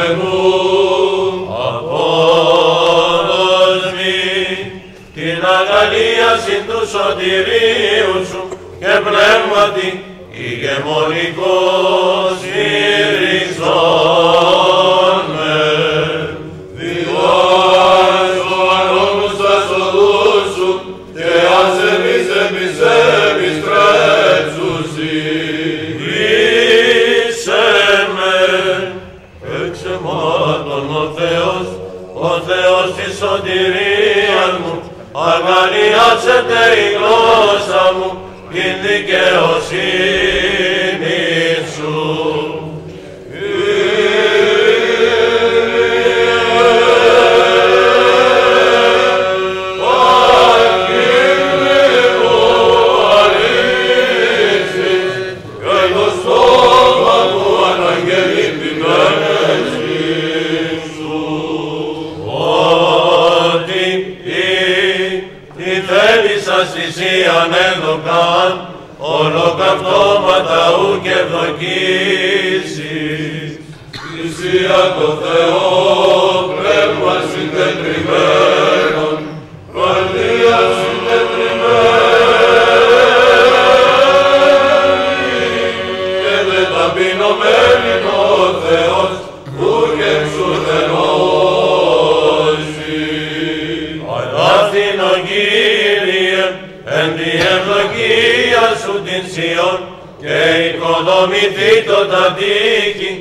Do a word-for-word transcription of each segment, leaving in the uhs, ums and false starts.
την αγαλίαση του σωτηρίου σου και πνεύματι ηγεμονικός ηρίζον με. Διβάζω ανώμους τας οδούς σου και ασεμείς επισέμεις τρέψουσι. Ρίσε με εξαιμάτων ο Θεός, ο Θεός της σωτηρίας μου, αγαλιάσετε η γλώσσα μου, την δικαιοσύνη σου. Θυσίαν έδωκαν, ολοκαυτώματα ου και ευδοκίσεις. Θυσία το Θεό, πνεύμα συντετριμένον, καρδία συντετριμένη, και δε ταπεινωμένη ο Θεός, ου και εξουδενώσει. Αγάθινο Κύριε, εν τη ευλογία σου την Σιών, και οικοδομηθεί το τα τείχη,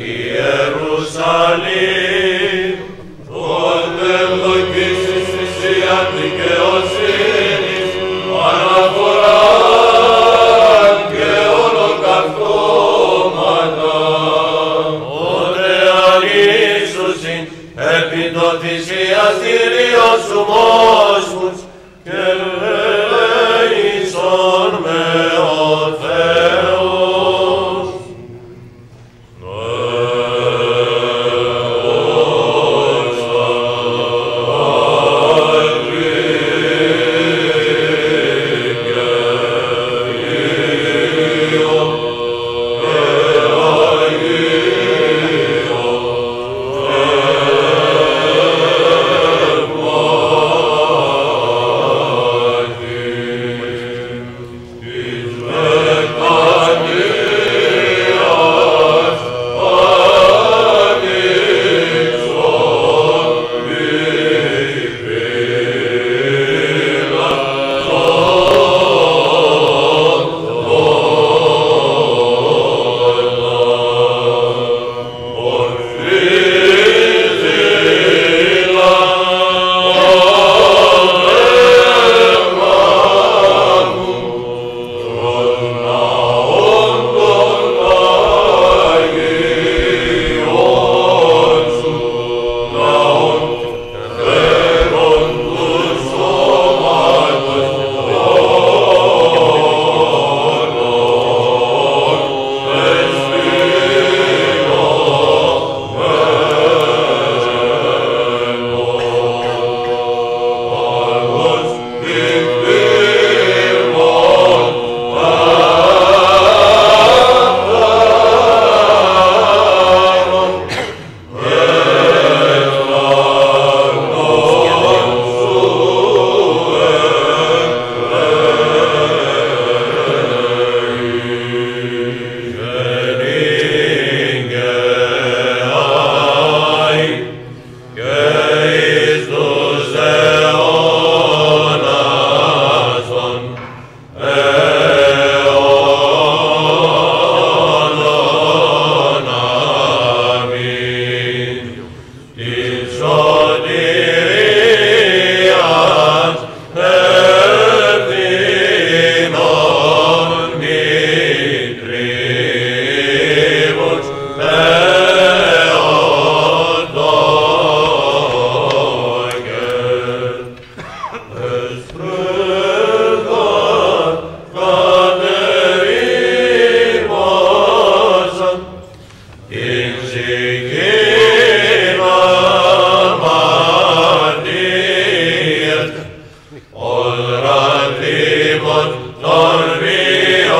Ιερουσαλήμ. Τότε ευλογήσεις θυσία δικαιοσύνης, αναφορά και ολοκαυτώματα. Τότε αλήσουσιν επί το θυσιαστήριο σου μόσχους, και ελέησον με ο Θεός.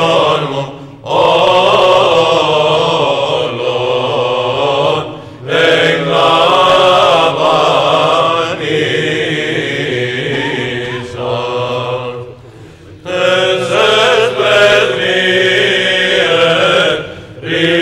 Hey!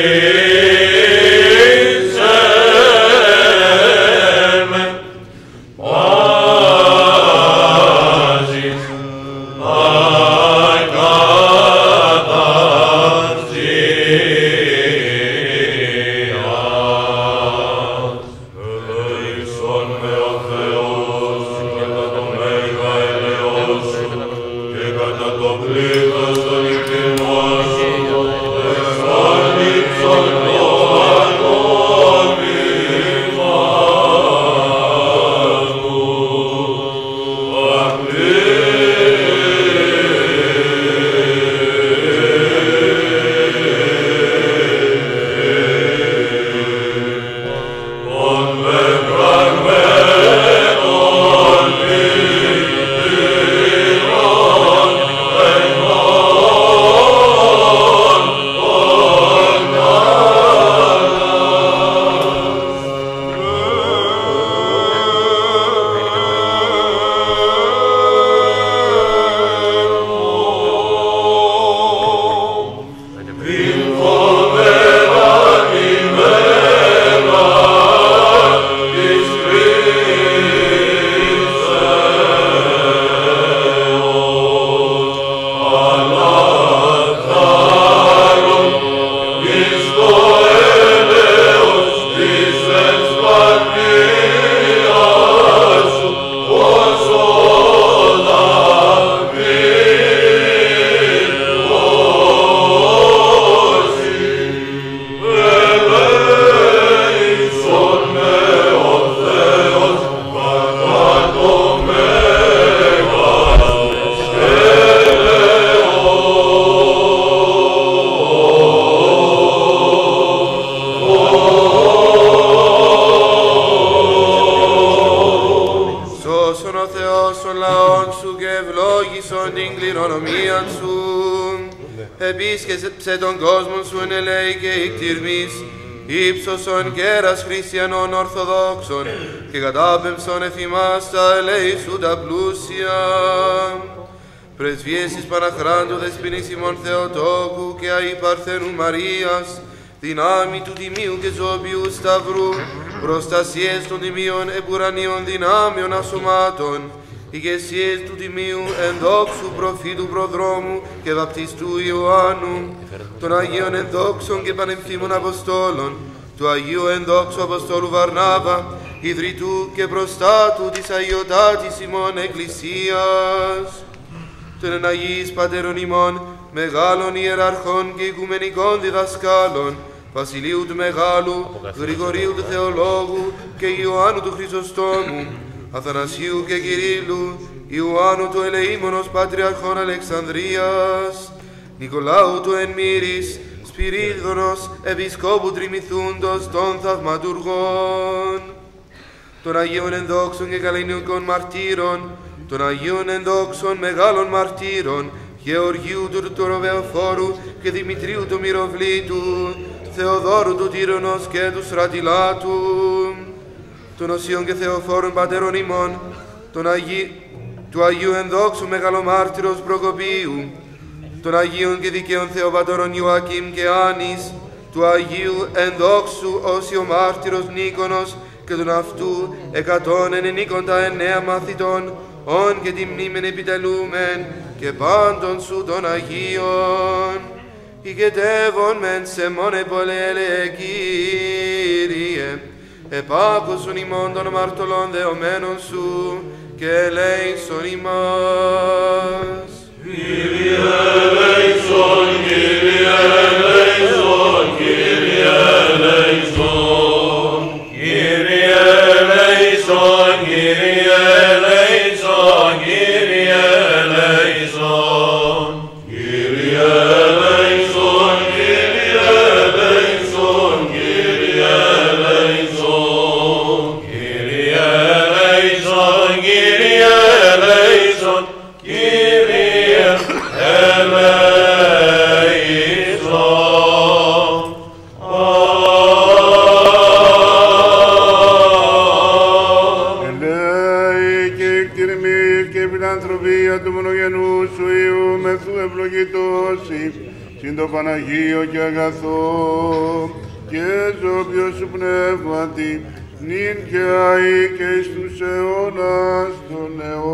Επίσκεψε τον κόσμο σου εν ελέη και ικτυρμής, ύψωσον κέρας χριστιανών ορθοδόξων και κατάπεμψον εφημάς τα ελέη σου τα πλούσια. Πρεσβείες εις Παναχράντου Δεσποινής ημών Θεοτόκου και αη Παρθένου Μαρίας, δυνάμει του Τιμίου και Ζώπιου Σταυρού, προστασίες των Τιμίων επουρανίων δυνάμεων ασωμάτων, ηγεσίες του Τιμίου ενδόξου προφήτου προδρόμου και βαπτιστού Ιωάννου, των Αγίων ενδόξων και πανεμφήμων Αποστόλων, του Αγίου ενδόξου Αποστόλου Βαρνάβα, ιδρυτού και προστάτου της Αγιωτάτης ημών Εκκλησίας, των εν Αγίης Πατέρων ημών, μεγάλων ιεραρχών και οικουμενικών διδασκάλων, Βασιλείου του Μεγάλου, Γρηγορίου του Θεολόγου και Ιωάννου του Χρυσοστόμου, Αθανασίου και Κυρίλλου, Ιωάννου του Ελεήμονος Πατριαρχών Αλεξανδρίας, Νικολάου του Ενμύρης, Σπυρίδωνος Επισκόπου Τριμηθούντος των Θαυματουργών, των Αγίων Ενδόξων και Καλλινικών Μαρτύρων, των Αγίων Ενδόξων Μεγάλων Μαρτύρων, Γεωργίου του Τουροβεοφόρου και Δημητρίου του Μυροβλήτου, Θεοδόρου του Τύρονος και του Στρατιλάτου, των Οσίων και Θεοφόρων Πατέρων ημών, των Αγί... του Αγίου Ενδόξου Μεγαλομάρτυρος Προκοπίου, των Αγίων και Δικαίων Θεοπατώρων Ιωακήμ και Άνης, του Αγίου Ενδόξου Όσιο Μάρτυρος Νίκονος και των αυτού εκατόν ενενήκοντα εννέα μαθητών, όν και τη μνήμεν επιτελούμεν και πάντων σου των Αγίων, ηγετεύων μεν σε μόνε πολέλε Κύριε, επάκουσον ημών των αμαρτωλών δεωμένων σου και ελέησον ημάς. Κύριε ελέησον, Κύριε ελέησον, Κύριε ελέησον. Κύριε ελέησον, Κύριε ελέησον, Κύριε ελέησον. Κύριε ελέησον, Κύριε ελέησον, Κύριε ελέησον. Κύριε ελέησον, Κύριε ελέησον, Κύριε ελέησον. συν το Παναγίο και αγαθό και ζώπιο σου πνεύματι, νυν και αεί και εις τους αιώνας των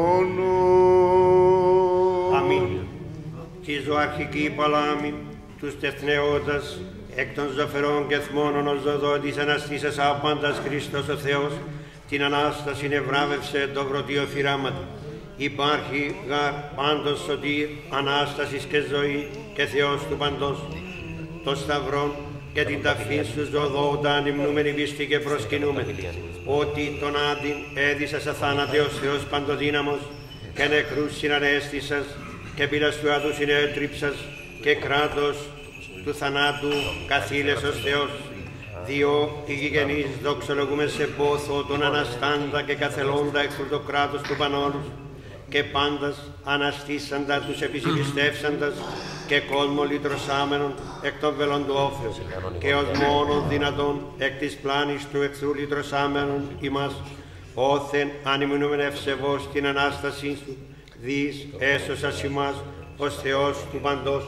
αιώνων. Αμήν. Τη ζωαρχική παλάμη, τους τεθνεώτας, εκ των ζωφερών και θμώνων ως δοδότης αναστήσας άπαντας Χριστός ο Θεός, την Ανάσταση ευράβευσε το πρωτείο φυράματα. Υπάρχει γαρ πάντως σωτήρ, Ανάστασης και ζωή και Θεός του παντός. Το σταυρόν και την ταφή σου ζωδότα ανυμνούμενη πίστη και προσκυνούμενη, ότι τον άντιν έδισας αθάνατος Θεός παντοδύναμος και νεκρούς συνανέστησας και πύλας του άδου συνέτριψας και κράτος του θανάτου καθήλες ως Θεός. Διό ηγηγενείς δοξολογούμε σε πόθο τον αναστάντα και καθελώντα εχθρού το κράτος του πανόλους και πάντας αναστήσαντα τους επισυμπιστεύσαντας και κόσμο λυτρωσάμενον εκ των βελών του όφεως και ως μόνον δυνατόν εκ της πλάνης του εχθρού λυτρωσάμενον ημάς όθεν ανημνούμεν ευσεβώς την Ανάστασή σου δις έσωσας ημάς ως Θεός του παντός.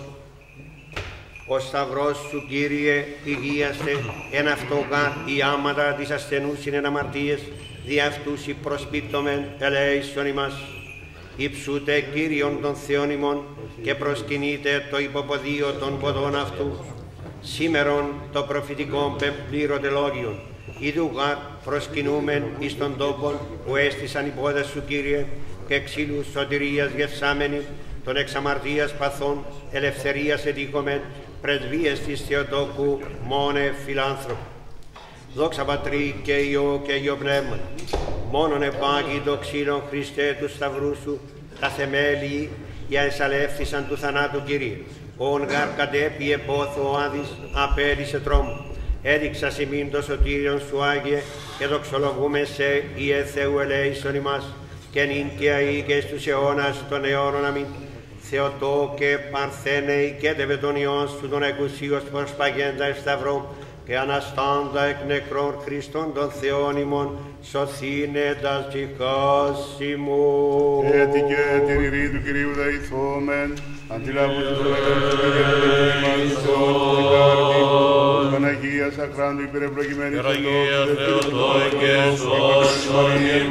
Ο σταυρός σου, Κύριε, υγείαστε εν αυτό γάρ οι άματα της ασθενούς είναι αμαρτίες, δι' αυτούς οι προσπίπτωμεν ελέησον ημάς. Υψούτε Κύριον των Θεών ημών και προσκυνείτε το υποποδίο των ποδών αυτού. Σήμερον το προφητικό πεπλήρωτε λόγιον, ειδού γάρ προσκυνούμεν εις τον τόπον που έστησαν οι πόδες σου, Κύριε, και ξύλους σωτηρίας γευσάμενοι, των εξαμαρτίας παθών ελευθερίας ετοίκομεν, πρεσβείες της Θεοτόκου μόνε φιλάνθρωπου. Δόξα Πατρί και Υιό και Υιό Πνεύμα, μόνον επάγει το ξύλο Χριστέ του σταυρού σου, τα θεμέλη για εσαλεύθησαν του θανάτου Κύριε. Ον γαρ κατέπιε πόθο ο Άδης, απέλυσε τρόμο. Έδειξα σημείν το σωτήριον σου Άγιε και δοξολογούμε σε Ιε Θεού ελέησον ημάς και νυν και αεί και στους αιώνας των αιώνων. Αμήν. Θεοτό και Παρθένεϊ και τεβε τον Υιόν σου τον εκουσίως προσπαγέντα εις σταυρό και αναστάντα εκ νεκρών Χριστών των Θεών ημών σωθήνετας τζικάσιμου. Έτσι και την ειρή του Κυρίου δεηθόμεν, αντιλάβους του Αγίου και του Πνεύματος την κάρτη, της Παναγίας Αχράντου υπερευλογημένης Θεοτόκε σώσον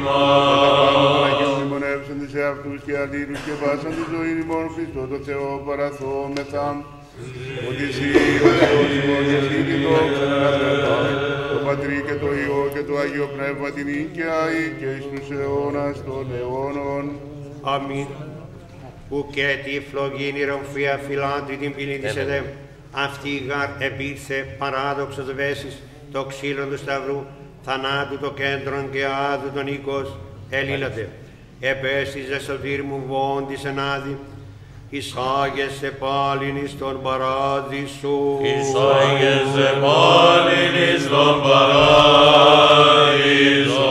ημάς. Μονεύσαντες σε αυτούς και αλλήλους και βάσαν τη ζωή ημών Χριστό το Θεό παραθόμεθα, ότι εσύ ο Θεός ημών και εσύ την δόξα να αναφερθάμε, το Πατρί και το Υιό και το Άγιο Πνεύμα την και αεί και εις τους αιώνας των αιώνων. Αμήν. Που και τη φλογήν ρομφία φυλάντη την ποινή της εδέμ, αυτή γαρ επήρθε παράδοξος βέσης, το ξύλο του σταυρού, θανάτου το κέντρον και άδου τον οίκος, ελίλατε. Επέστησε σωτήρ μου βόντις ενάδη, εισάγεσαι πάλιν εις τον παράδεισο. Εισάγεσαι πάλιν εις τον παράδεισο.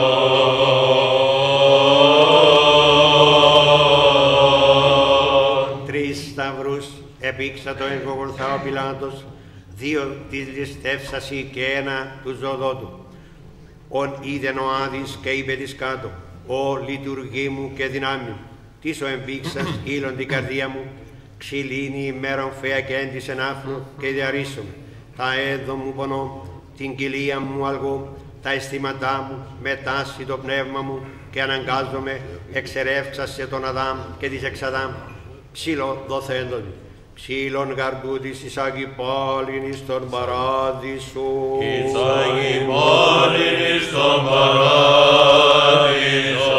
Τρεις σταυρούς επήξα το εγκογορθά ο Πιλάτος, δύο της ληστεύσασι και ένα του ζωδότου. Ον είδεν ο Άδης και είπε της κάτω, «Ω λειτουργή μου και δυνάμει μου, τις ο εμπήξας ήλον την καρδία μου, ξυλίνη ημέρον φαία και έντισεν άφρου και διαρρήσομαι. Τα έδω μου πονώ, την κοιλία μου αλγώ, τα αισθήματά μου μετάσσει το πνεύμα μου και αναγκάζομαι εξερεύξασε τον Αδάμ και της εξαδάμ. Ξύλο δοθέντον, ξύλον γαρδούτης εισάγει πάλιν εις τον παράδεισο. Εισάγει πάλιν εις τον παράδεισο.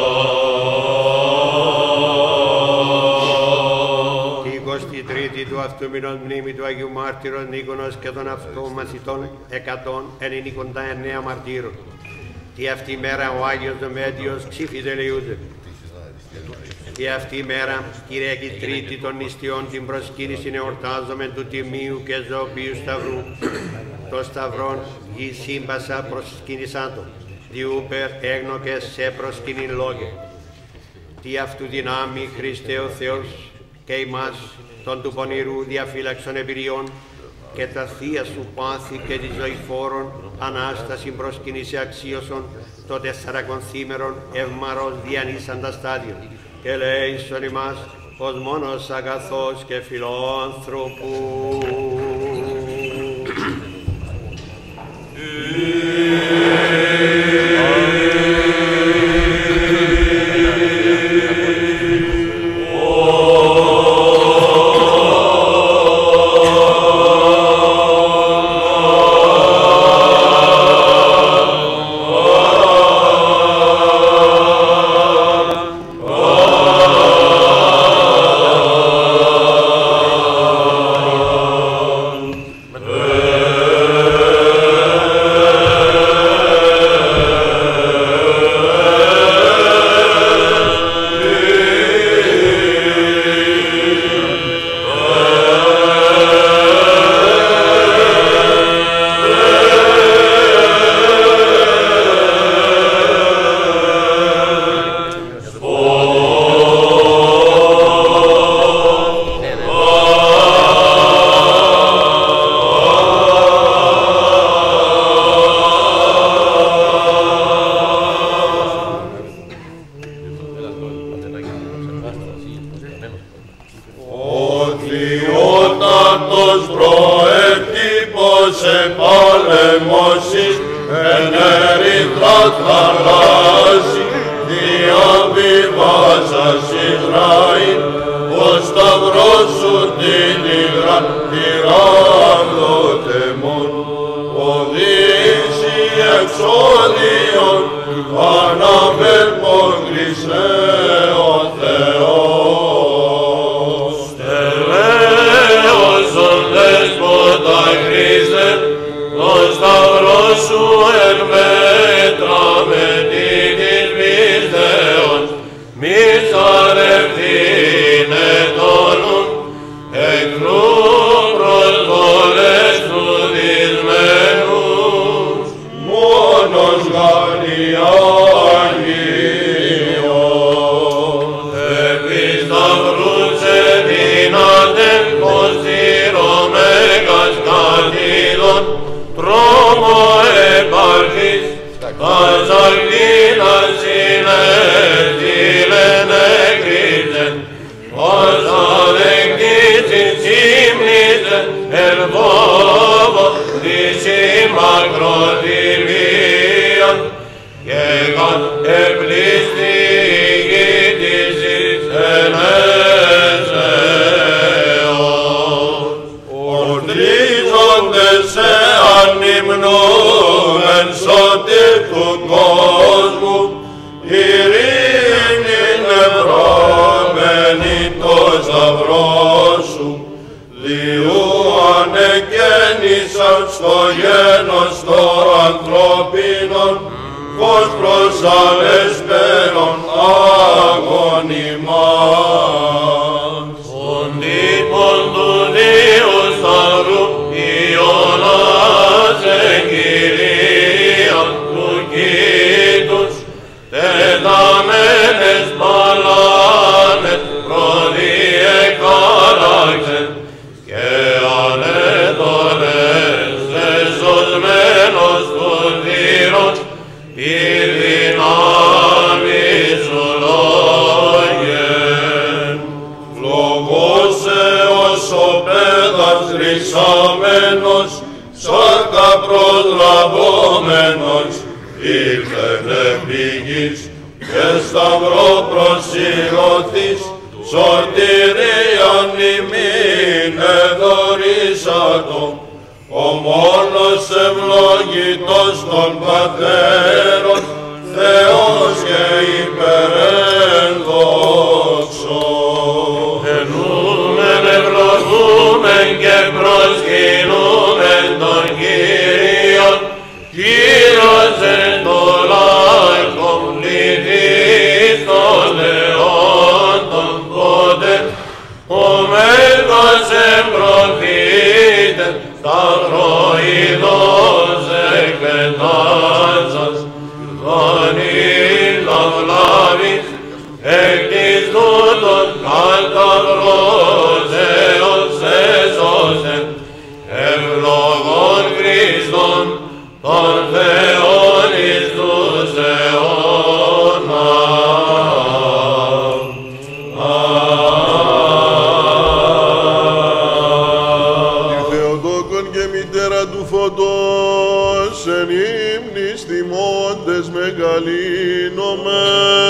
Τη εικοστή τρίτη του αυτού μηνός μνήμη του Αγίου Μάρτυρος Νίκονος και των αυτών μαθητών εκατόν ενενήντα εννέα μαρτύρων. Τι αυτή μέρα ο Άγιος Δομέτιος ξύφιζε λεούζε. Και αυτή η μέρα, Κυριακή Τρίτη των νηστείων, την προσκύνηση εορτάζομαι του Τιμίου και Ζωοποιού Σταυρού. Το Σταυρόν η σύμπασα προσκύνησά το, διούπερ έγνο και σε προσκυνήν λόγε. Τι αυτού δυνάμει Χριστέ ο Θεός και ημάς των του πονηρού διαφύλαξων εμπειριών και τα θεία σου πάθη και τη ζωηφόρων Ανάσταση προσκυνήσε αξίωσον το τεσσαρακονθήμερον ευμαρός διανύσαντα στάδιο. Και λέησον ημάς ως μόνος αγαθός και φιλάνθρωπος. Amen. Χριστός εν ύμνης τιμώντες μεγαλύνομαι.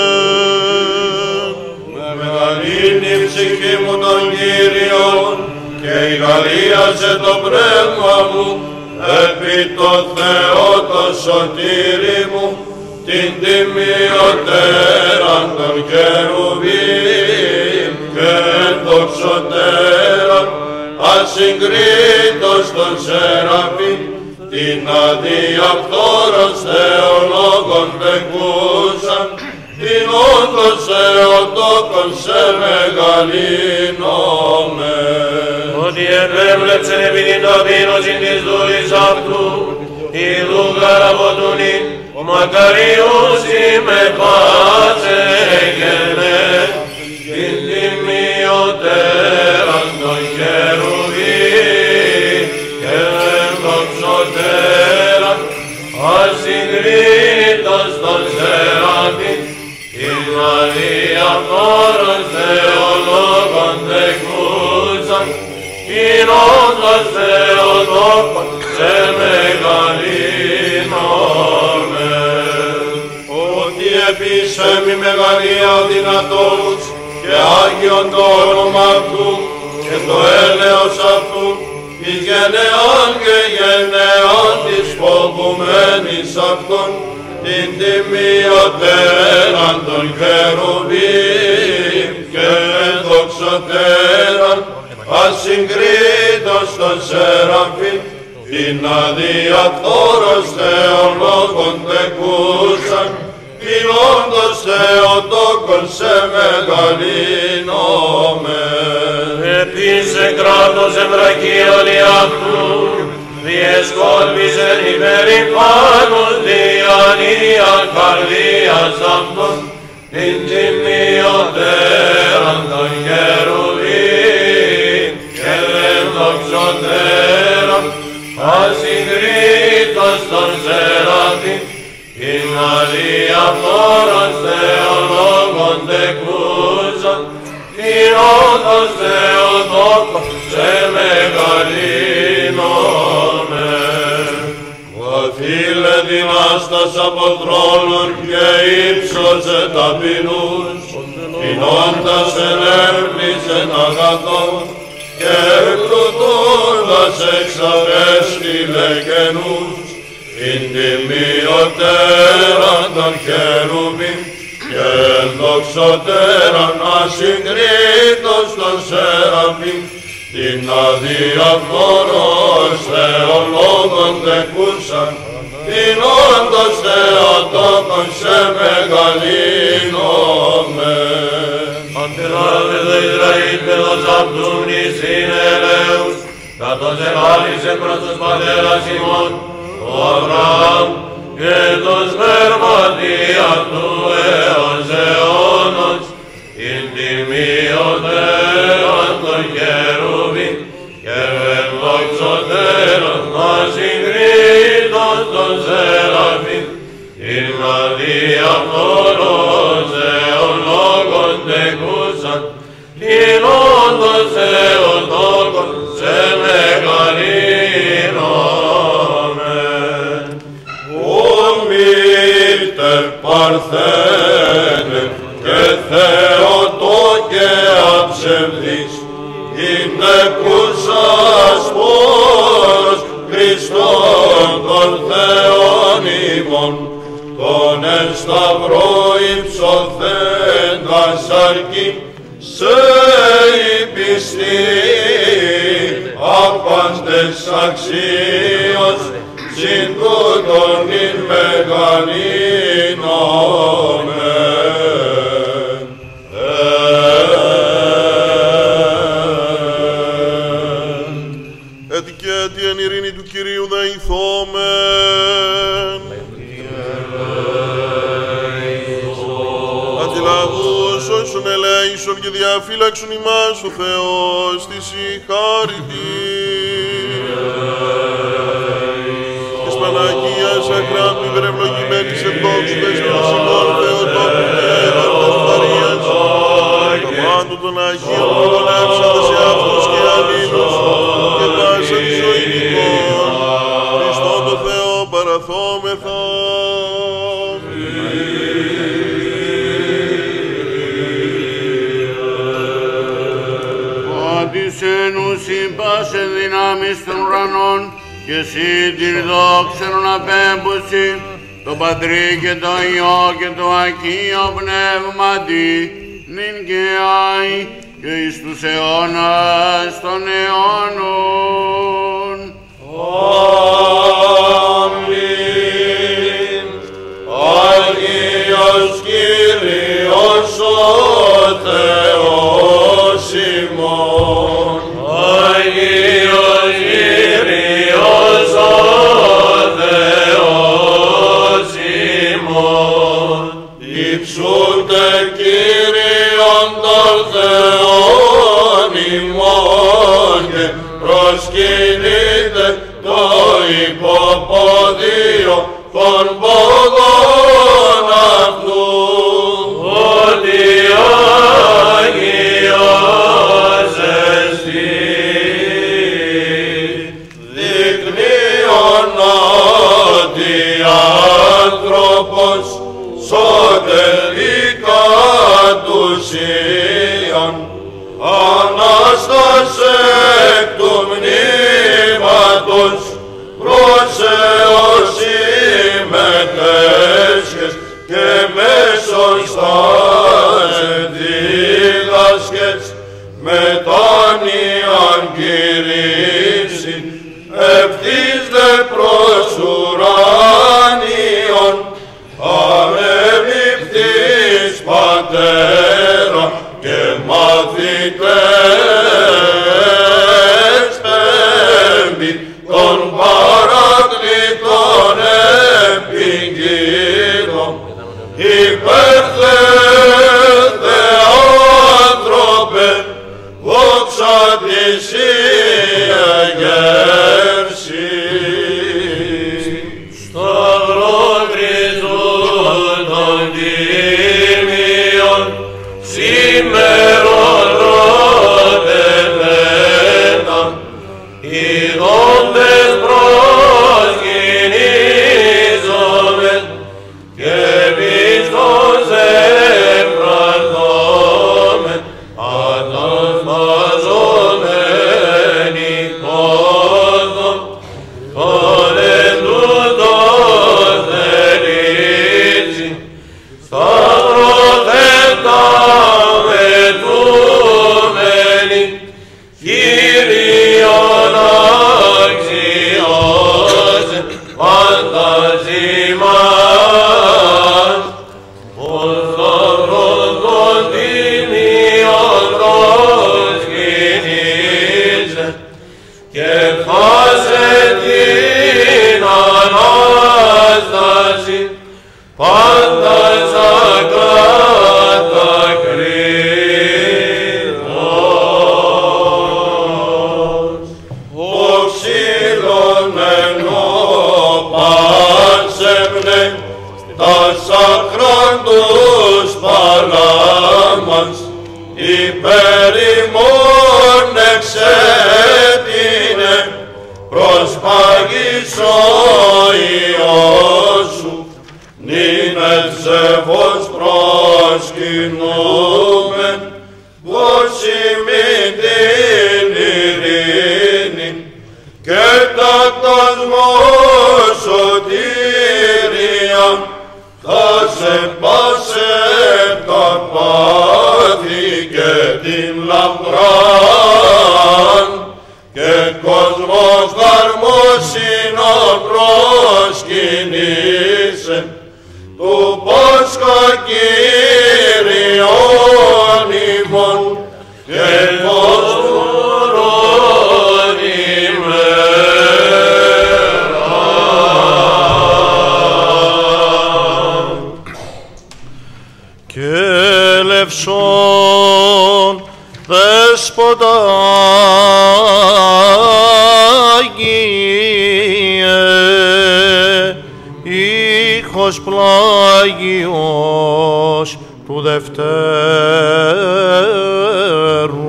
Με μεγαλύνει η ψυχή μου τον Κύριον και ηγαλίασε το πνεύμα μου επί το Θεό το σωτήρι μου, την τιμιωτέραν των Κερουβίμ και δοξωτέραν ασυγκρίτως των Σεραφείμ, την αδιαφθόρος Θεολόγων τεκούσαν, την όντως Θεοτόκον σε μεγαλύνομαι. Ότι επέβλεψεν επί την ταπείνωσιν της δούλης αυτού, η δούγαρα ποτούνη, μακαριούς είμαι πάσε γενέ, την τιμιωτέραν των Κερουβίμ και δοξωτέραν ασυγκρίτως των Σεραφείμ, την αδιαφθόρος Θεολόγων τεκούσαν, την όντως Θεοτόκον σε μεγαλύνομαι. Ότι επίσεμη μεγαλεία ο δυνατός και Άγιον το όνομα αυτού και το έλεος αυτού, εις γενεάν και γενεάν της φοβουμένης αυτών, την τιμιωτέραν των Κερουβίμ και δοξωτέραν ασυγκρίτως των Σεραφείμ, την αδιαφθόρος Θεολόγων τεκούσαν, την όντως Θεοτόκον σε μεγαλύνομαι. Επίσε κράτος εμβρακίων αυτού, διεσκόλπισεν υπερηφάνους διανοίαν καρδίας αυτών, την τιμιωτέραν των Κερουβίμ και δοξωτέραν ασυγκρίτως των Σεραφείμ, την αδιαφθόρος Θεολόγων τεκούσαν, την όντως Θεοτόκον σε μεγαλύνομαι. Βαφίλε δυνάστας από θρόνων και ύψωσε ταπεινούς, πεινώντας ενέπνισεν αγαθόν και πλουτώντας εξαπέστειλε καινούς, την τιμιωτέραν των Κερουβίμ και δοξωτέραν ασυγκρίτως των Σεραφείμ, την αδιαφθόρος Θεολόγων τεκούσαν, την όντως Θεοτόκον σε μεγαλύνομαι. Αντιλάβε το Ισραήλ παιδός αυτούν εις είναι ελέους, καθώς εγάλισε προς τους πατέρας ημών, ο Αβραάμ, και το σπέρματι αυτού έως αιώνος, την τιμιωτέραν των Κερουβίμ και δοξωτέραν ασυγκρίτως των Σεραφείμ, την αδιαφθόρος Θεολόγων τεκούσαν, την όντως Θεοτόκον σε μεγαλύνομαι. Ομήτε Παρθένε και Θεοτόκε αψευδής, είναι κούσας πόρος Χριστόν των Θεών ημών, τον εν σταυρό υψωθέντας αρκεί σε η πιστή άπαντες αξίως, συν τούτον ειν μεγαλύνομαι. Έτσι και έτσι εν ειρήνη του Κυρίου δεηθόμεν. Αντιλαβούς όσων ελέησον και διαφύλαξον ημάς ο Θεός της η χάρητη. Της Παναγίας ακράτου υπερευλογημένης ευδόξου δεσπίνος ημών Θεοτόκου και Βαρδός Μαρίας, το πάντου των Αγίων που τον έψατε σε αυτούς και αλλήλους και πάσα τη ζωή ημών, Χριστόν το Θεό παραθόμεθα. Άντισεν ουσιν πάσε δυνάμεις των ουρανών και εσύ την δόξερον απέμπωση, το Πατρί και το Υιό και το Αγίο Πνεύματι, νυν και άι και εις τους αιώνας των αιώνων. Αμήν. Άγιος Κύριος ο Θεός ημών. Άγιος Κύριος ο Θεός ημών. Υψούτε Κύριον τον Θεόν ημών και προσκυνείτε το υποποδίο των ποδών αυτού. Ότι Άγιος εστί, δεικνύον ότι άνθρωπος σωτερικά τους Ιαν Ανάστας εκ του μνήματος προς Θεός συμμετέσχες και μέσον στα δίδασκες μετάνοιαν κηρύξην ευθύς δε προς ουράνιον ανεβηπτής πατέρα και μαθητές πέμπει των παρακλήτων επιγγύλων υπερθέτε άνθρωπε δόξα της ιεγέρσης. Σταυρό Χριστού των τίμιων σήμερον ρωτεμέναν ειδώντες προσκυνίζομεν και πιστός εμπραθόμεν ανασπαζόμενοι πόδων των εν τούτος θελήσει σταυροθέτα μετούμενοι Κύριον αξιώσε φανταζήμαν ως σταυρός των τιμίων προσκυνήσε και φάσε την Ανάσταση πάντα σαν κατακρίνος. Ο ξύλων ενώπασευνε τας ακραντούς παλάμας υπέρ ημών εξέτεινε προσπάγης ο Υιός σου νυν ευσεβώς προσκυνούμεν πως ημί την ειρήνη και τακτασμό σωτήρια θα σε πάσε τα πάθη και την λαμπράν και κόσμος χαρμόσυνο προσκυνήσε του Πάσχα Κύριον ημών και φωσουρών ημέραν. Και ελευσόν δέσποτα Άγιε, ήχος πλάγιος του Δευτέρου.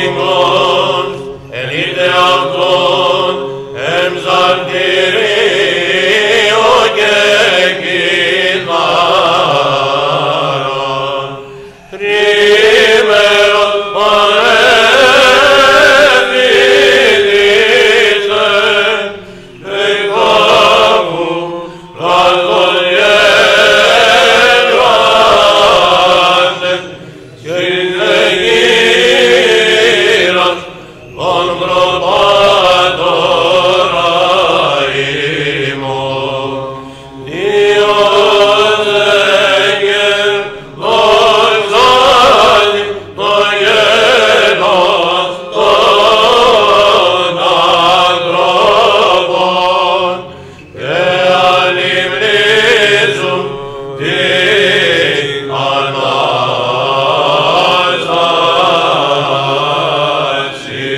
γκος, εν είτε αυτόν, εν ψαλτηρίο και κιθάρων, τρίμερον παρέμβητηστε, εκ τάφου λάθος γεύγαστε, και είτε γύρας των προπάτωρα ημών. Διός εγγεν δοξάζει το γένος των ανθρώπων και αλημνίζουν την Ανάσταση.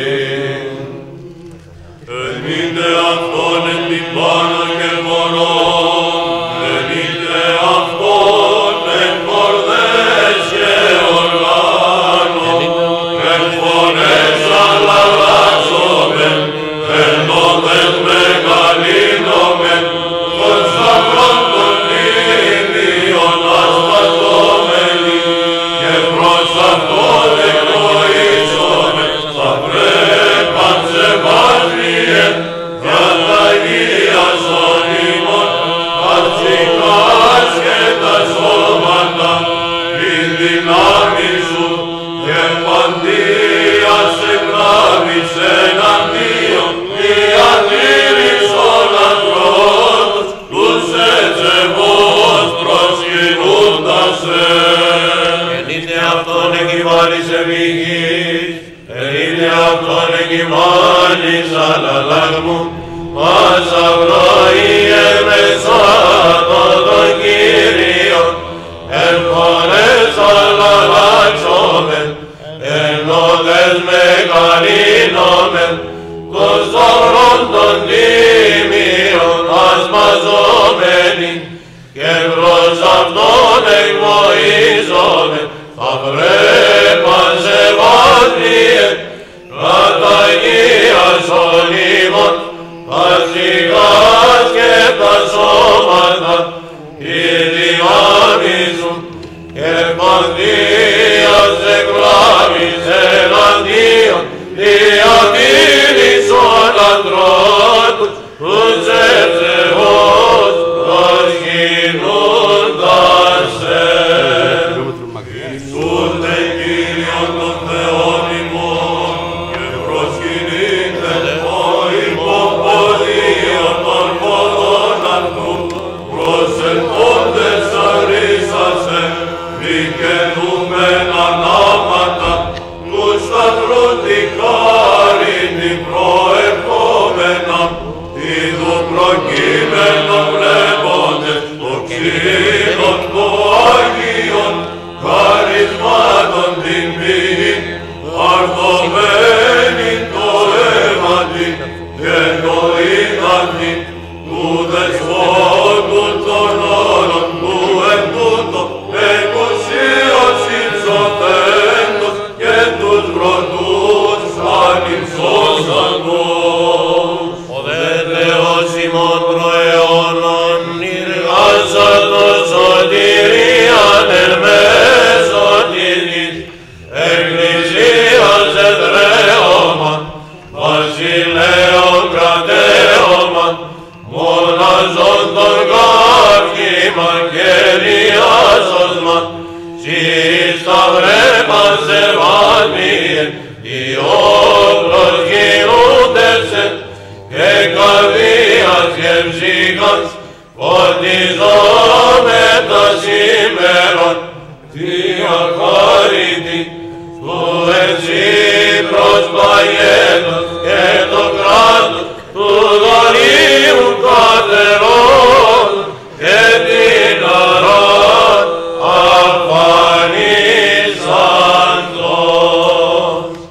Εν είτε αυτόν εν την πάνω και χωρών, εν είτε αυτόν εν κορδές και οργάνων, εν φωνές αλλαγάζομεν, εν όδες μεγαλύνομεν, των σταυρών των τίμιων ασπαζόμενοι, και προς αυτόν εγωίζομεν, θα πρέπαν σε βάθριεν, για τα Αγίας ημών, αρχικάς και τα σώματα, η δυνάμει σου, και παντίας εκλάβεις εναντίον, διατήρησον ανθρώπους, τους ετσεβώς προσκυνούντας σε. Εν είτε αυτόν εκυμάνεις ευηγής, εν είτε αυτόν εκυμάνεις αλλαλάγμου, πάσα πρωί εμεσάτων των Κύριων, εν φωνές αλλαλάξομεν, εν όδες μεγαλύνομεν, των σταυρών των τίμιων ασπαζόμενοι, και προς αυτόν εγωίζομεν, θα πρέπαν σε βάθριεν, κατά Αγίας ονείμων, αρχικάς και τα σώματα, η δυνάμει σου, και παντίας εκλάβεις εναντίον, διατήρησον ανθρώπους, τους ευσεβώς προσκυνούντας σε. Ιησούντε Κύριον των Θεών ημών, και προσκυνείτε ο υποποδίων των ποδών αυτού, προσελθόντες αρίσασε, δικαιούμενα νάματα, του σταυρού τη χάρινη προερχόμενα, είδου προκείμενο βλέποντες το ξύλον των Αγίων, χαρισμάτων την ποιή, αρθωμένη το αίματι και το ύδατι, του δεσπότου των όρων του εν τούτο, εκουσίως υψωθέντος και τους βροντούς ανυψώσαντος. Ο δε Θεός ημών προαιώνων εργάζατος σωτηρίαν εν μέσω της γης, εκκλησίας εδραίωμα, βασιλέων κρατέωμα, μοναζόντων καύχημα και διάσωσμα, σεις τα βρέπας ευάδμιεν, οι όπλος γινούντεσαι, και καρδίας και ψυχάς, φωτιζόμετα σήμερον, διακάρητη, του εσύ προσπαγέτος και το κράτος του δωρείου κατερών, και την αρών αφανίσαντος.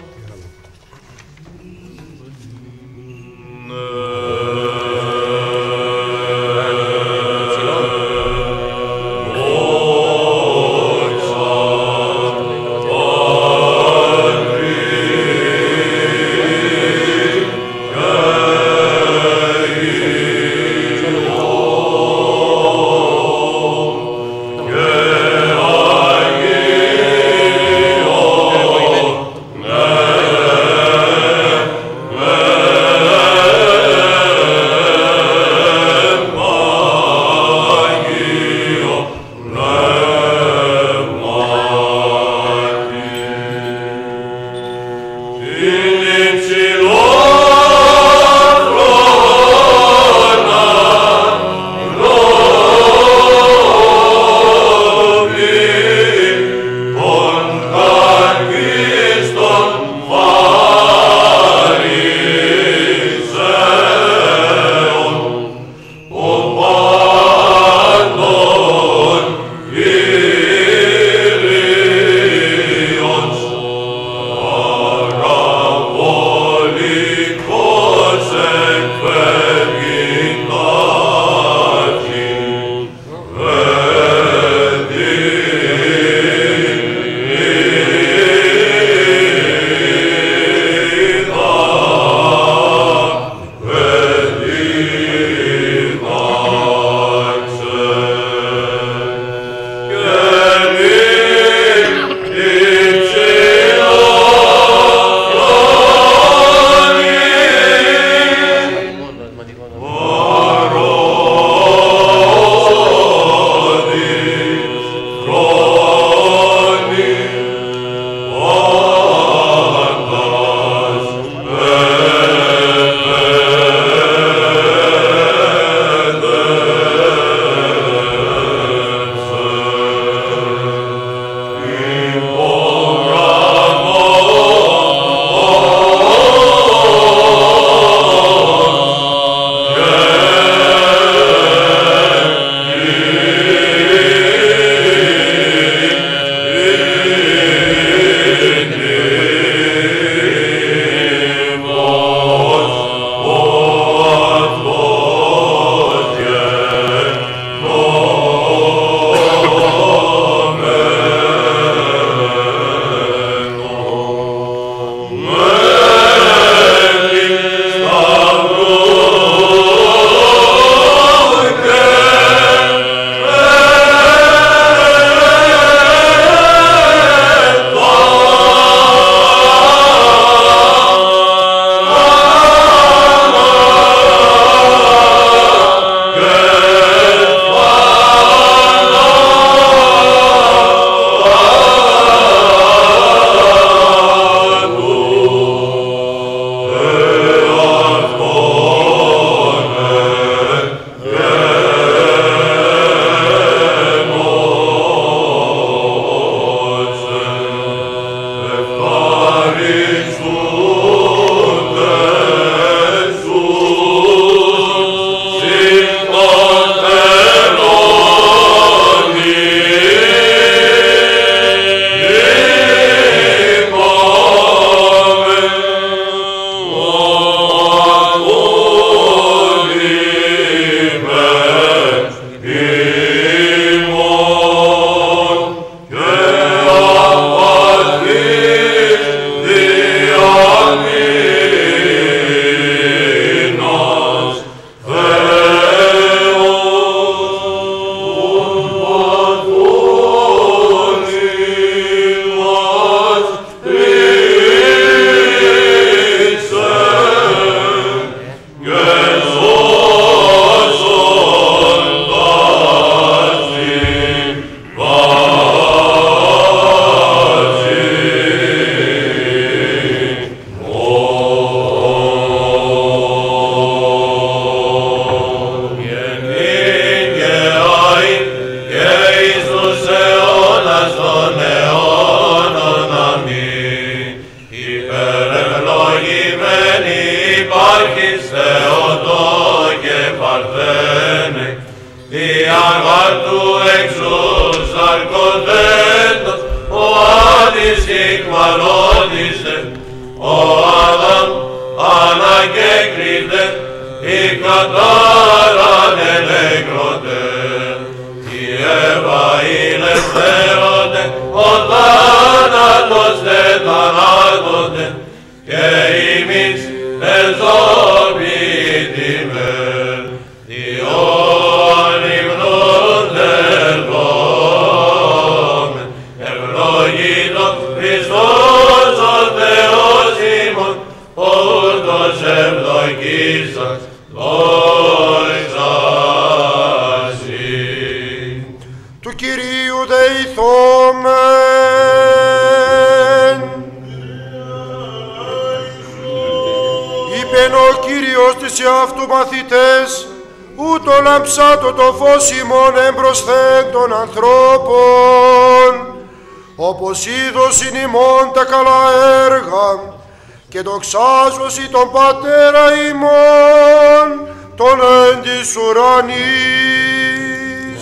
του εξουσαρκωθέντος, ο Άδης εκμαλώτησε, ο Αδάμ ανακέκριτε, η κατάραν ελέγχονται, η Εύα ηλευθέρονται, ο θάνατος δεν θανάτονται, και εμείς εζωοποιητήμεν, διόν υμνούν δερβόμεν, ευλογήτω Χριστός ο Θεός ημών, ούτως ευδοκίσας δόξασι. Του Κυρίου δεηθόμεν. Είπεν ο Κύριος της εαυτού μαθητές, ούτω λαμψάτω το φως ημών εμπροσθέν των ανθρώπων, όπως είδωσιν ημών τα καλά έργα, και δοξάζωσι τον Πατέρα ημών, τον εν της ουρανής.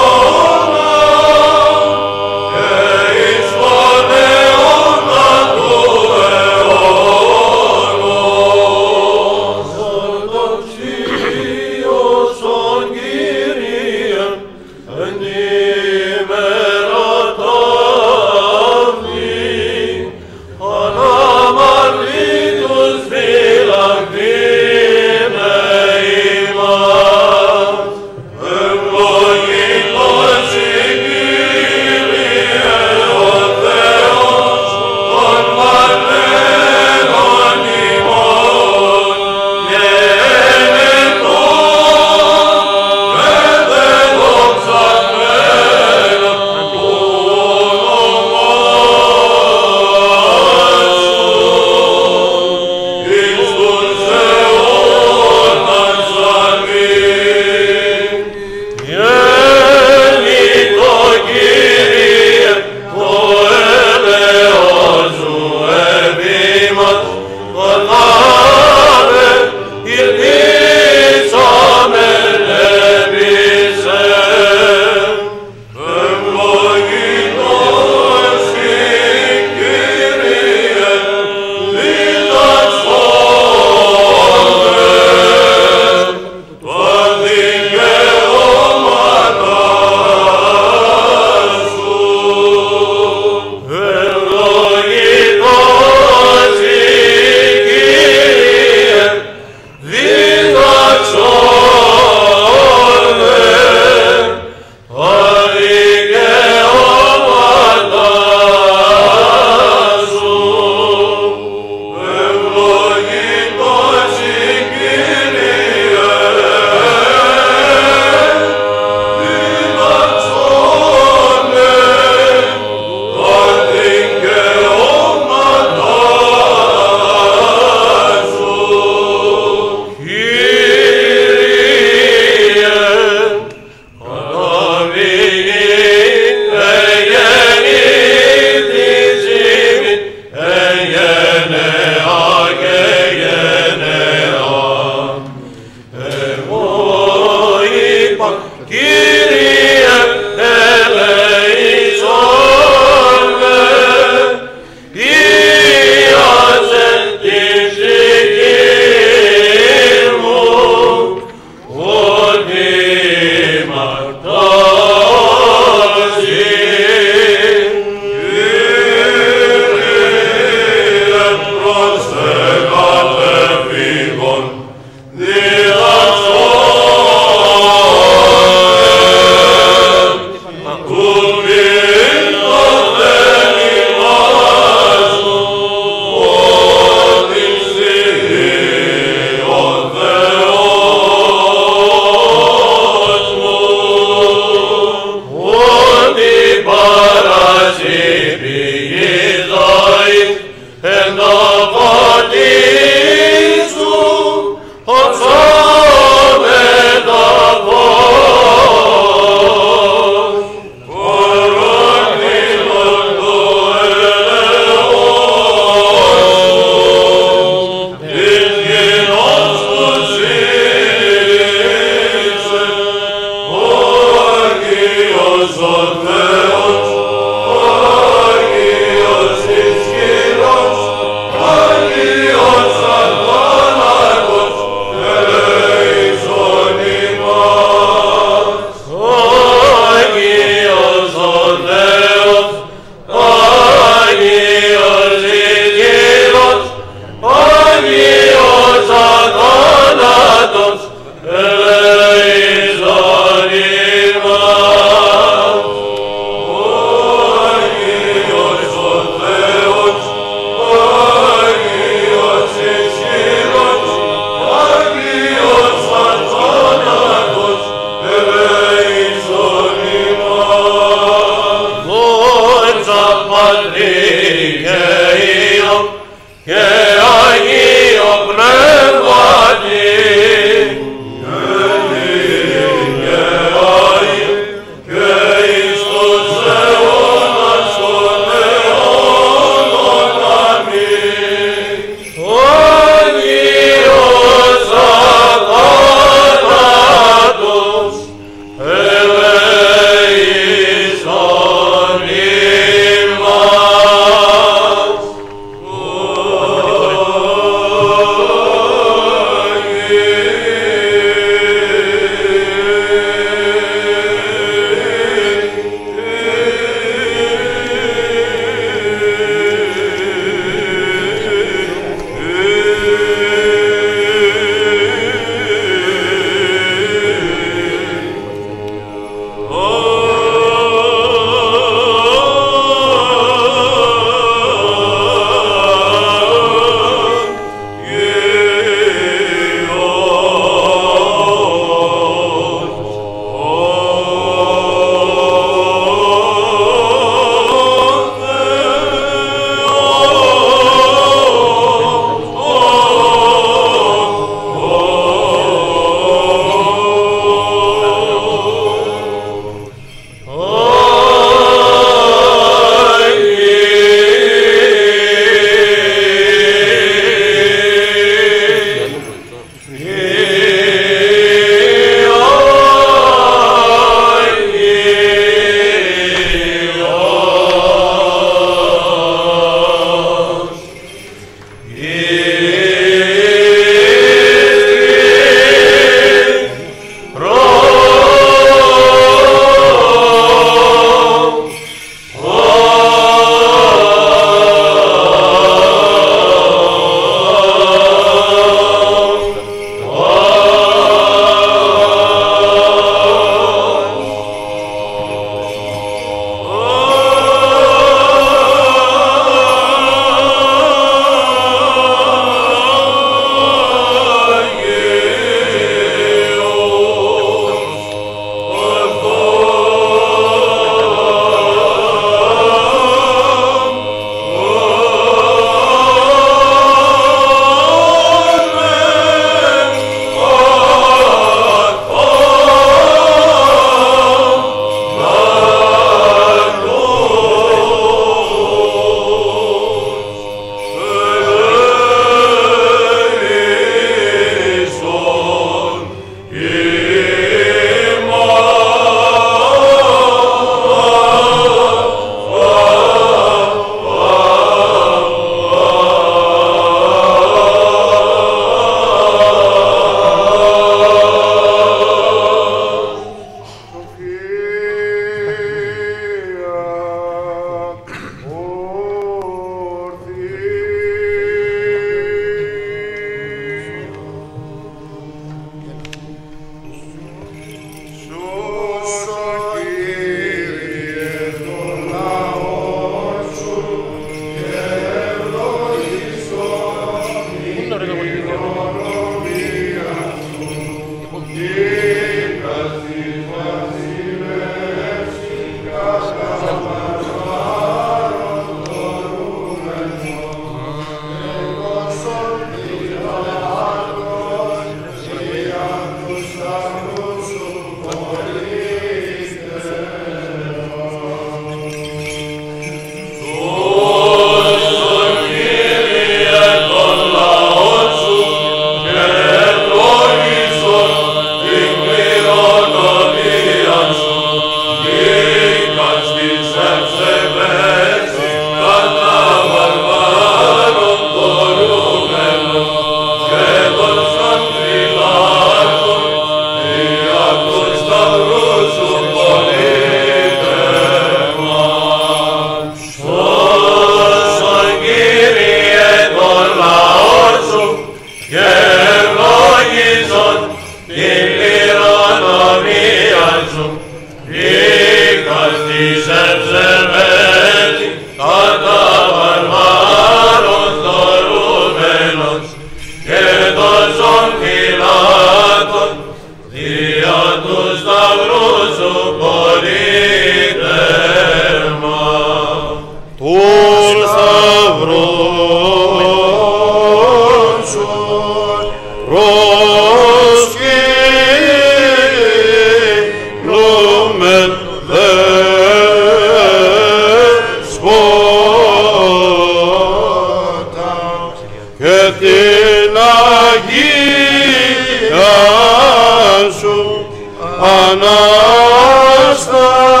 Ανάσταση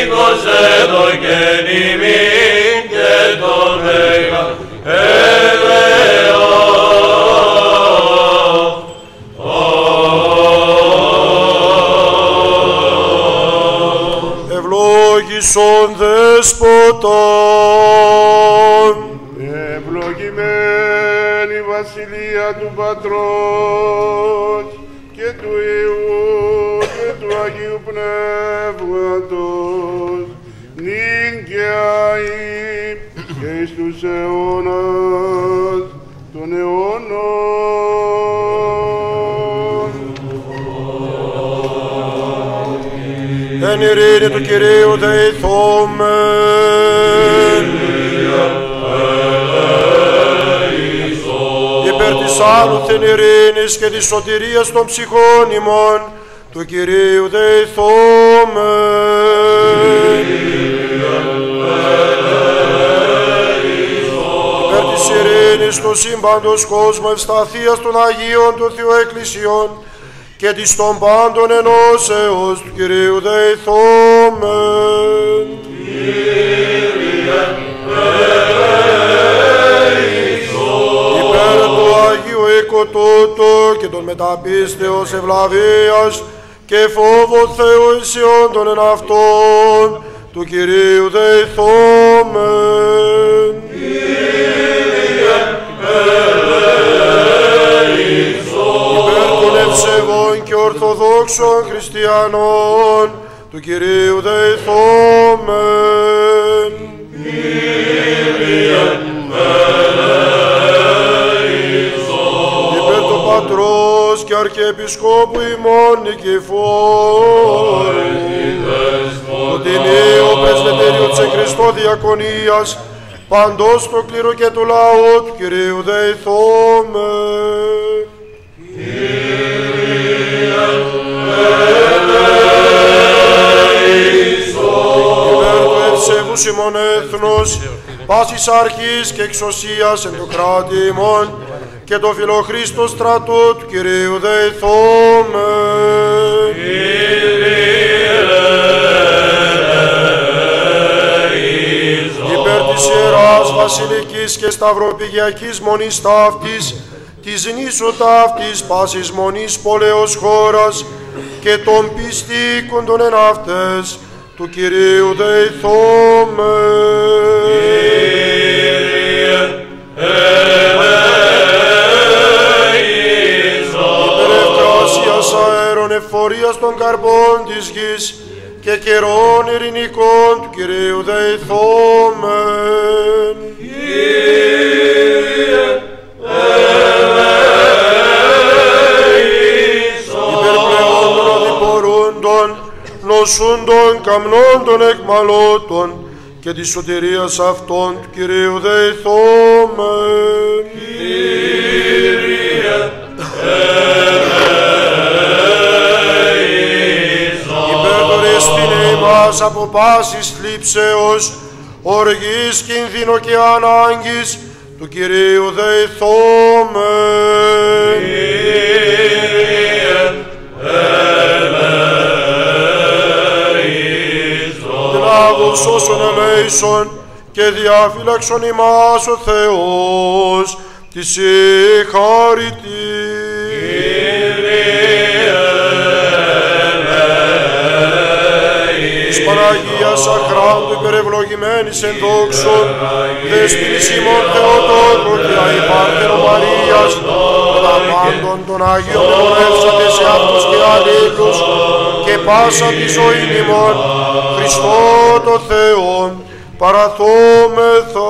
Χριστός έδωκεν ημίν και το Μέγα ελεό. Ευλόγησον Δεσποτών. Ευλογημένη η βασιλεία του Πατρός και του Υιού και του Αγίου Πνεύματος, νυν και αεί και εις τους αιώνας των αιώνων. Εν ειρήνη του Κυρίου δεηθόμεν. Υπέρ της άνωθεν ειρήνης και της σωτηρίας των ψυχών ημών, του Κυρίου δεηθόμεν. Υπέρ της ειρήνης του σύμπαντος κόσμου, ευσταθίας των Αγίων των Θεού Εκκλησιών και της των πάντων ενώσεως, του Κυρίου δεηθόμεν. Υπέρ του Αγίου Οικοτούτου και των μεταπίστεως ευλαβίας και φόβο Θεού εισιόντων εν αυτών, του Κυρίου δεηθόμεν. Υπέρ των ευσεβών και ορθοδόξων χριστιανών, του Κυρίου δεηθόμεν. Υπέρ του Πατρός και Αρχιεπισκόπου ημών Νικηφόρου, του τιμίου Πρεσβυτερίου της Χριστό Διακονίας, παντός το κλήρο και του λαού, του Κυρίου δεηθόμεν. Υπέρ του ευσεβούς ημών έθνους, πάσης αρχής και εξουσίας εν το κράτη ημών και το φιλοχρήστο στρατού, του Κυρίου δεηθόμεν. Υπέρ της Ιεράς Βασιλικής και Σταυροπηγιακής Μονής ταύτης, της νήσου ταύτης πάσης μονής πόλεως χώρας και των πιστήκοντων εν αυτές, του Κυρίου δεηθόμεν. Υπέρ ευκράσιας αέρων εφορίας των καρπών της γης και καιρών ειρηνικών, του Κυρίου δεηθόμεν. Υπερπλεών των οδηπορούντων, νοσούντων, καμνών εκμαλώτων και της σωτηρίας αυτών, του Κυρίου δεηθόμεν. Υπερδορεστήνε ημάς από πάσης θλίψεως, οργής, κινδύνου και ανάγκης, του Κυρίου δεηθόμεν. Δυνάμους όσων ελέησον και διαφύλαξον ημάς ο Θεός της συγχαρητής. Της Παναγίας Αχράντου υπερευλογημένης εν δόξων, δεσποινής ημών Θεοτόκου και αϊπάρτερο Μαρίας, τα πάντων των Αγίων εορεύσατε σε αυτούς και αλλήλους και πάσα τη ζωή ημών, Χριστό το Θεόν, παραθόμεθα.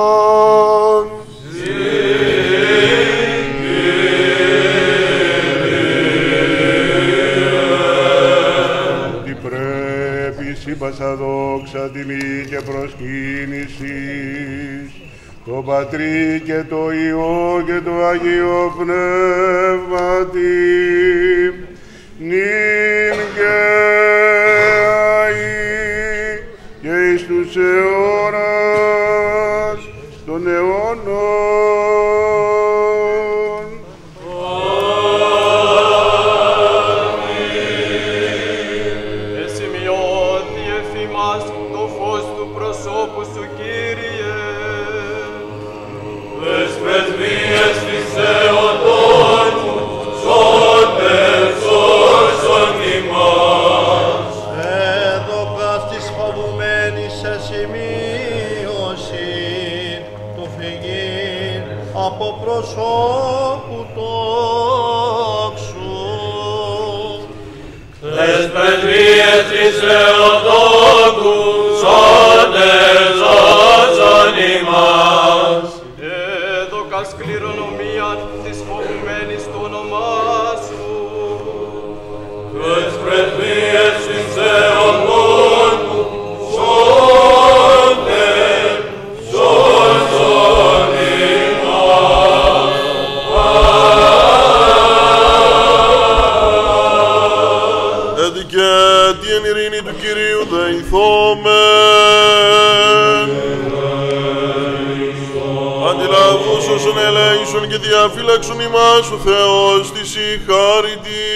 Σύμπασα δόξα, τιμή και προσκύνησης, το Πατρί και το Υιό και το Αγίο Πνεύματι, νυν και αεί και εις τους αιώνας των αιώνων. μας το φως του προσώπου σου, Κύριε. Τες πρεσβείες της Θεοτόκου, σώτερ σώσον ημάς. Έδωκας της φοβουμένης σε σημείωση του φυγήν από προσώπου τόξου. Τες πρεσβείες της Θεοτόκου, σώτερ σώσον ημάς. Έδωκας κληρονομία της φοβουμένης το όνομά σου. Τες πρεσβείες της Θεοτόκου, σώτερ σώσον ημάς. Έδικε την ειρήνη του Κυρίου δεηθόμεν. Αντιλαβούς όσων ελέησον και διαφύλαξον ημάς ο Θεός της η χάρητη.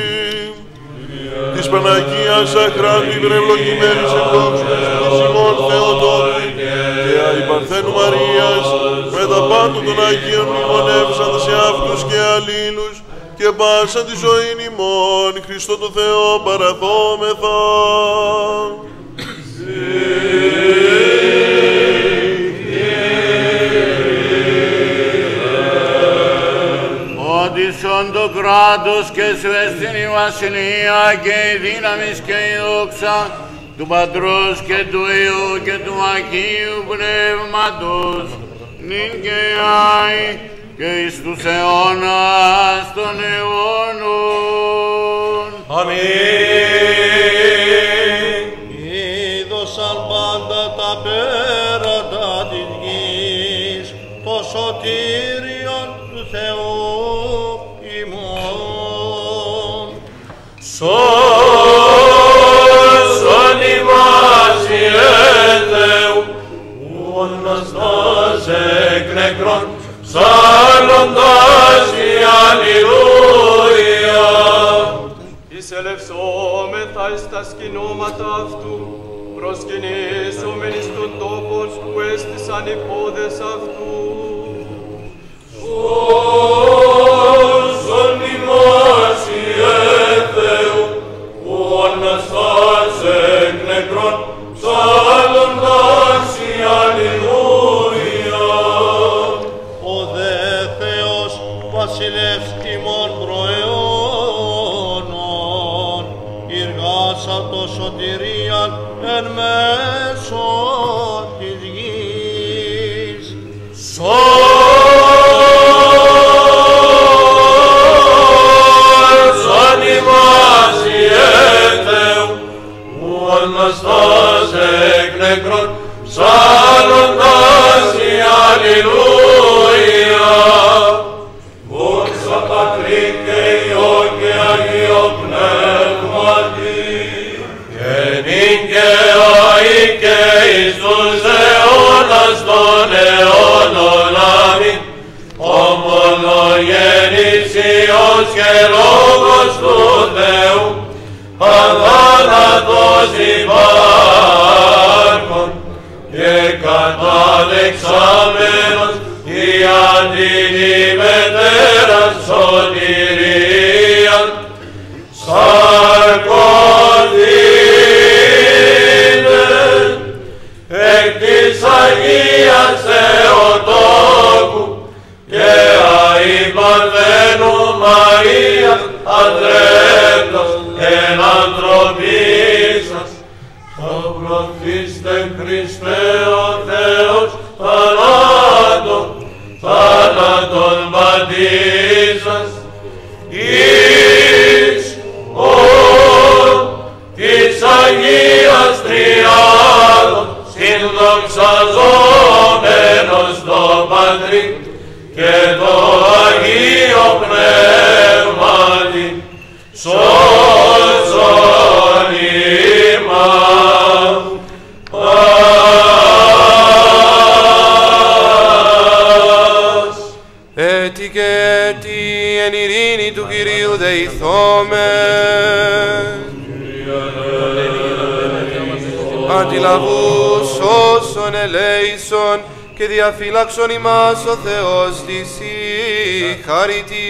Της Παναγίας Αχράντου υπερευλογημένης εκδόξου της Ημών Θεοτόκου και αϊπαρθένου Μαρίας με τα πάντων των Αγίων μνημονεύσαντα σε αυτούς και αλλήλους και πάσα τη ζωήν ημών Χριστό το Θεό παραθόμεθα. Ότισον το κράτος και σου έστειν η βασιλεία και η δύναμις και η δόξα του Πατρός και του Υιού και του Αγίου Πνεύματος νυν και αεί και εις τους αιώνας των αιώνων. Αμήν. Είδωσαν πάντα τα πέρατα της γης το σωτήριον του Θεού ημών. Σώσον ημάς Ιε Θεού, ου Αναστάς εκ νεκρών, ψάλλοντας η Αλληλούια. Εισελευσόμεθα εις τα σκηνώματα αυτού, προσκυνήσομεν εις τον τόπον που έστησαν οι πόδες αυτού. Σώσον ημάς Ιε Θεού, ου Αναστάς εκ νεκρών, ψάλλοντας η Αλληλούια. Ο δε Θεός βασιλεύς ημών προαιώνων, ηργάσα το σωτηρίαν εν μέσω της γης. Σώσον ημάς Ιε Θεού, ου Αναστάς εκ νεκρών, ψάλλοντας η Αλληλούια. Δόξα Πατρί και Υιό και Αγίο Πνεύματι, και νυν και αεί και εις τους αιώνας των αιώνων. Αμήν. Ομολογένης Υιός και Λόγος του Θεού, αθάνατος υπάρχων και καταδεξάμενος διάν την ημετέραν σωτηρίαν, σαρκωθήνε εκ της Αγίας Θεοτόκου και αϊπαρθένου Μαρίας αντρέπτος εν ανθρωπίσας. Σωπρωθήστε Χριστέ ο Θεός θανάτων, θάνατον πατήσας, εις ον της Αγίας Τριάδος συνδοξαζόμενος το Πατρί και το Αγίο Πνεύματι, σώσον ημάς. Έτι και έτι εν ειρήνη του Κυρίου δεηθόμεν. Αντιλαβούς συλλαβούς όσων ελέησον και διαφύλαξον ημάς ο Θεός της η χαριτή.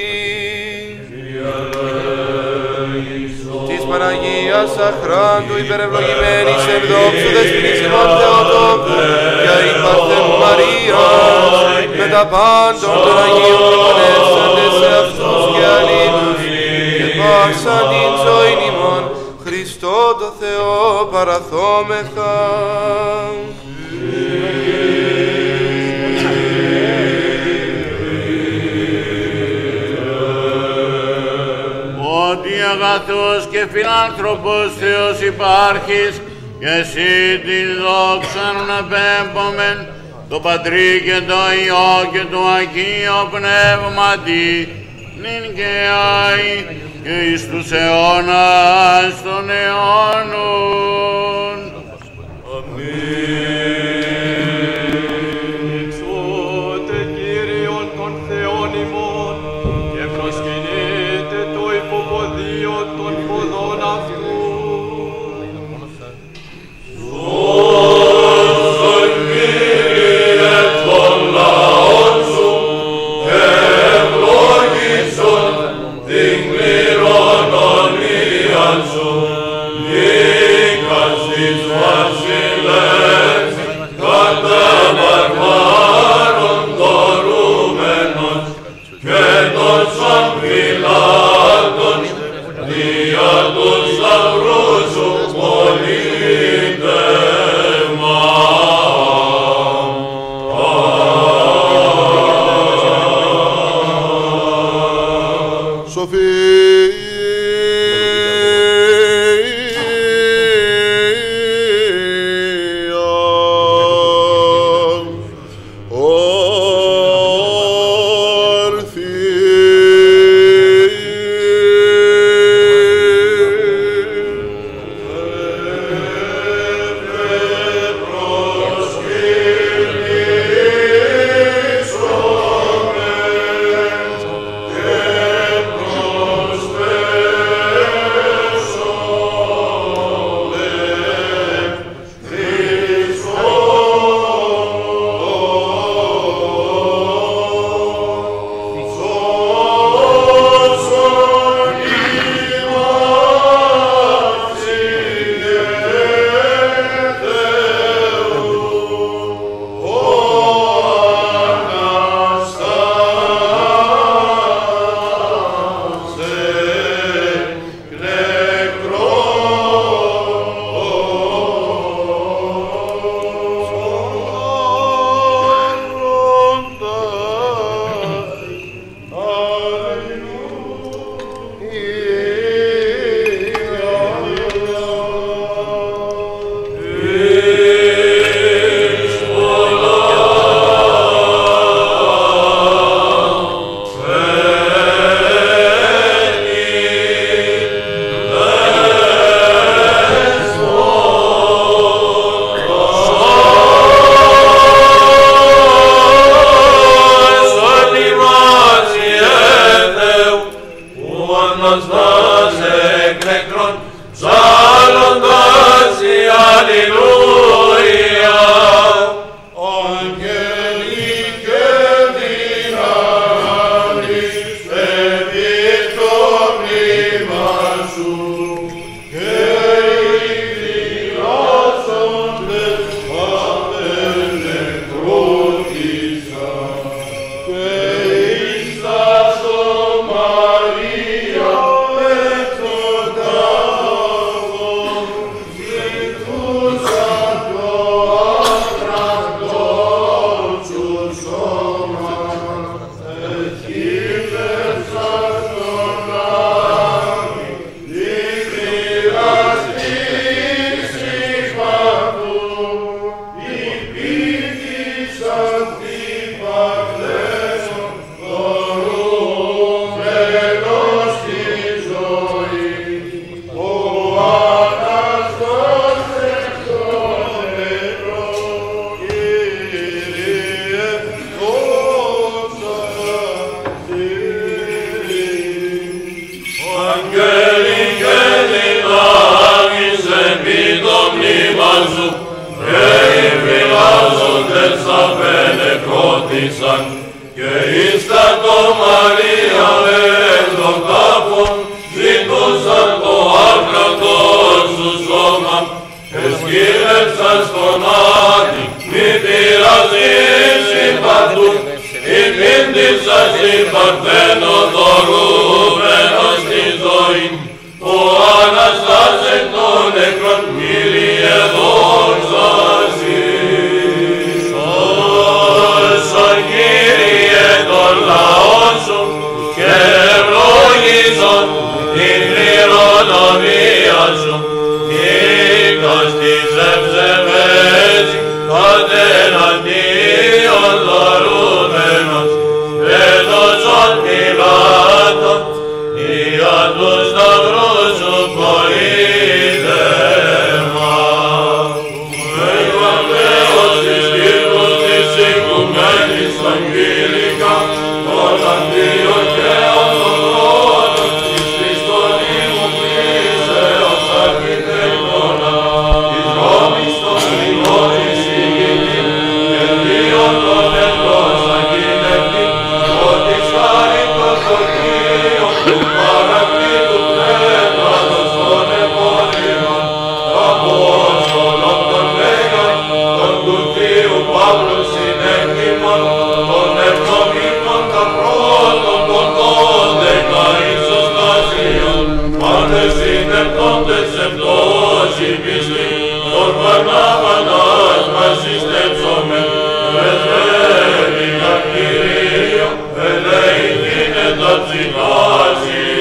Της Παναγίας αχράντου υπερευλογημένης εν δόξου δεσποινής ημών Θεοτόκου και η Παρθένου Μαρίας με τα πάντων των Αγίων μνημονεύσαντες σε αυτούς και αλλήλους και πάσαν την ζωήν ημών Χριστό το Θεό παραθόμεθα. Ότι αγαθός και φιλάνθρωπος Θεός υπάρχεις και εσύ την δόξαν να πέμπομεν το Πατρί και το Υιό και το Αγίο Πνεύματι νυν και αεί και εις τους αιώνας των αιώνων. Αμήν. Εξώτε Κύριον των Θεών ημών και προσκυνείτε το υποποδείο των ποδών αυτού. Δώσον Κύριε των λαών σου και ευλόγησον την κληρονομίαν σου, νίκας της βασιλεύς, κατά βαρβάρων δωρούμενος και των σαμφυλάτων, δια του σταυρού σου πολίτευμα. Σοφή, απενεκρότησαν και εις τα το Μαρία εν των τάφων ζητούσαν το άκρατο σου σώμα εσκύλεψαν στον Άδη μη πειραζείς συμπαθούν η πίντη σας η παρθένο δωρούμενος στη ζωή ο Αναστάς εκ των νεκρών Κύριε δόξα Συ. Σώσον Κύριε των λαών Σου και ευλογήσον την κληρονομία Σου οίκος της ευσεβές κατεναντίον δωρούμενος έδωσον Πιλάτων για τους σταυρούς Σου πολίτευμα. Ευαγγέλος της Κύριος της οικουμένης Αγγίλικα των αντίων και αυτοχρόνων της Χριστονίμου πλήσεως αρχιτέκτονα της Ρώμης των Λιγών εισηγητή και δύο των εχθρών αγγελευτή ότι χάριτος το Κύριο του παρακλήτου πνεύματος των επώνυμων Απόστολων των Μέγαν των του Θείου Παύλου συνέχιμων των εβδομήνων τα πρώτων των δώδεκα ισοστασίων πάντες συνεπτόντες επτώσει πιστοί των Βαρνάβανας μας συστέψομεν πρεσβεύηκα Κυρίω ελέηθήνε τα ψυχάς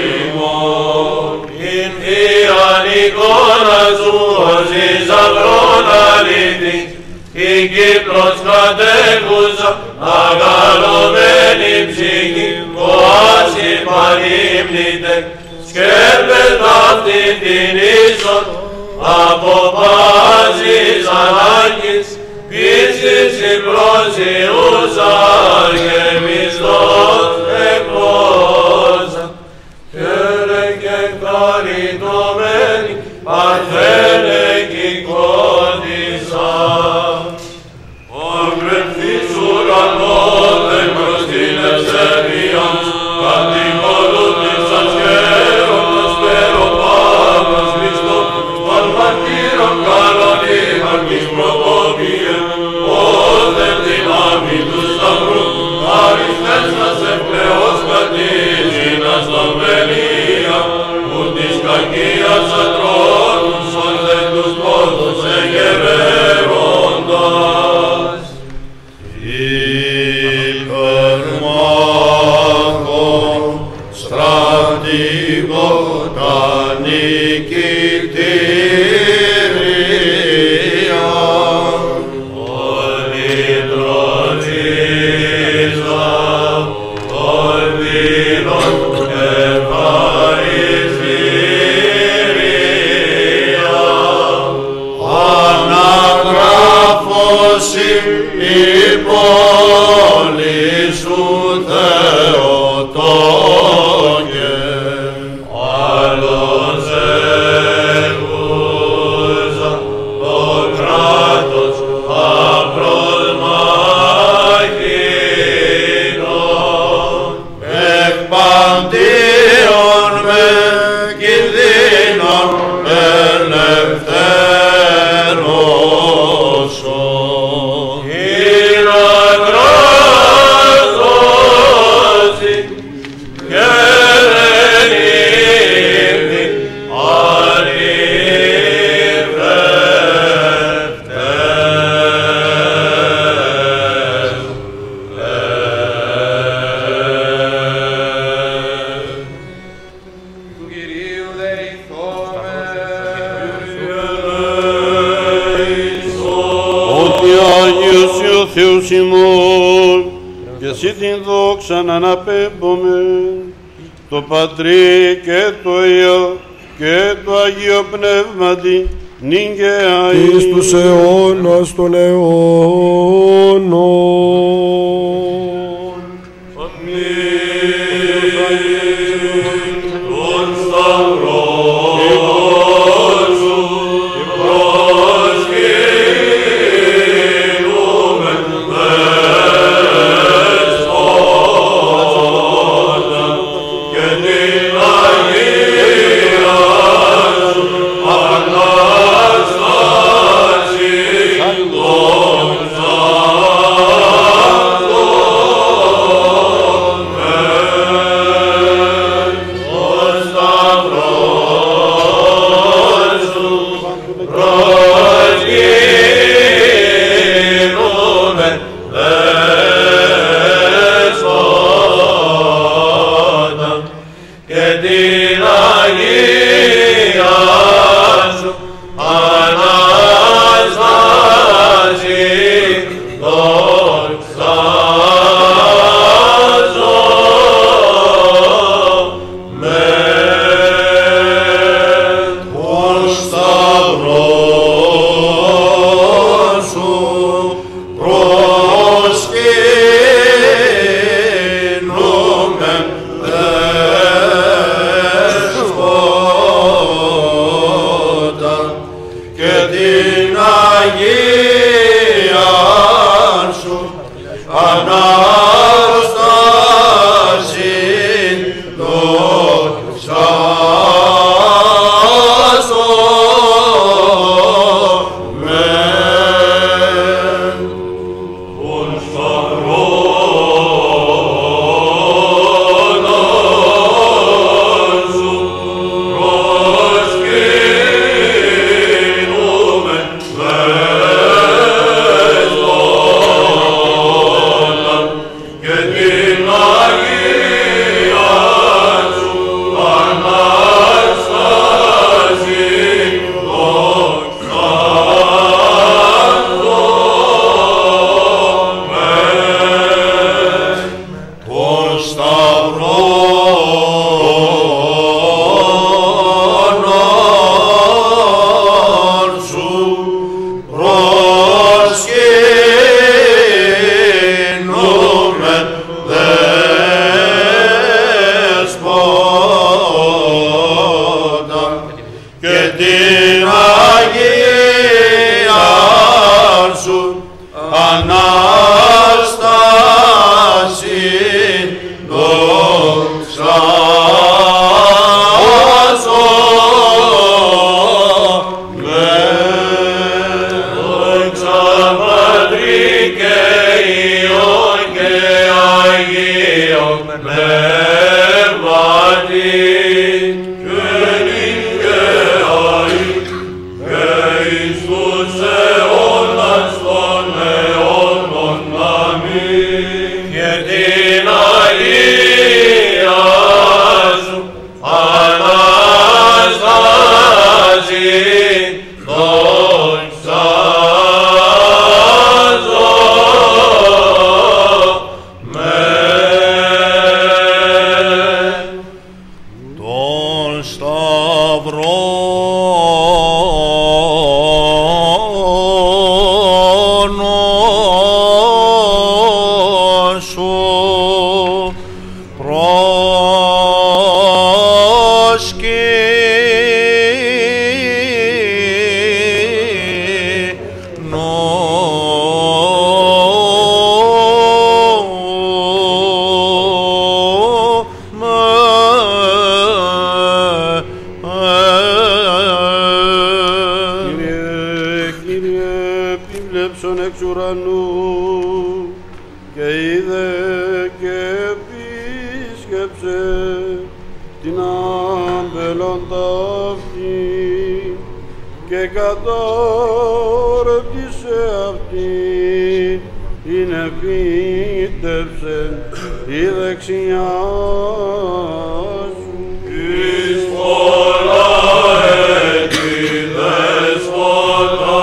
ημών. Ειν θείαν εικόνα Σου ως θησαυρών αλήθης η Κύπρος κατέχουσα αγαλωμένη ψυχή κοάσι πανύμνητε σκέπες αυτήν την ίσον από πάσης ανάγκης πίστης συμπρόσιουσα και μισθός εκπόσα κέρε και χαριτωμένη παρθένε κυκότησα. Ο κρεμφής ουρανός εμπρός την ευσεβίαν κατηγορούντησας χαίροντας περοπάβας Χριστός των μαρτύρων καλονίμαν της προκόπιε ως δεν δυνάμει του σταυρού αριστές σας ευπλεώς κατήσυνας των βελία που της κακίας ατρώνουν σώζε τους πόδους εγεραίροντας. Υπερμάχων στρατηγότα νικητήρια όλοι τροτίζα των δήλων ευχαριστήρια αναγράφος η πόλη Σου Θεοτόκε άλλος έχουσα το κράτος απροσμάχητον εκ παντίων με κινδύνων ελευθέρωσον. Ηρακράτωση και ελεήμνη Του Κυρίου Ότι Άγιος Υ ο Θεός ημών και Εσύ την δόξα να αναπέμπουμε το Πατρί και το Υιό και το Αγίο Πνεύματι νυν και αεί εις τους αιώνας των αιώνων. Τον Σταυρό Σου προσκύνουμε εξ ουρανού και είδε και επίσκεψε την άμπελοντα αυτή και κατόρτισε αυτή είναι φύτευσε η δεξιά σου. Εις πολλά έτη δέσποτα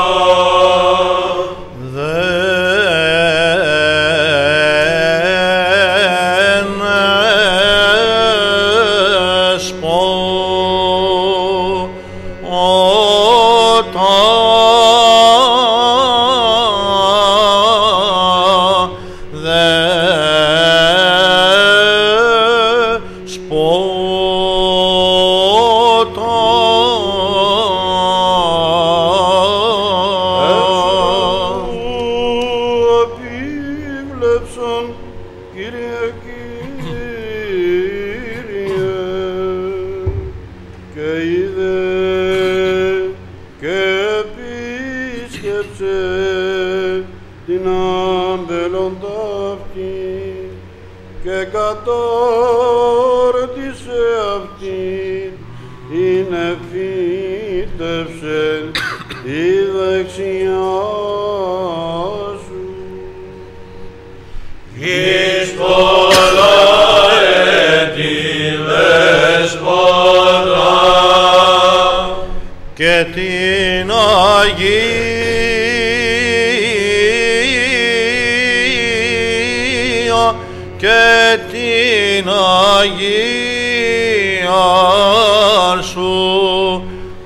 κατόρτισε αυτή είναι φύτευσε η δεξιά σου. Εις πολλά έτη δέσποτα και την Αγία και την Αγία σου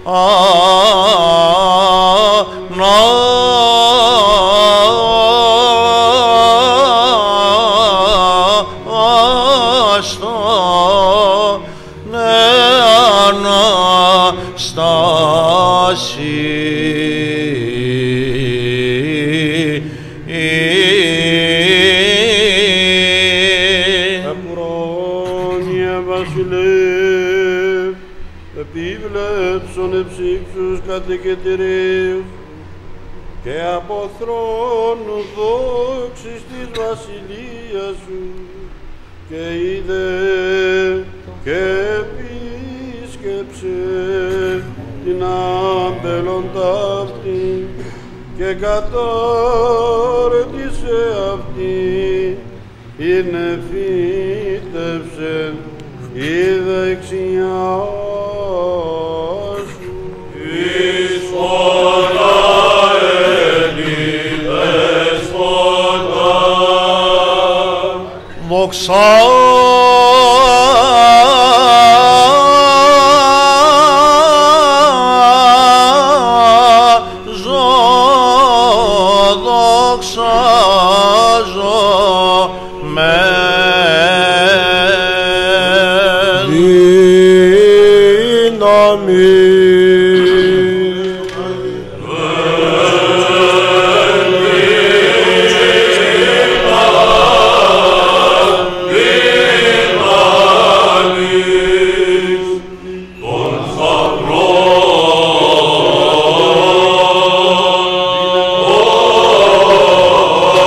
κατοικητηρίους και από θρόνου δόξης της βασιλείας σου και είδε και επίσκεψε την άμπελοντα αυτή και κατόρτισε αυτή είναι φύτευσε η δεξιά. Εις πολλά έτη δέσποτα δοξάζω, δοξάζω με δύναμη. Oh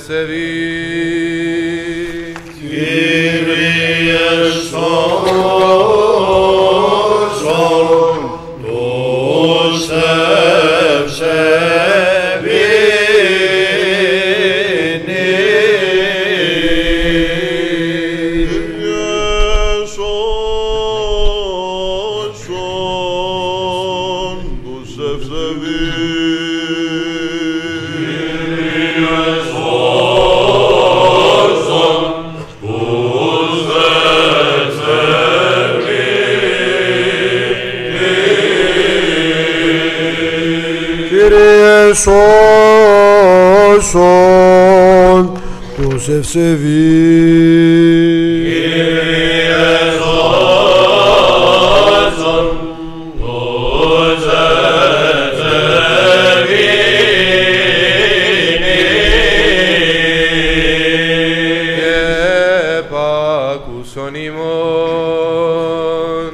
ευσεβή. Κύριε σώσον τους σώσον τους ευσεβείς. Κύριε σώσον τους ευσεβείς. Και επάκουσον ημών.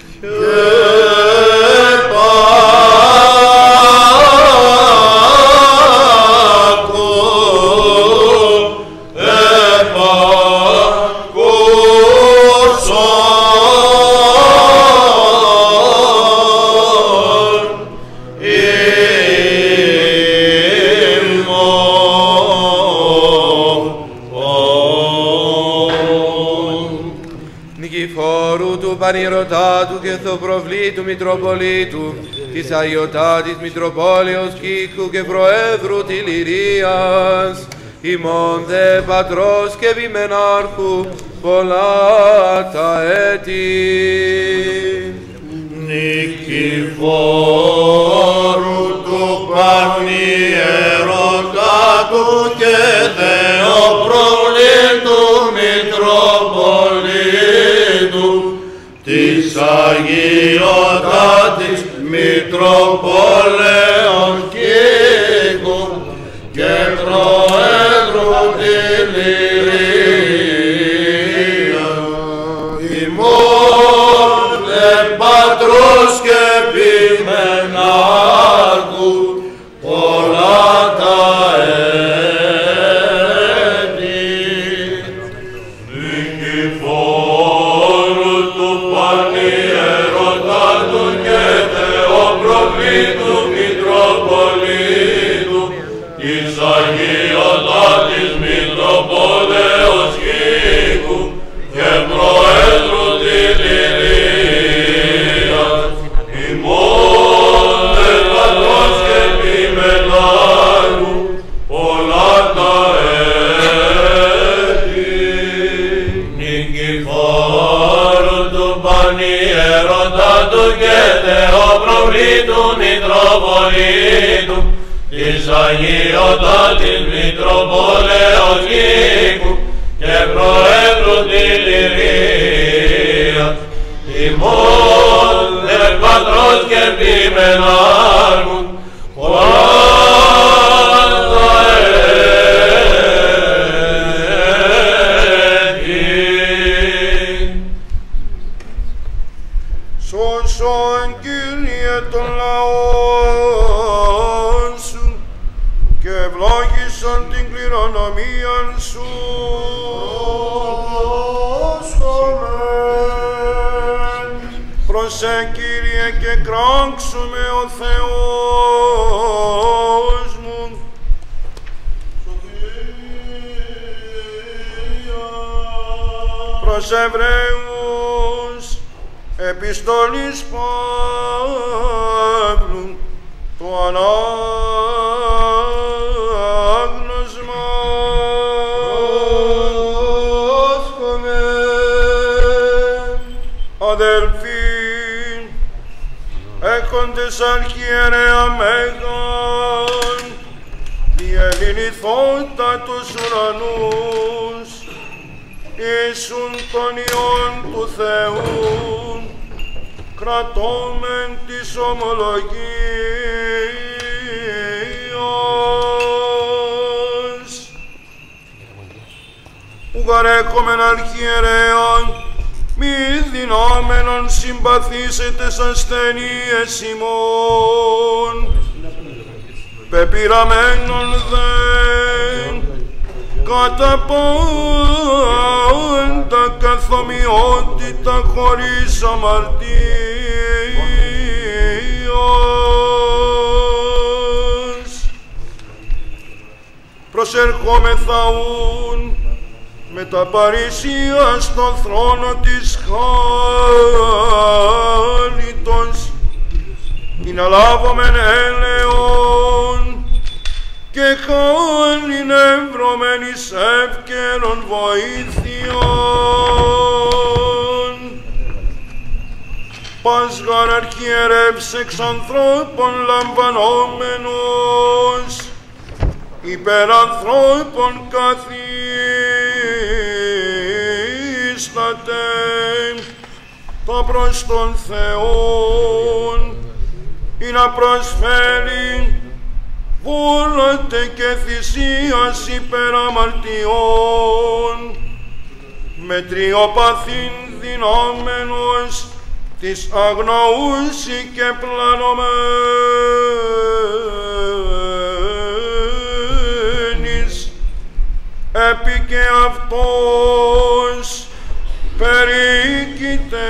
Νικηφόρου του Πανηρωτάτου και Θοπροβλήτου Μητροπολίτου της Αγιωτάτης Μητροπόλεως Κύκου και Προέδρου Τηληρίας, ημών δε Πατρός και Βημενάρχου πολλά τα έτη. Νικηφόρου του Πανιερωτάτου και Θεοπροβλήτου Μητροπολίτου της Αγιωτάτης Μητροπόλεως Κύκου και Προέδρου Τηληρίας, ημών δε Πατρός και Βημενάρχου πολλά τα έτη. Νικηφόρου του Πανιερωτάτου και Θεοπροβλήτου Μητροπολίτου της Αγιωτάτης Μητροπόλεως Κύκου και Προέδρου Τηληρίας, ημών δε Πατρός και Βημενάρχου πολλά τα έτη. Νικηφόρου του Πανιερωτάτου και Θεοπροβλήτου Μητροπολίτου της Αγιωτάτης Μητροπόλεως Κύκου και Προέδρου Τηληρίας, ημών δε Πατρός και Βημενάρχου πολλά τα έτη. Σώσον Κύριε των λαών σου και ευλόγησον την κληρονομίαν σου. Προσέ Κύριε και κράξουμε ο Θεός μου. Προς Εβραίους επιστολής Παύλου το ανάγνωσμα. Αδελφοί, έχοντες αρχιερέα Μέγαν, διελληνηθόντα τους ουρανούς, ήσουν των Υιών του Θεού, κρατώμεν της ομολογίας. Ουγαρέχομεν αρχιερέαν, μη δυνάμενον συμπαθήσετε σ' ασθενείες ημών, πεπειραμένον δε κατά πάντα καθομοιότητα χωρίς αμαρτίας. Προσερχόμεθα ούν με τα παρησία στον θρόνο της χάριτος, ή να λάβομεν έλεον και χάριν ευρωμένης εύκαιρον βοήθειον. Πας γαρ αρχιερεύς εξ ανθρώπων λαμβανόμενος, υπέρ ανθρώπων καθίσταται το προς τον Θεόν, ή να προσφέρει βούλατε και θυσίας υπέρ αμαρτιών, με τριοπαθήν δυνάμενος της αγνοούσι και πλανωμένης, επί και αυτός περίκειται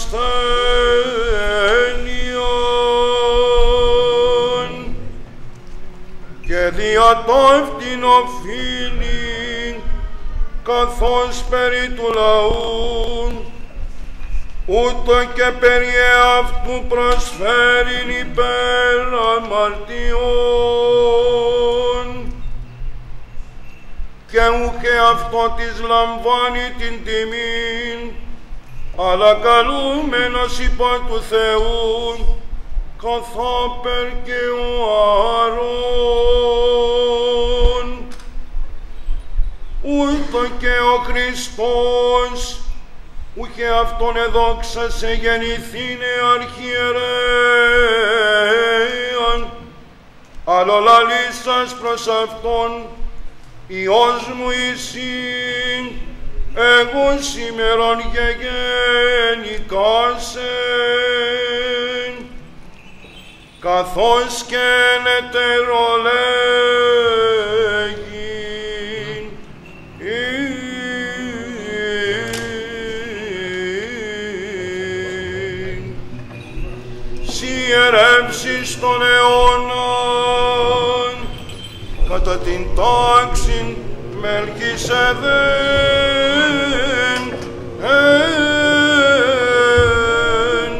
ασθένειον, και δια το αυτήν οφείλει, καθώς περί του λαού, ούτω και περί αυτού προσφέρειν υπέρ αμαρτιών, και ούκε αυτό της λαμβάνει την τιμήν, αλλά καλούμενος υπό του Θεού, καθάπερ και ο Αρών. Ούτω και ο Χριστός, ούκε αυτόν εδόξασε γεννηθήνε αρχιερέαν, αλλά λαλήσας προς αυτόν, Υιός μου εισήν, εγώ σήμερον γεγεννικάσεν, καθώς και νετερολέγην. Συερεύσεις των αιώνων, κατά την τάξην Μελκισεδέν, εν,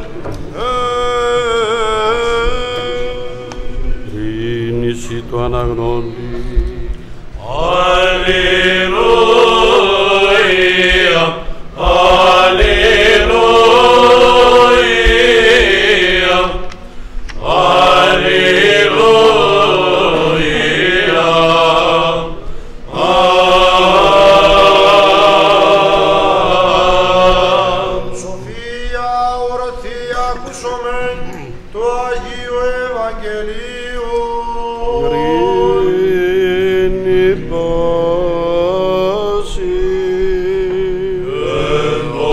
εν. Κρίνηση του αναγνώντη. Αλληλούια, αλληλούια, αλληλούια. Σοφία ορθή ακούσομεν το Αγίου Ευαγγελίου. Κρίνη πάση. Εν το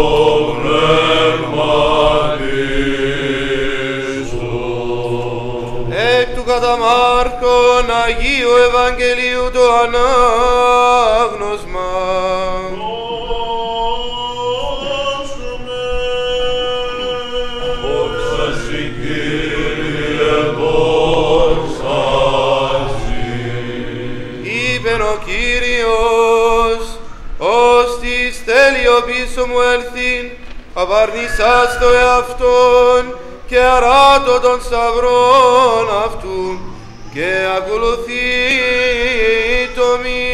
πνεύματι σου. Εκ του κατά Μάρκον Αγίου Ευαγγελίου το ανάγνωσμα. Δόξα σοι, Κύριε, δόξα σοι. Είπεν ο Κύριος, ώστις θέλει ο πίσω μου έλθειν, απαρνησάς το εαυτόν και αράτω των σταυρών αυτού και ακολουθεί το μη.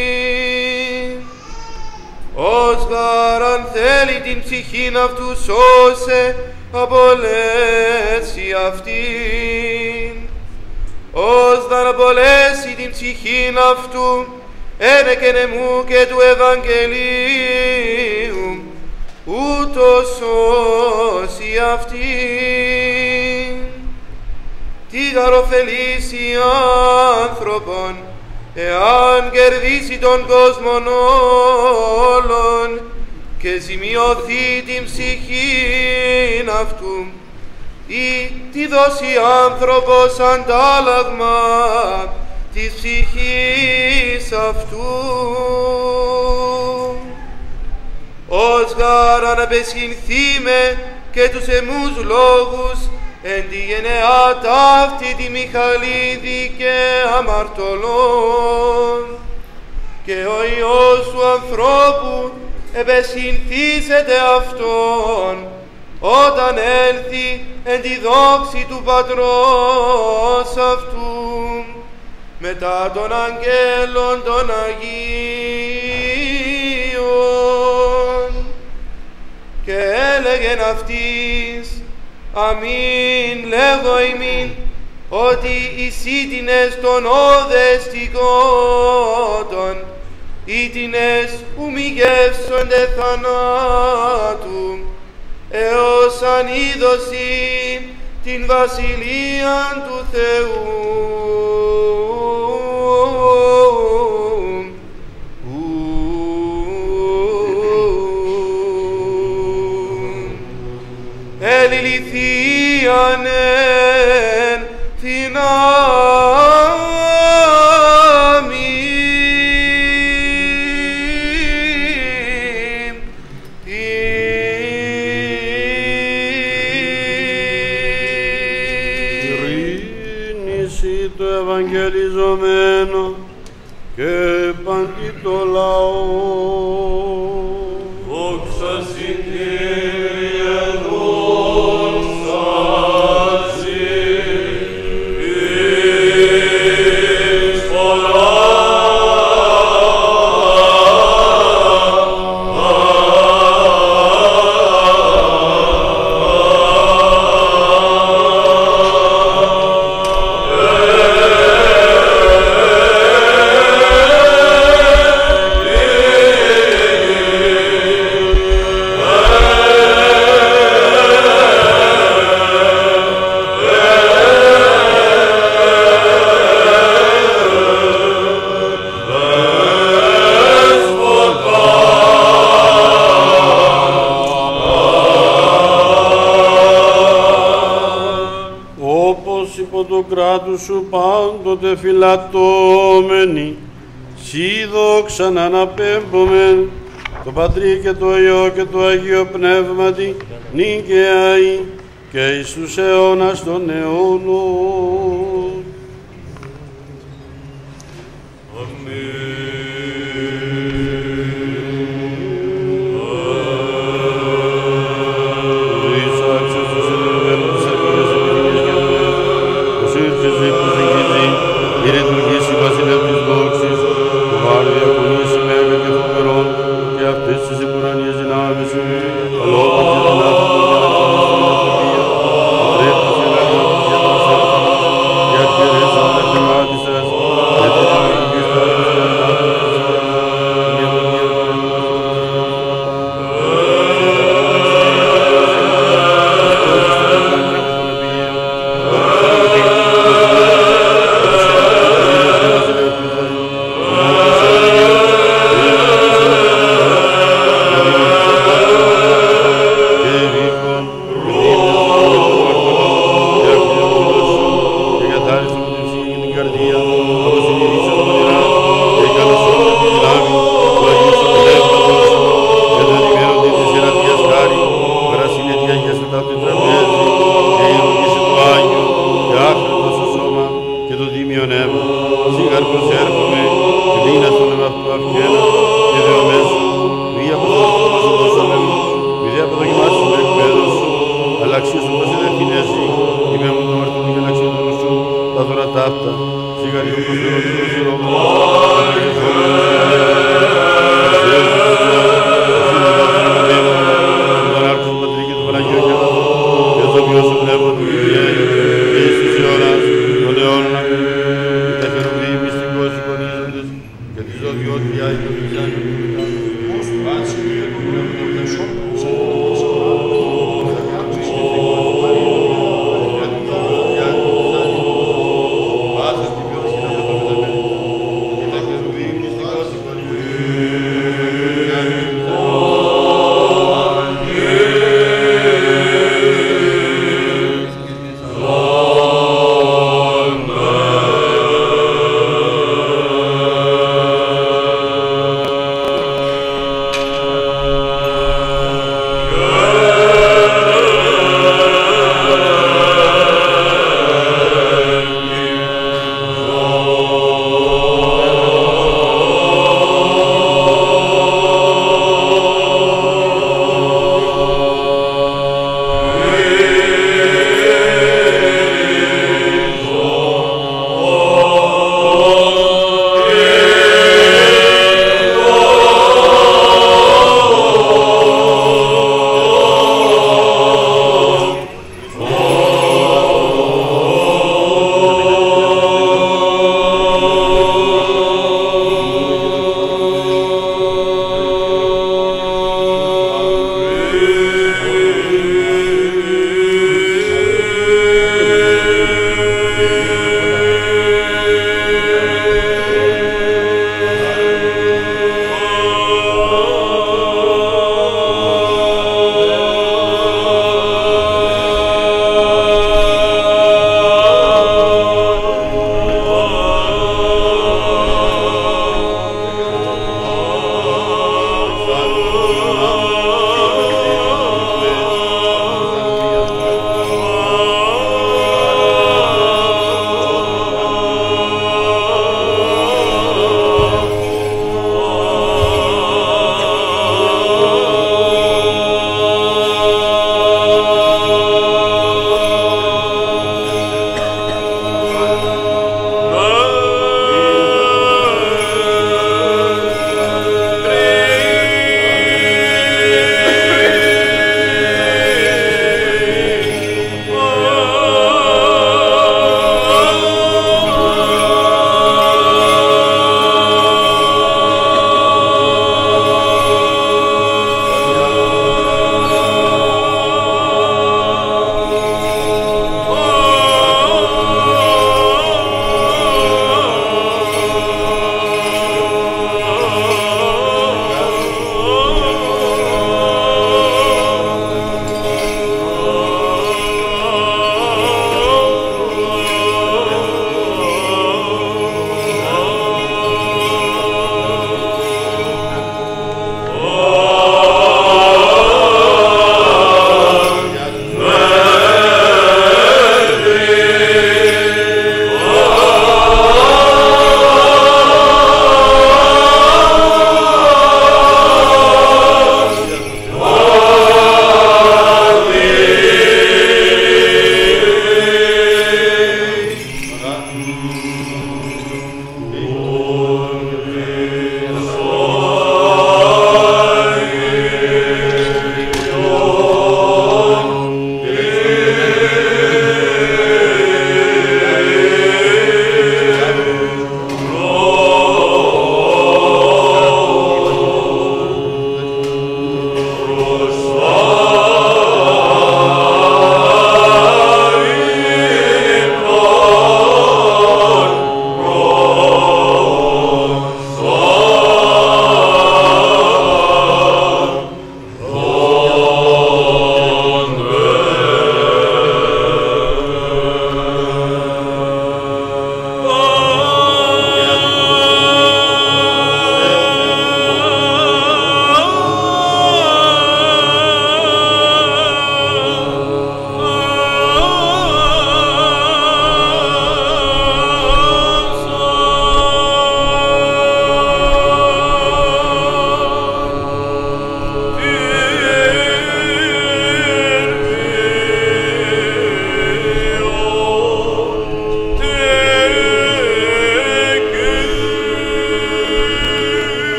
Ως γαράν θέλει την ψυχήν αυτού σώσε, απολέσει αυτήν. Ως δαν απολέσει την ψυχήν αυτού, ένεκεν εμού και του Ευαγγελίου, ούτως σώσει αυτήν. Τι γαροφελήσει άνθρωπον, εάν κερδίσει τον κόσμον όλων και ζημιωθεί την ψυχήν αυτού, ή τι δώσει άνθρωπος αντάλλαγμα της ψυχής αυτού. Ως γάρ αναπεσχυνθήμε και τους εμούς λόγους εν τη γενεά ταύτη τη Μιχαλίδη και αμαρτωλών. Και ο Υιός του ανθρώπου επεσχυνθήσεται αυτόν, όταν έλθει εν τη δόξη του Πατρός αυτού, μετά των αγγέλων των Αγίων. Και έλεγεν αυτής, αμήν λέγω ημίν, ότι οι σύτινες των οδεστικότων, ήτινες ου μη γεύσονται θανάτου, έως αν είδωσιν την βασιλείαν του Θεού. Ελιληθίαν εν δυνάμει ειρήνηση το ευαγγελιζομένο και παντί το λαό. Δόξα συ Κύριε, δόξα συ εις πολλά. Κράτου σου πάντοτε φυλατώμενοι, σοι δόξα να αναπέμπομεν, το Πατρί και το Υιό και το Αγίο Πνεύματι, νικαιαί και εις τους αιώνας των αιώνων.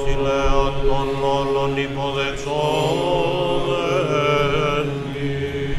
βασιλέα των όλων υποδεξόμενοι.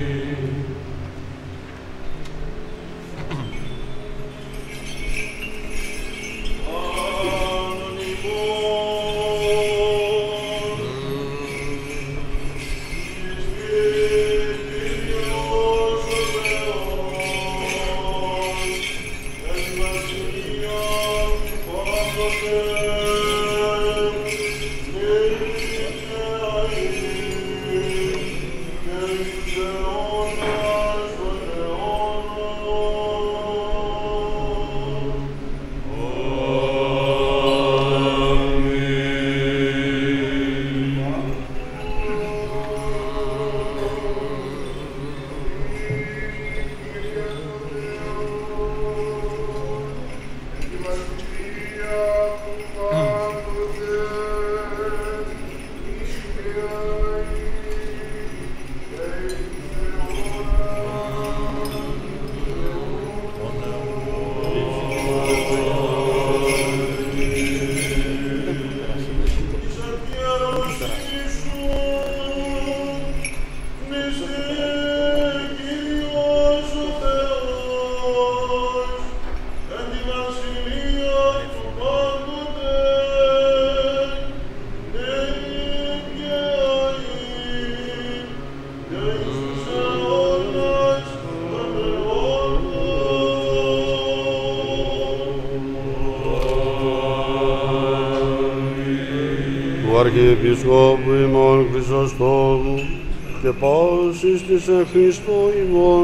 Αρχιεπισκόπου ημών Χρυσοστόμου και πάσης της εν Χριστώ ημών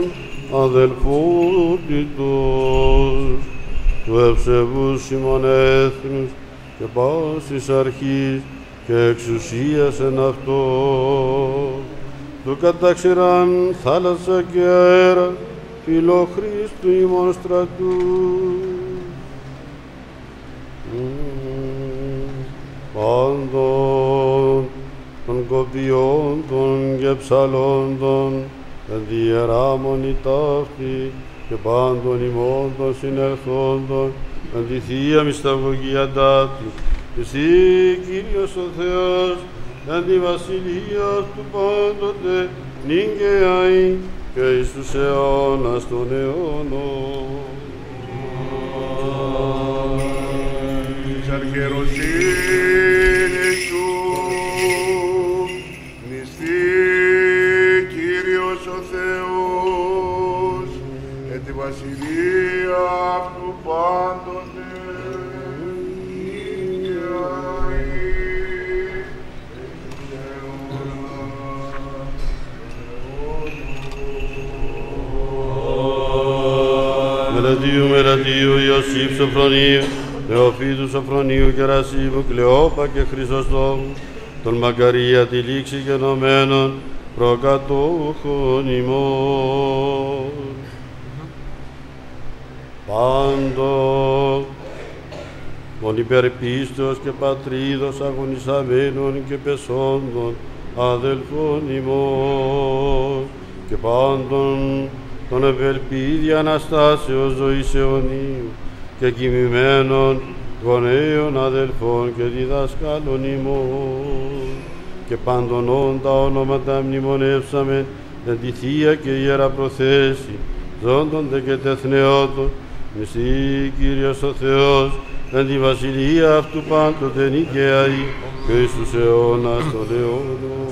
αδελφότητος, του ευσεβούς ημών έθνους και πάσης αρχής και εξουσίας εν αυτό, του καταξηράν θάλασσα και αέρα, φιλοχρίστου ημών στρατού. Πάντων των κοπιόντων και ψαλόντων, εν διεράμονη ταύτη και πάντων ημών των συνερθόντων, εν τη Θεία Μυσταγωγία ταύτη, εσύ Κύριος ο Θεός, εν τη βασιλεία του πάντοτε νυν και αΐ και εις τους αιώνας των αιώνων. Της αρχιεροσύνης σου μισθή Κύριος ο Θεός, εν τη βασιλεία αυτού πάντοτε νυν και αΐ και εις τους αιώνας. Μελετίου, Μελετίου, Ιωσήφ Σοφρονίου, Θεοφύτου Σοφρονίου, Γερασίμου, Κλεόπα και Χρυσοστόμου, των μακαρία τη λήξη γενομένων προκατόχων ημών. Πάντων, των υπερπίστεως και πατρίδος αγωνισαμένων και πεσόντων αδελφών ημών, και πάντων των ευελπίδη Αναστάσεως ζωής αιωνίου και κοιμημένων γονέων αδελφών και διδασκάλων ημών, και πάντων όντα ονόματα μνημονεύσαμε εν τη Θεία και Ιερά Προθέση, ζώντων και τεθνεώτων, μισή Κύριος ο Θεός, εν τη βασιλεία αυτού πάντοτε νικαία και εις τους αιώνας των αιώνων.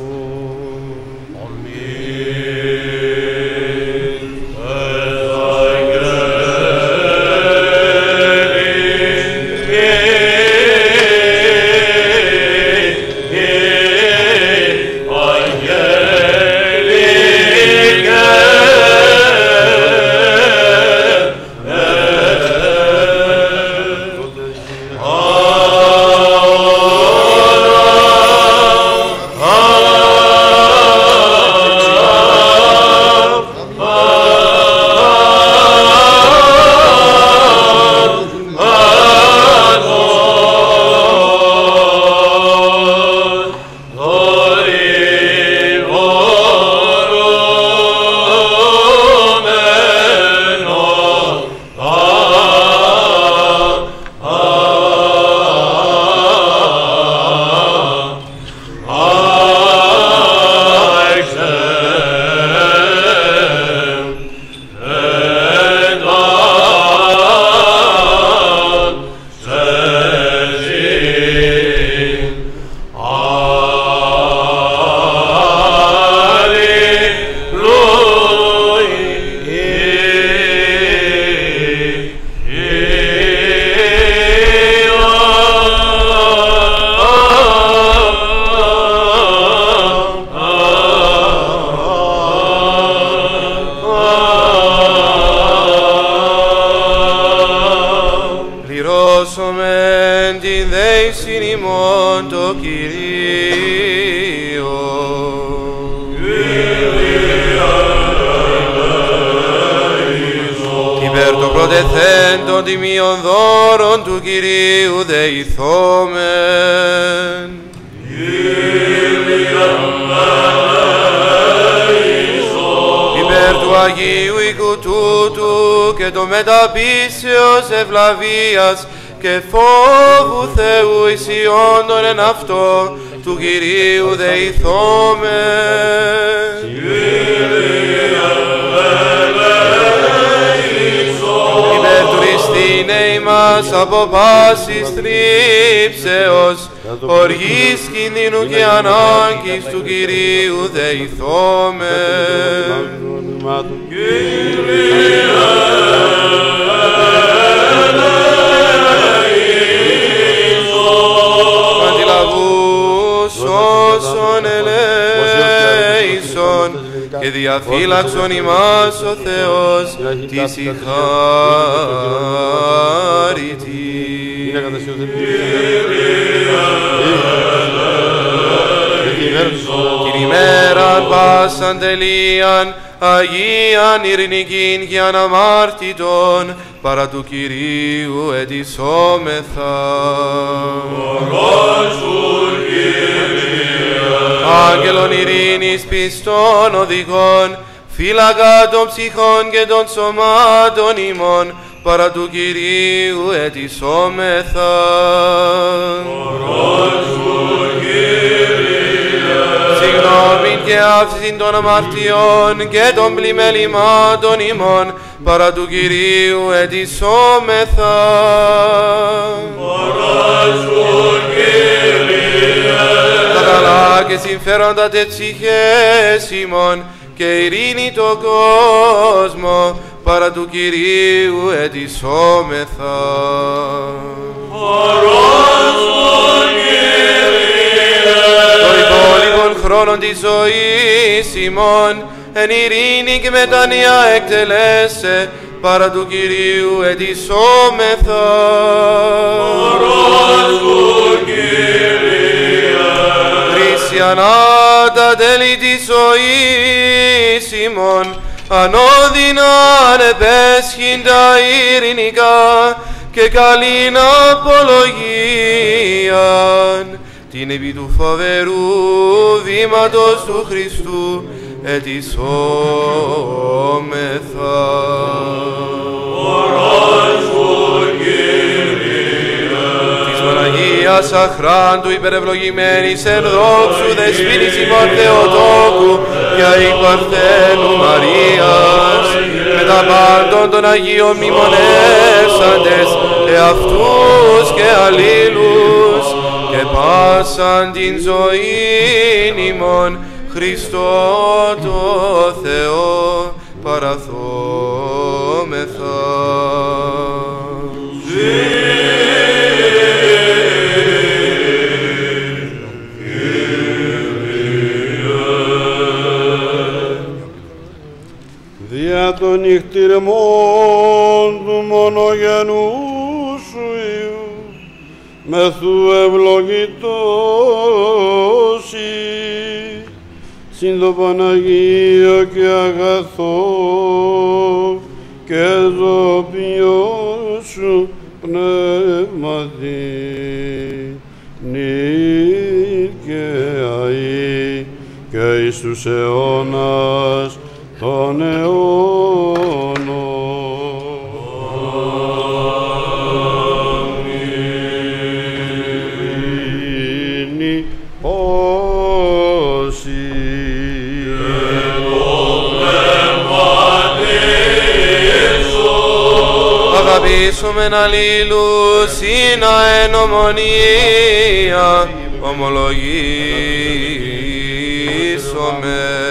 Ah Πληρώσομεν την δέησιν ημών το Κυρίο. Υπέρ το πρωτεθέντων τιμίων δώρων του Κυρίου δεηθόμεν. Υπέρ του Αγίου οίκου τούτου και το μεταπίσεως ευλαβίας και φόβου Θεού εισιόντων εν αυτό του Κυρίου δεηθόμεν. Υπέρ του Χριστίνε ημάς από πάσης θλίψεως, οργής κινδύνου και ανάγκης του Κυρίου δεηθόμεν. Αντιλαβούς όσων ελέησον και διαφύλαξον ημάς ο Θεός της η χάρητη. Την ημέραν πάσαν τελείαν, Αγίαν ειρηνικήν και αναμάρτητον, παρά του Κυρίου ετισόμεθα. Άγγελον ειρήνης πιστών οδηγών, φύλακα των ψυχών και των σωμάτων ημών, παρά του Κυρίου ετισόμεθα. Συγγνώμην και αύξησιν των αμαρτιών και των πλημελημάτων ημών, παρά του Κυρίου ετισόμεθα. Τα καλά και συμφέροντα τε ψυχές ημών και ειρήνη το κόσμο, παρά του Κυρίου ετισόμεθα. Το υπόλοιπον χρόνων της ζωής ημών εν ειρήνη και μετάνοια εκτελέσε, παρά του Κυρίου ετισόμεθα. Χριστιανά τα τέλη της ζωής ημών, ανώδυνα ανεπέσχυντα ειρηνικά και καλήν απολογίαν, την επί του φοβερού βήματος του Χριστού ετισόμεθα. Της Παναγίας αχράντου υπερευλογημένης εν δόξου δεσποίνης ημών Θεοτόκου και αη Παρθένου Μαρίας, με τα πάντων των Αγίων μνημονεύσαντες εαυτούς και αλλήλους και πάσαν την ζωήν ημών Χριστό το Θεό παραθόμεθα. Δια των νυχτηρμών του μονογενού σου Υιού, μεθού ευλογητός συν το Παναγίο και αγαθό και ζωπιό σου πνεύματι, νυν και αεί και εις τους αιώνας των αιώνων. Ειρήνη όσοι ομολογήσομεν αλλήλους σύνα εν ομονία, ομολογήσομεν.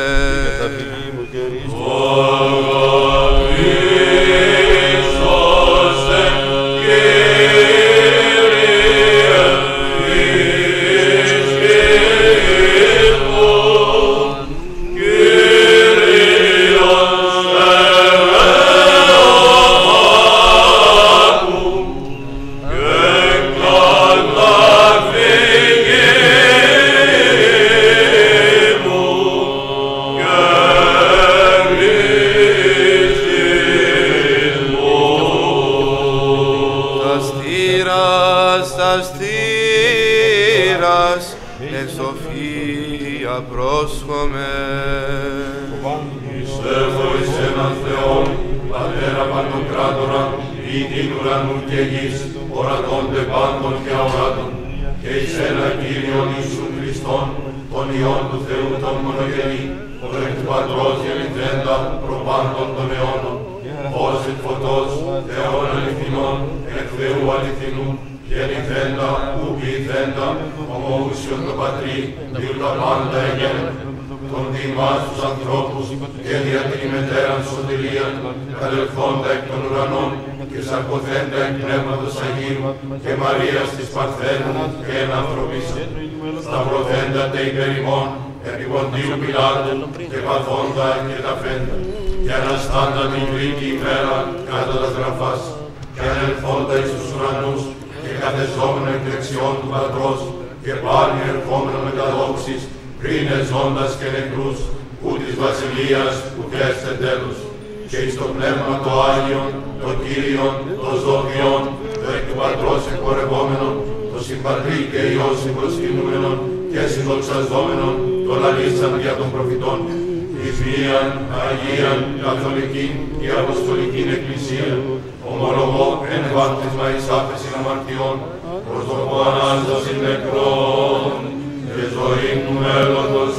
Πιστεύω εις έναν Θεόν, Πατέρα Παντοκράτορα, ήτην ουρανού και γης, ορατώνται πάντων και αοράτων, και εις ένα Κύριον Ιησού Χριστόν, τον Υιόν του Θεού τον μονογενή, τον εκ του Πατρός γεννηθέντα προπάντων των αιώνων, ως εκ φωτός, Θεόν αληθινών, εκ Θεού αληθινού, γεννηθέντα, ου ποιηθέντα, ομοούσιον το Πατρί, διού τα πάντα εγέννη, τον διημάς τους ανθρώπους και δια την ημετέραν σωτηρίαν, καλελθόντα εκ των ουρανών και σαρκωθέντα εκ Πνεύματος Αγίου και Μαρίας της Παρθένου και εν ανθρωπίσα. Σταυρωθέντα τε υπέρ ημών, επί Ποντίου Πιλάτου και παθόντα και ταφέντα, και αναστάντα την τρίτη ημέρα κάτω τα γραφάς, και ανελθόντα εις τους ουρανούς και καθεζόμενο εκ δεξιών του Πατρός, και πάλι ερχόμενο με τα δόξης, πριν εζώντας και νεκρούς, ου της βασιλείας που καίστε τέλους, και εις το Πνεύμα το Άγιον, το Κύριον, το Ζωοποιόν, το εκ του Πατρός εκπορευόμενον, το συμπατρί και Υιός συμπροσκυνούμενον και συνδοξαζόμενον, το λαλήσαν δια των προφητών, εις μίαν, Αγίαν, Καθολικήν και Αποστολικήν Εκκλησίαν, ομολογώ εν βάπτισμα εις άφεσιν αμαρτιών, προσδοκώ Ανάστασιν νεκρών, και ζωή του μέλλοντος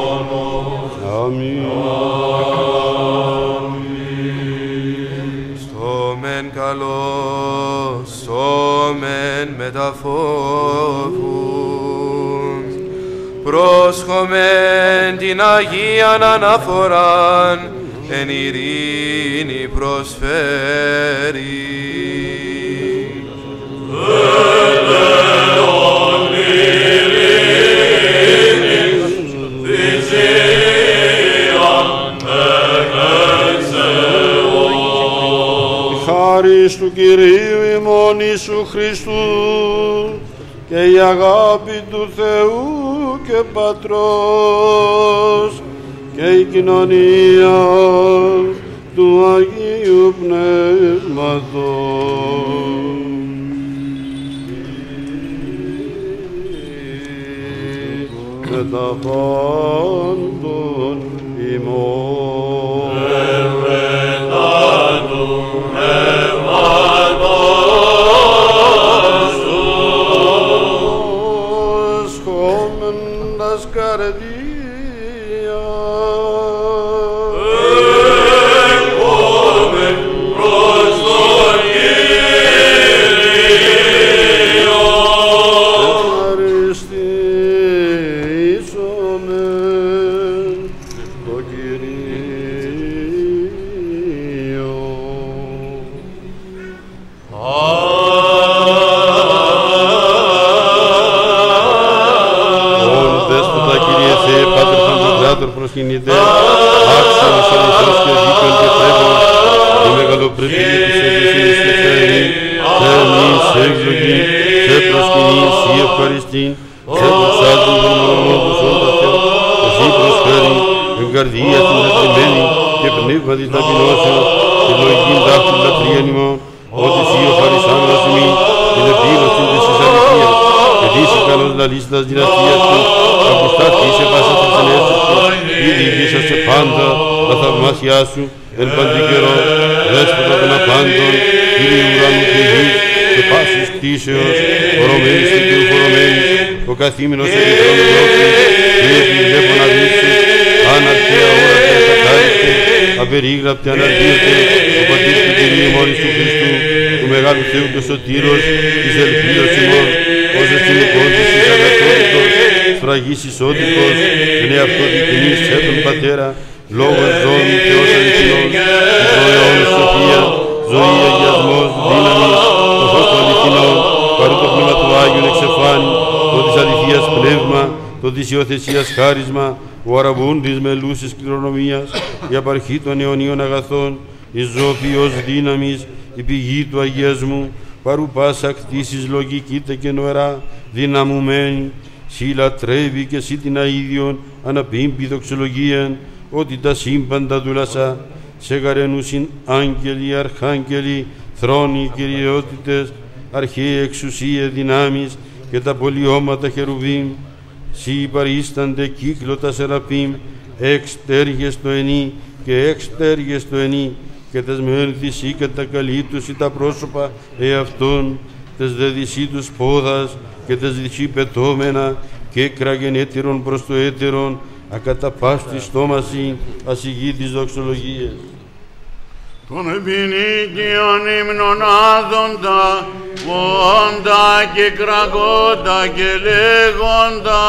αιώνος. Αμήν. Στόμεν καλός, στόμεν μεταφόβους, πρόσχομεν την Αγίαν αναφοράν, εν ειρήνη προσφέρει. Χάρις του Κυρίου ημών Ιησού Χριστού και η αγάπη του Θεού και Πατρός και η κοινωνία του Αγίου Πνεύματος με τα πάντων ημών. Προσκυνητέ, άξιος ελευθερός και δίκαιον και πρέπον, και μεγαλοπρεπή της ευλογίας και φέρει, και εμείς ευλογή, και προσκυνείς ή ευχαριστήν, και δοξάζουν τον μονομόντους όντα Θεό, εσύ προσφέρει, εν καρδία την λατρεμένη, και πνεύμα της ταπεινώσεως, και λογικήν δάκτην λατρείαν ημών, ότι εσύ ο χαρισάμενος ημίν, την επίγνωσιν της αληθείας, και δεις ικανός λαλίστας δυναστείας του, ακουστάς και είσαι πάσα της ενέστης του, ήδη βήσαστε πάντα τα θαυμάσια σου, εν παντή καιρό, δέσποτα των απάντων, Κύριε ουρανού και γης, και πάσης κτήσεως, ορωμένης και κυροφορωμένης, ο καθήμενος ερυθρών δόξης, και επιβλέπων αδείξεις, αναρχαία ώρα και ακατάληπτε, απερίγραπτε αναρτήρτε, ο πατήρ του Κυρίου μόλις του Χριστού, του μεγάλου Θεού το σωτήρος, της ελπίδος ημών, ως εστιμικός της αγαθότητος, σφραγής ισότικος, εν εαυτό δεικνύεις σε τον Πατέρα, λόγος ζώων Θεός αληθινός, ζωή σοφία, ζωή αγιασμός, δύναμης, το φως του αληθινό, παρού το πνεύμα του Άγιον εξεφάνει, το της αληθείας πνεύμα, το της υιοθεσίας χάρισμα, ο αραβούντης μελούσης κληρονομίας, η απαρχή των αιωνίων αγαθών, η ζωοποιός δύναμης, η πηγή του αγιασμού, παρού πάσα κτήσεις λογική και νοερά, δυναμουμένη, σύ λατρεύει και σύ την αΐδιον, αναπήμπη δοξολογίαν, ότι τα σύμπαντα δούλασα, σε γαρενούσιν άγγελοι, αρχάγγελοι, θρόνοι, κυριότητες, αρχαίοι εξουσία δυνάμεις και τα πολιώματα χερουβίμ, σύ παρίστανται κύκλο τα σεραπίμ, εξτέργες το ενί και εξτέργες το ενί, και τες μένθης ή κατακαλύπτους ή τα πρόσωπα εαυτόν, τες δε δυσί τους πόδας και τες δυσί πετώμενα και κράγεν έτερον προς το έτερον, ακαταπάστη στόμαση ασυγήτης δοξολογίας. Τον επινίκιον ύμνον άδοντα, πόντα και κραγόντα και λέγοντα.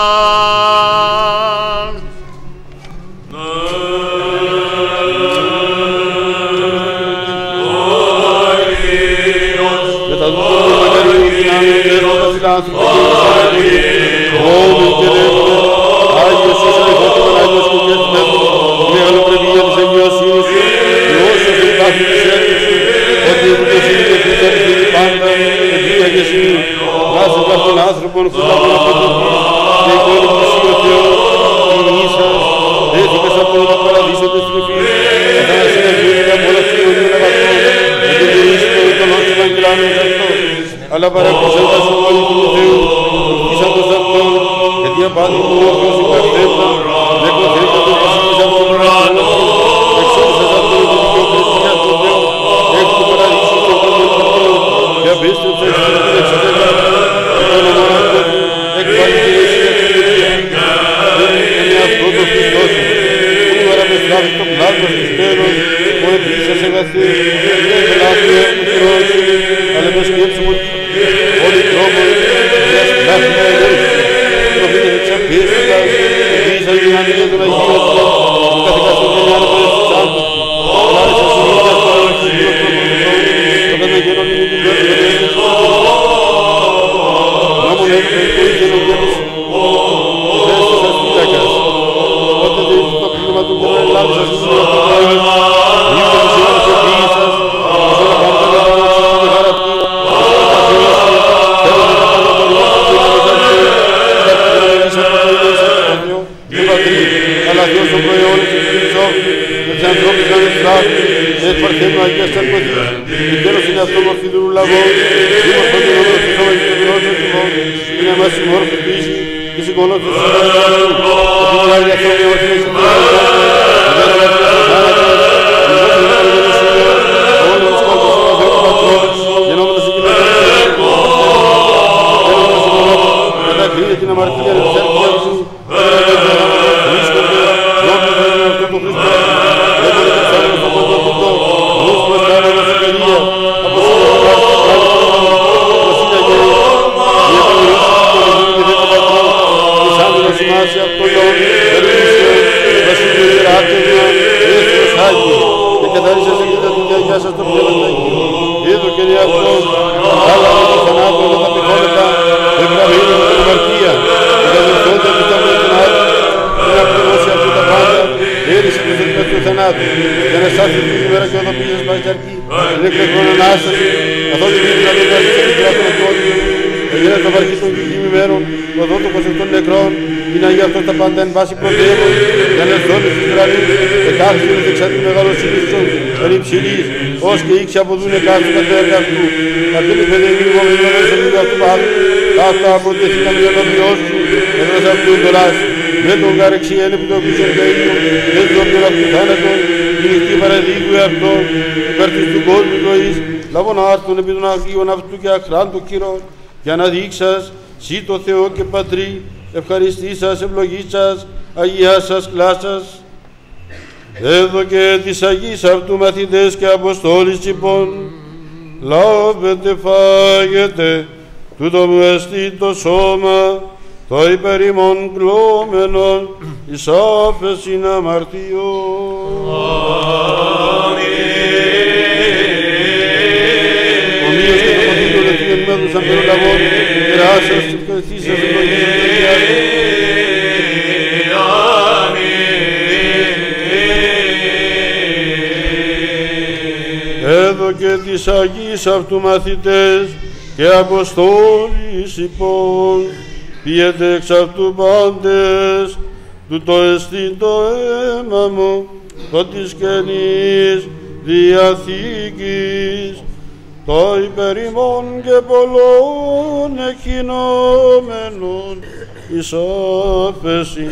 Και τα δούλου του μακαριού δυνάμει και έρωτα φιλάνθρωποι και ουσιαστικοί, όμοι και λέγονται, Άγιος εις αληθότιμον Άγιος και γες μέτρου, η μεγαλοπρεπία της εγγυοσύνης σου, και όσο και υπάρχει της έρτης σου, ότι η ευλογοσύνη και η θέληση πάντα, ευεία και σημεί, βάζει καθ' των άνθρωπων φυλάκων αποδοτής, και η κόρη που εσύ ο Θεός, η ίσας, δέθηκας από το παραδείσο της τρυφής, κατά να συνεχίσει από όλα τους ιονίων αγαθών, και την τηρήσει το ιτονός του Ευαγγελάνου αυτό, αλλά παρακούσαντας ο όλοι του Θεού, ορκίσαντος αυτόν, γιατί απάντη του όφιος υπερθέτα, δεν κοθέτα το βασίλης από τον Ράσο, εξόρισας αυτόν την δικαιοκρισία του Θεού, εκ του παραδείσου και των μορφωτών, και απέστρεψες στην εξωτερικά, και τον ομοράτων, εκπάλει την αισία του Κυρία. Δεν είναι αυτό το Χριστός, που παραπεστράβει το πλάτο στους τέλος, που επίσης εγαθέ, και λάθη του Θεός, αλλά το σκέψη μου, όλοι τρόποι, μιας πλάθηνα ελεύθερη, προφήτες εξαπίστηκαν, επίσης την ανήλια των Αγίων του, που καθηκαστούν και μιαν από τους άνθρωποι, λάρισα σου μίλια στο αρχηγείο των προφητών, το καταγγέλων είναι την πέρα και δεν είναι νόμον έπρεπε το ίδιο γένος, θέσεις σας φύλακας, οπότε δεν είναι το πνεύμα του γένου ελάβησα σου μίλια στο Άγιος, νύχτε τους αιώνες και ποιήσας, ως όλα πάντα να τα δόξεις και χαρακτή, ως όλα τα θεώσια, θέλετε να κάνω το λόγο του και να σας πω, και πατρί, αλλά Θεός των προϊόν και του Χριστόφου, και της ανθρώπης να είναι φράγου, και έτσι παρθένου Αγίας Τσαρκωθής, και τέλος είναι αυτό μορφή του λαγό, δήμος παντελώνος του σώμα και του γνώσεων του μόνου, και να μας συμμόρφη πίση, και συγκονός του συμπέρασμου, και την άλλη ανθρώπινη ορθή σε την Ελλάδα, και δεν θα έρθει στο θάνατο, και ζώσε να παραγγελείς σήμερα, όλοι τους κόλπους του Θεού του Πατρών, γεννόμενος η κοινότητα του Θεού, γεννόμενος η μονόπου, κατακρίνει την αμαρτία και της έρχειας του, βρίσκονται, νόμιζα είναι αυτό το Χριστό, δεν μπορεί να ψάχνει στο κόντο τούτο, νους προς τα άρα βασιλεία, από σύλλα το κάτω του κράτου του Θεού, από σύλλα και η επιμερούση του Θεού και δεν το πατρό, της άντρας σημάσει αυτό λαόν, περίπτωσιο, βασίλειο ιεράτευμα, έστρος Άγιο, και καθαρίσασε και τα δουλειά γεια σας το πνεύμα του Αγίου, είδω και δι' αυτός, άλλα με το θανάτο όλα τα πικόλετα, ευγραμμένα με την αμαρτία, και τα δερθόντα που τα βρήκαν άλλοι, και να πληρώσει αυτή τα πάντα, έρισε και θετικά του θανάτου, για να στάθει την ημέρα και οδοποιήσεις πάει και αρκεί, είναι εκλεγμόν Ανάσταση, καθώς η μήνυνα δεν κρατήσε την κράτο με κόντιο, έγινε το βαρχή των γηγήμ ημέρων, ο δότοκος εκ των νεκρών, είναι για αυτό τα πάντα εν βάση προτέρων, για να ερθώνεις της γραμμής, και κάθισαν δεξιά τη μεγαλοσύνης σου, εν υψηλής, ως και ήξε από δούνε κάθισαν τα έργα αυτού, αυτήν παιδεύει λίγο με την αγωνιστική αυτού πάθου, αυτά αποτεθήκαν για τον Υιό σου, έδρας αυτού εντολάς, με τον γαρεξιέν επί των πίσω θείου, με τον όποιον αυτού θάνατον, η νυχτή παραδείγου εαυτόν, υπέρ της του κόσμου ζωής, λαβών άρτων επί των Αγίων αυτού και αχράντου κυρών, για να δείξας, σύ το Θεό και Πατρί, ευχαριστήσας, ευλογήσας, αγιάσας, κλάσας. Έδωκε της Αγής αυτού μαθητές και Αποστόλης υπών, λάβετε φάγετε, τούτο μου εστί το σώμα, το υπέρ ημών κλώμενον, εις άφεσιν αμαρτιών. Ομοίως και το ποδήλιο λετήεν μέδουσαν περιλαβών, κεράσας και ευχαριστήσας ευλογίας και έδωκε τις Αγίης αυτού μαθητές και Αποστόλης υπόν, πιέτε εξ αυτού πάντες, τούτο εστί το αίμα μου, το της Καινής Διαθήκης, το υπέρ ημών και πολλών εκχυνόμενων εις άφεση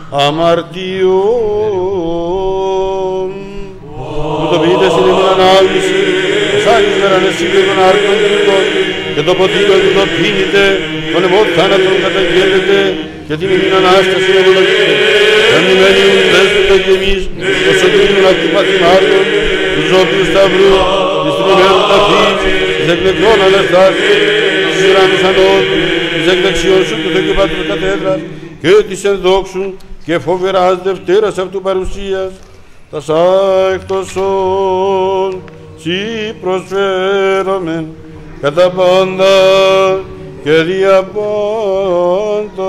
αμαρτιών. Τούτο ποιείτε στην ημών ανάλυση, ως Άγιος Βερανεσί και των άρκων τούτων, και το ποτήλιο του το πίνετε, τον εμών θάνατον καταγγέλλετε, και την ημίν Ανάσταση ευλογείτε. Ενημένιουν δέσποτα και εμείς, το σωτήριον αυτού παθημάτων, τους όποιους σταυρού, της τριμμένων ταφής, της εκλεκτών αναστάσεων, της ουράνους ανώτου, της εκλεξιών σου του Θεού και Πατρός Κατέδρας, και της ενδόξου και φοβεράς Δευτέρας αυτού παρουσίας, τας άεκτοσον σοι προσφέρομεν κατά πάντα και δια πάντα.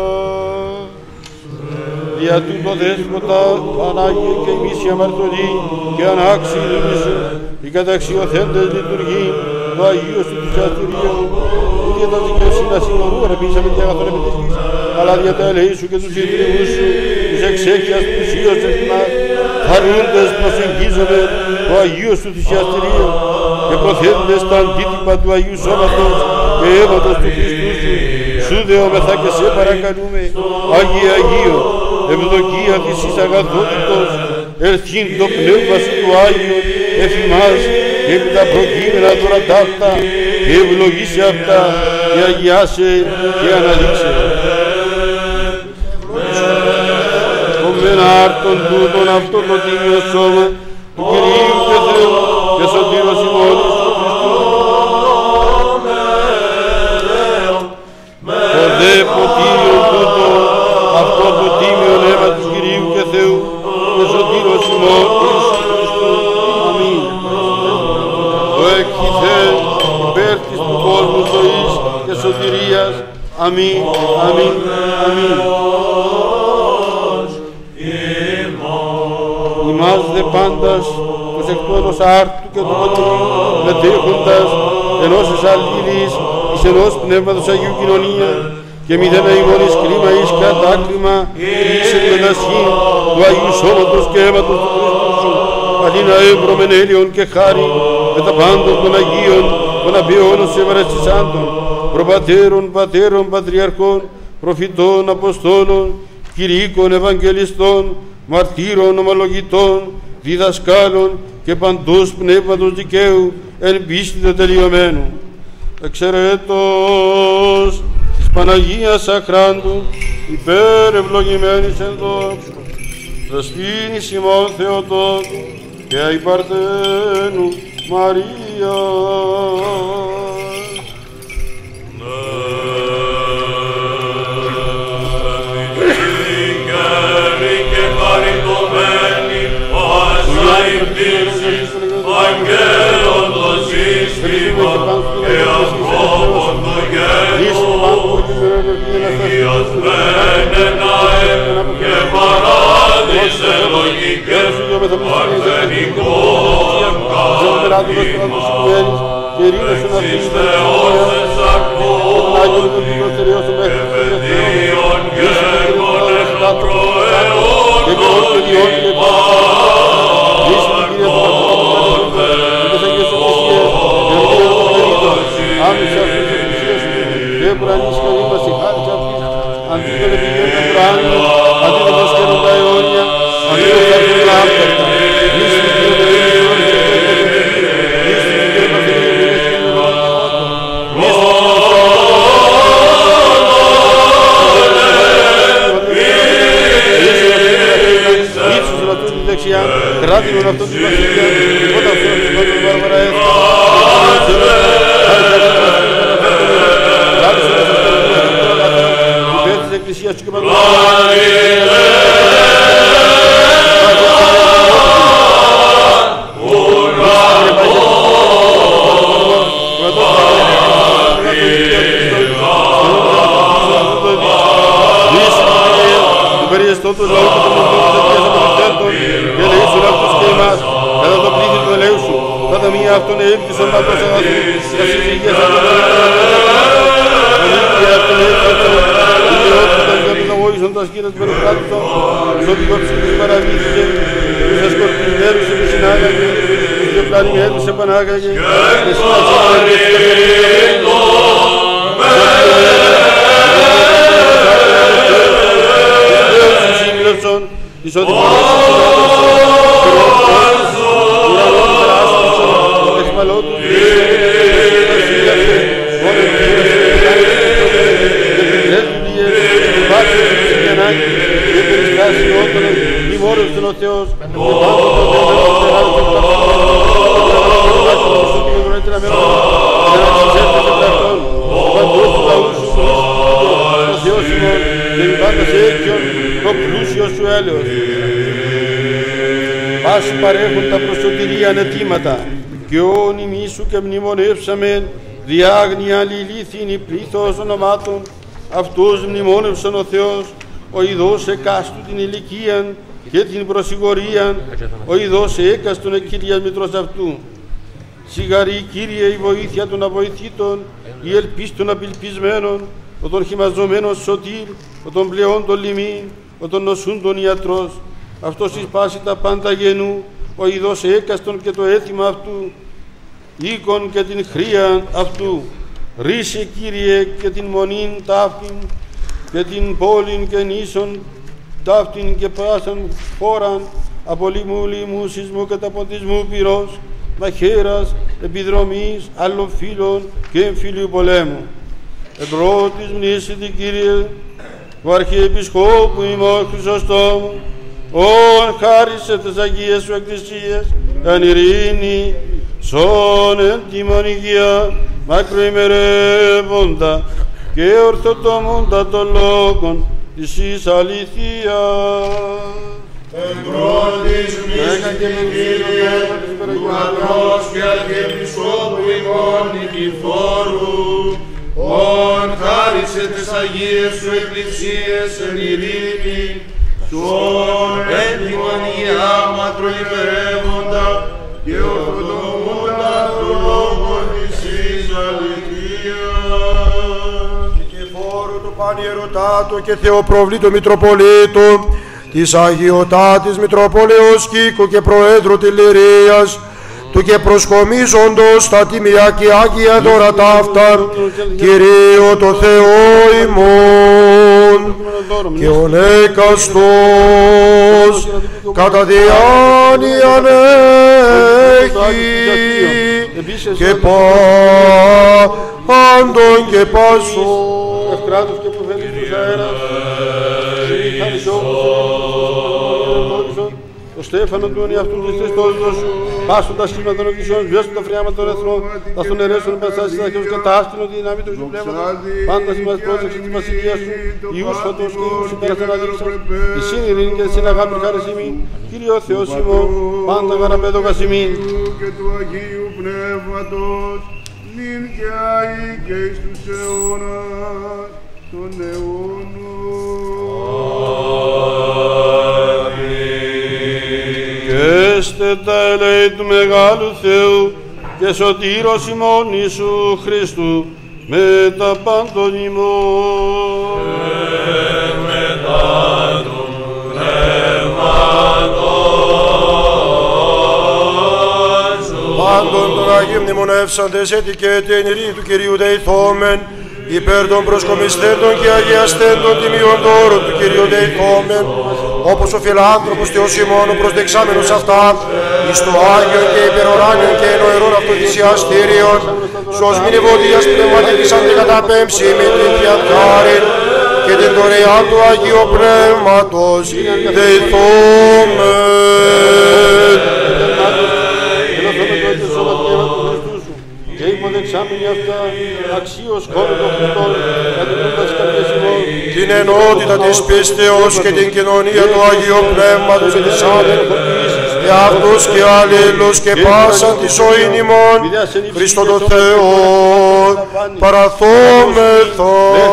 Δια τούτο Δέσποτα, Πανάγιε και εμείς οι αμαρτωλοί και ανάξιοι λύσου, οι καταξιοθέντες λειτουργοί, το Αγίου σου του Θεατηρίου, που δια τα δικαιοσύνας συγχωρού ρεπήσαμε και αγαθόν επιτυχής, αλλά δια τα ελεή σου και τους ιδρύμους σου, τους εξέχειας πλουσίως εμάς, χαρούντες προσεγγίζονται το Αγίου σου θυσιαστηρίου και προθέτοντες τα αντίτυπα του Αγίου Σώματος και αίματος του Χριστού σου, σου δεόμεθα και σε παρακαλούμε, Άγιε Αγίο, ευδοκία της εις αγαθότητος, ερθήν το πνεύμα σου του Άγιον, εφημάς και επί τα προκείμενα τώρα ταύτα, και ευλογήσε αυτά, και αγιάσε και αναδείξε. Μεν άρτον τούτον αυτό το τίμιο σώμα του Κυρίου και Θεού και σωτήρος ημών Ιησού Χριστού. Το δε ποτήριο τούτο αυτό το τίμιο αίμα του Κυρίου και Θεού και σωτήρος ημών Ιησού Χριστού. Αμήν. Το εκχυθέ υπέρ της του κόσμου ζωής και σωτηρίας. Αμήν, αμήν, αμήν. Ημάς δε πάντας, τους εκ του ενός άρτου και του ποτηρίου, μετέχοντας ενός εις αλληλής, εις ενός πνεύματος Αγίου κοινωνία, και μηδένα ημών εις κρίμα εις κατάκριμα, εις εκμετασχήν του Αγίου Σώματος και αίματος του Χριστού σου, αλήνα εύρωμεν έλειον και χάρη, με τα πάντων των Αγίων, των απειώνων σε ευαρεστησάντων, προπατέρων, πατέρων, πατριαρχών, προφητών, αποστόλων, κηρύκων, ευαγγελιστών, μαρτύρων, ομολογητών, διδασκάλων και παντός πνεύματος δικαίου εν πίστη το τελειωμένου. Εξαιρέτως της Παναγίας Αχράντου, υπέρ ευλογημένης εν δόξου, δεσπίνης ημών Θεοτόκου και αϊ Παρθένου Μαρία. Αγγέλων το σύστημα και ανθρώπων το γέννο, ιασμένεναε και παράδεισε λογικές, παρθενικών καθημάς, εξής Θεός εσακών, και παιδίων γέργων εκ των προαιών και κράτηνον αυτόν την βασιλεία, όταν αυτόν την πρώτη βάρβαρα έφτασε, εκκλησίας σου και παντού. Ευχαριστώ τους λαούς και τους μορφούς της Αγίας Αποκριστέντων και ελεήσουν αυτούς και εμάς κατά το πλήθη του ελέου σου. Τα ταμεία αυτών εύπτυσον πατός αγαθού, τα συζύγια σαν το αλήθεια αυτών εύπτυσον, η ιδιότητα των καταγόγησον τα σκύρας του περικράτησον, στο δικόψη τους παραβήθησε, τους ασκορπισμένους σε τους συνάγαγε, τους διοπλανημένους σε πανάγαγε, και της ότι ο Θεός το πλούσιο σου έλεος. Πάση παρέχουν τα προσωτηρία αιτήματα και όν ημί σου και μνημονεύσαμεν διάγνοια λιλήθινη πλήθος ονομάτων αυτούς μνημόνευσαν ο Θεός ο ειδός εκάστου την ηλικίαν και την προσηγορίαν ο ειδός έκαστον εκκύριας μητρός αυτού. Σιγαρή Κύριε η βοήθεια των αβοηθήτων, η ελπίς των απελπισμένων, ο των χυμαζομένων σωτήρ, ο των πλεών των λιμήν, ο των νοσούντων ιατρός, αυτός εις πάση τα πάντα γενού, ο ειδός έκαστον και το έθιμα αυτού, οίκον και την χρία αυτού. Ρίσε Κύριε και την μονήν ταύτην και την πόλην και νήσων ταύτην και πάσαν χώραν από λοιμού, λοιμού, σεισμού και ταποντισμού πυρός, μαχαίρας, επιδρομής, αλλοφύλων και εμφύλιου πολέμου. Εμπρότης μνήσιτη Κύριε, ο Αρχιεπισκόπου ημών Χρυσοστόμου, όν χάρισε τις Αγίες σου εκκλησίες, εν ειρήνη, σών εν τιμον υγεία, μακροημερεύοντα και ορθοτομούντα των λόγων της εις αληθείας. Εμπρότης μνήσιτη Κύριε, του Πατρός και Αρχιεπισκόπου ημών Νικηφόρου, όν χάρισε τις Αγίες σου εκκλησίες εν ειρήνη, σών εν τιμον υγεία, μακροημερεύοντα και ορθοτομούντα των λόγων της εις αληθείας. Νικηφόρου του Πανιερωτάτου και Θεοπροβλήτου Μητροπολίτου, της Αγιωτάτης Μητροπόλεως Κίκου και Προέδρου της Λυρίας, του και προσκομίζοντος τα τιμιά και Άγια δώρα ταύτα, Κυρίω το Θεό ημών, και ο Λέκαστος κατά διάνοιαν έχει, και πάντων και πάσων. Ευκράτους και προφέτης τους αέρας, το Στέφανο του ονειαυτού της Χριστόδητος σου, πάσουν τα σχήματα των οκισιών, βιώσουν τα φριάματα των εθνών, τα στον ερέσουν πασάσεις της αρχαίους και τα άστηνο τη δύναμη του πνεύματος, πάντα μας πρόσεξε της βασιλείας σου, Ιούς φωτός και Ιούς υπέρασαν αδείξαν, τη σύνειρην και την αγάπη χάρης ημίν, Κύριε ο Θεός ημών, πάντα γαραπέδοκας ημίν. Και του Αγίου Πνεύματος, νυν και αεί και εις τους αιώνας των αιώνων. Και έστε τα ελέη του Μεγάλου Θεού και σωτήρος ημών Ιησού Χριστού με τα πάντων ημών. Και μετά του πνεύματος σου. Πάντων των Αγίων μνημονεύσαντες έτη και έτη εν ειρήνη του Κυρίου δεηθόμεν, υπέρ των προσκομιστέντων και αγιαστέντων τιμίων δώρων του Κυρίου δεηθόμεν, όπως ο φιλάνθρωπος Θεός ημών ο προσδεξάμενος αυτά, εις το Άγιον και υπεροράνιον και ενοερών αυτοθυσιαστήριον, σως μην ευωδίας πνευματικής αντικαταπέμψει με την διαχάριν και την δωρεά του Αγίου Πνεύματος δεηθόμεν. Και υποδεξάμενοι αυτά αξίως χώρου των Χριστών, κατοικούντας καρδιές ημών, την ενότητα της πίστεως και την κοινωνία του Αγίου Πνεύματος και της άδελφης, και αυτούς και αλλήλους και πάσαν τη ζωήν ημών, Χριστό το Θεό, παραθόμεθο.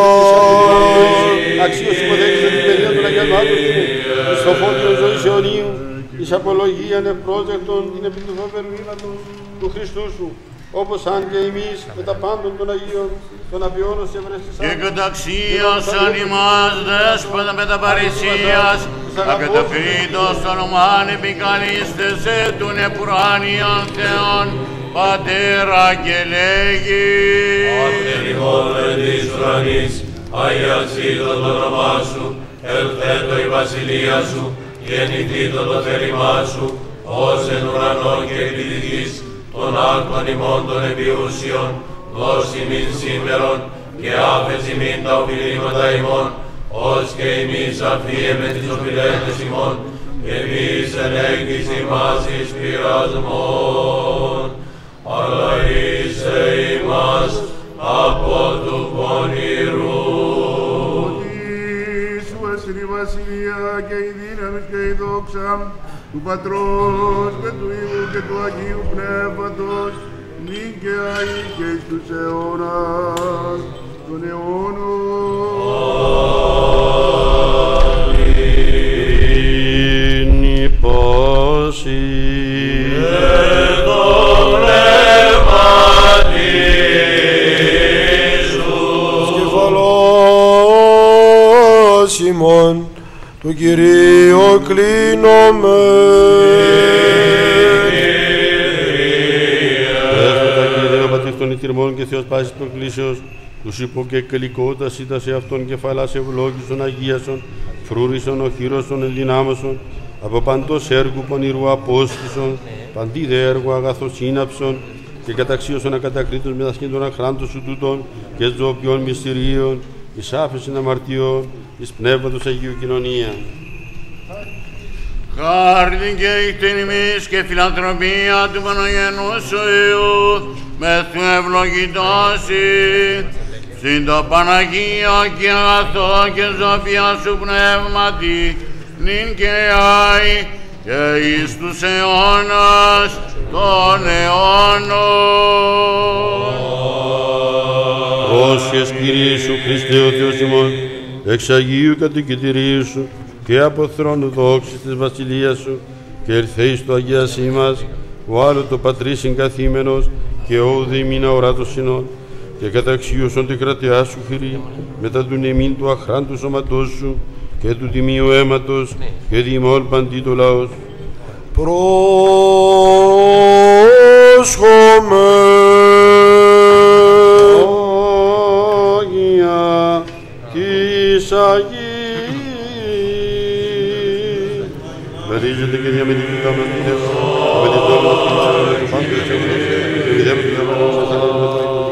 Αξίως υποδέχεσαι την παιδεία των αγιανάτων σου, εις το φώτιο ζωής αιωνίου, εις απολογίαν ευπρόσδεκτον την επί του φοβερού ύματος του Χριστού σου, όπως αν και εμείς με τα πάντων των Αγίων, των απειώνων σε ευρέστης και καταξίωσαν ημάς δέσποτα με τα παρησίας, ακαταφρίτως το ονομάν επικαλίστεσαι του νεπουράνιον Θεόν, Πατέρα και λέγει. Πάτερ ημών εν της ουρανής, αγιασίτω το όνομά σου, ελθέτω η βασιλεία σου, γεννηθήτω το θέλημά σου, ως εν ουρανό και επί τη γης, των άρκων ημών των επιούσιων, δώσ' ημίν σήμερον και άφες ημίν τα οφειλήματα ημών, ως και ημείς αφίεμε τις οφειλέτες ημών, και μης εν έκκληση μας εις πειρασμόν, αλλά είσαι ημάς από του πονηρού. Ότι σου έσυρ η βασιλεία και η δύναμη και η δόξα του Πατρός και του Υιού και του Αγίου Πνεύματος, νυν και αεί και εις τους αιώνας των αιώνων. Αμήν η πάση και το πνεύμα Σκεφαλός ημών του Κυρίου κλείνομαι. Έστωτα Κύριε ο Πατήρ των ητηρμών και Θεός πάσης προκλήσεως, τους υπό και κελικότας ήταν σε αυτόν κεφαλάς ευλόγησον αγίασον, φρούρισον οχύρωσον ενδυνάμωσον, από παντός έργου πονηρού απόστησον, παντί δε έργου αγαθός σύναψον, και καταξίωσον ακατακρίτως μετασχήν των αχράντων σου τούτων και ζωοποιών μυστηρίων, εις άφεσιν αμαρτιών, εις πνεύματος Αγίου κοινωνία. Χάρτην και ηχτήν ημείς και φιλανθρωπία του Παναγενού σου Υιού, μεθ' του ευλογητώσει, συν το Παναγία και αγαθό και ζωοποιία σου πνεύματι, νυν και αεί, και εις τους αιώνας των αιώνων. Όσιες Κύριε σου Χριστέ ο Θεός ημών, εξ Αγίου κατοικητηρίου σου και από θρόνου δόξης της βασιλείας σου, και ερθέεις το αγιασί μας, ο άλλο το πατρί συγκαθήμενος και όδη ημίνα οράτος συνών, και καταξίωσον τη κρατειά σου χειρή, μετά του νεμήν του αχράντου σώματός σου και του τιμίου αίματος και δημών παντί το λαός. Πρόσχομαι. Άγια της Αγίας. Βερίζεται και διαμετρητικά μας τη Θεός, με την τόμα μας την ψάρια του πάντου της Ευρώς, και βιδεύω την αμένα μας τα θάλαμα του Άγιου.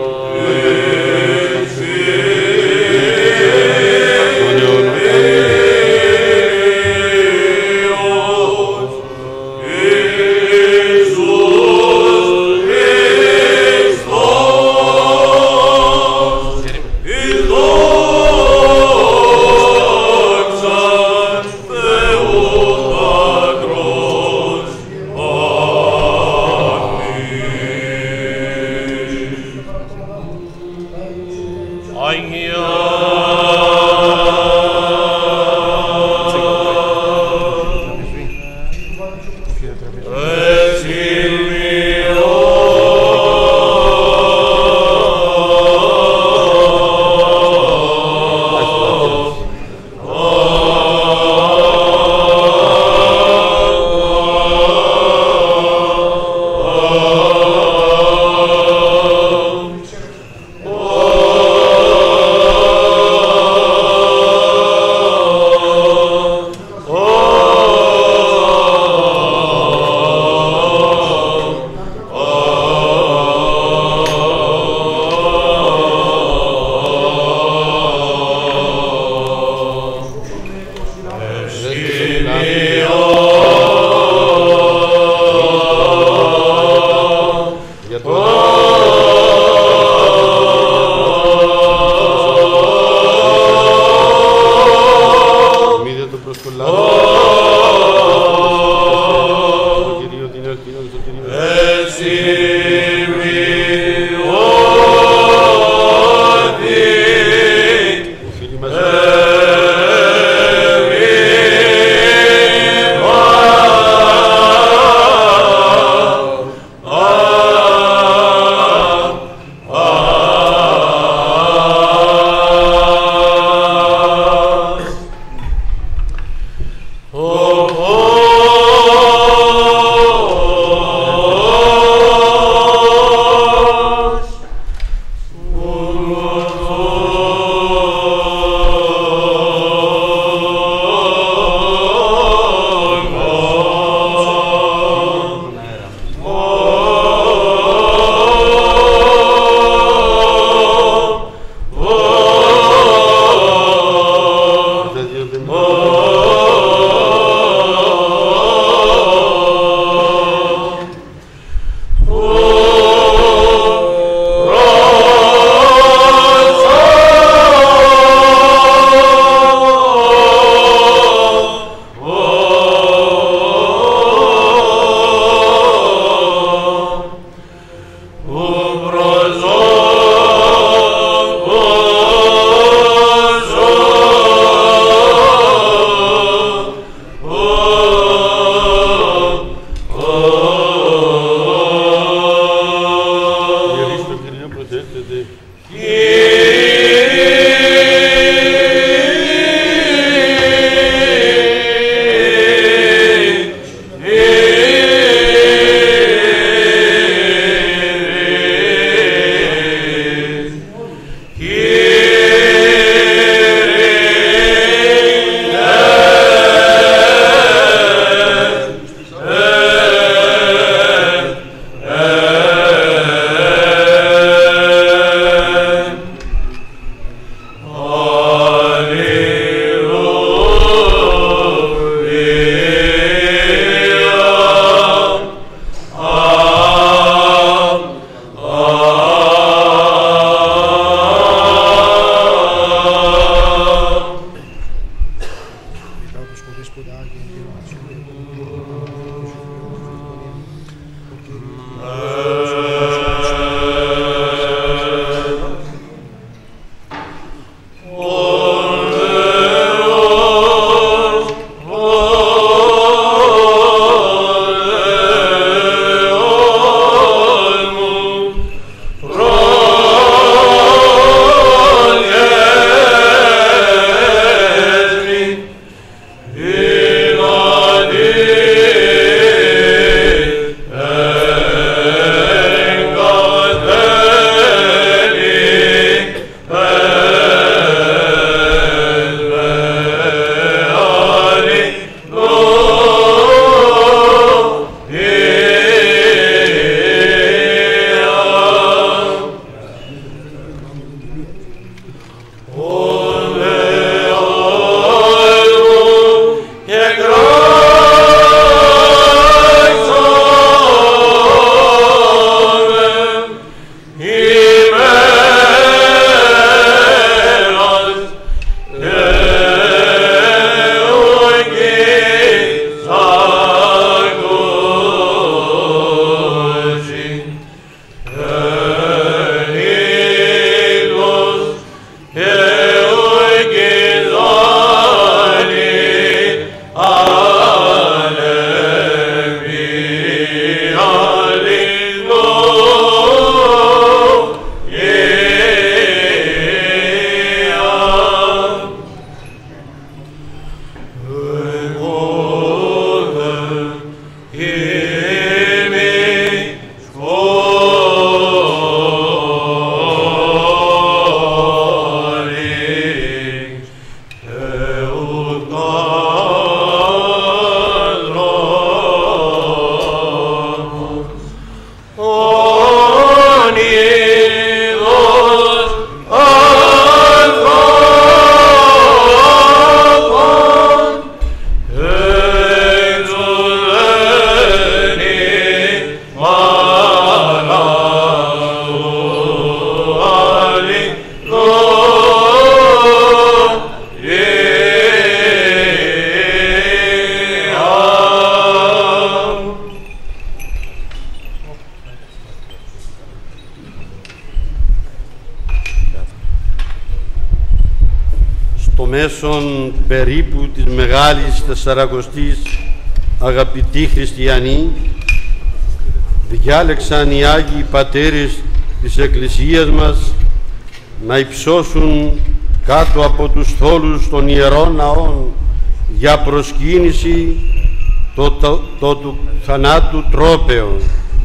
μέσον περίπου της Μεγάλης Τεσσαρακοστής, αγαπητοί χριστιανοί, διάλεξαν οι Άγιοι Πατέρες της Εκκλησίας μας να υψώσουν κάτω από τους θόλους των Ιερών Ναών για προσκύνηση το, το, το του θανάτου τρόπεων.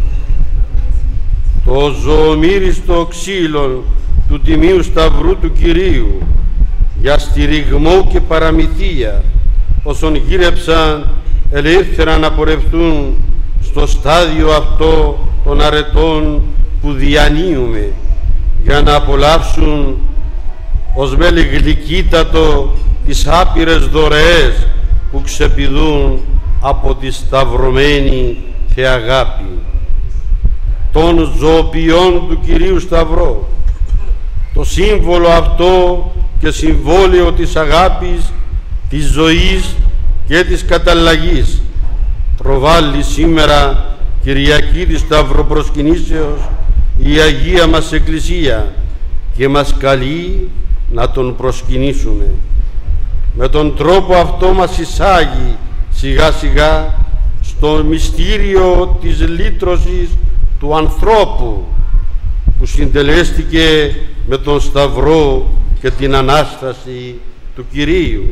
Το ζωομύριστο ξύλο του Τιμίου Σταυρού του Κυρίου για στηριγμό και παραμυθία όσων γύρεψαν ελεύθερα να πορευτούν στο στάδιο αυτό των αρετών που διανύουμε για να απολαύσουν ως μέλη γλυκύτατο τις άπειρες δωρεές που ξεπηδούν από τη σταυρωμένη θεαγάπη των ζωοποιών του Κυρίου Σταυρό. Το σύμβολο αυτό και συμβόλαιο της αγάπης, της ζωής και της καταλλαγής προβάλλει σήμερα, Κυριακή της Σταυροπροσκυνήσεως, η Αγία μας Εκκλησία και μας καλεί να τον προσκυνήσουμε. Με τον τρόπο αυτό μας εισάγει σιγά σιγά στο μυστήριο της λύτρωσης του ανθρώπου που συντελέστηκε με τον Σταυρό και την Ανάσταση του Κυρίου.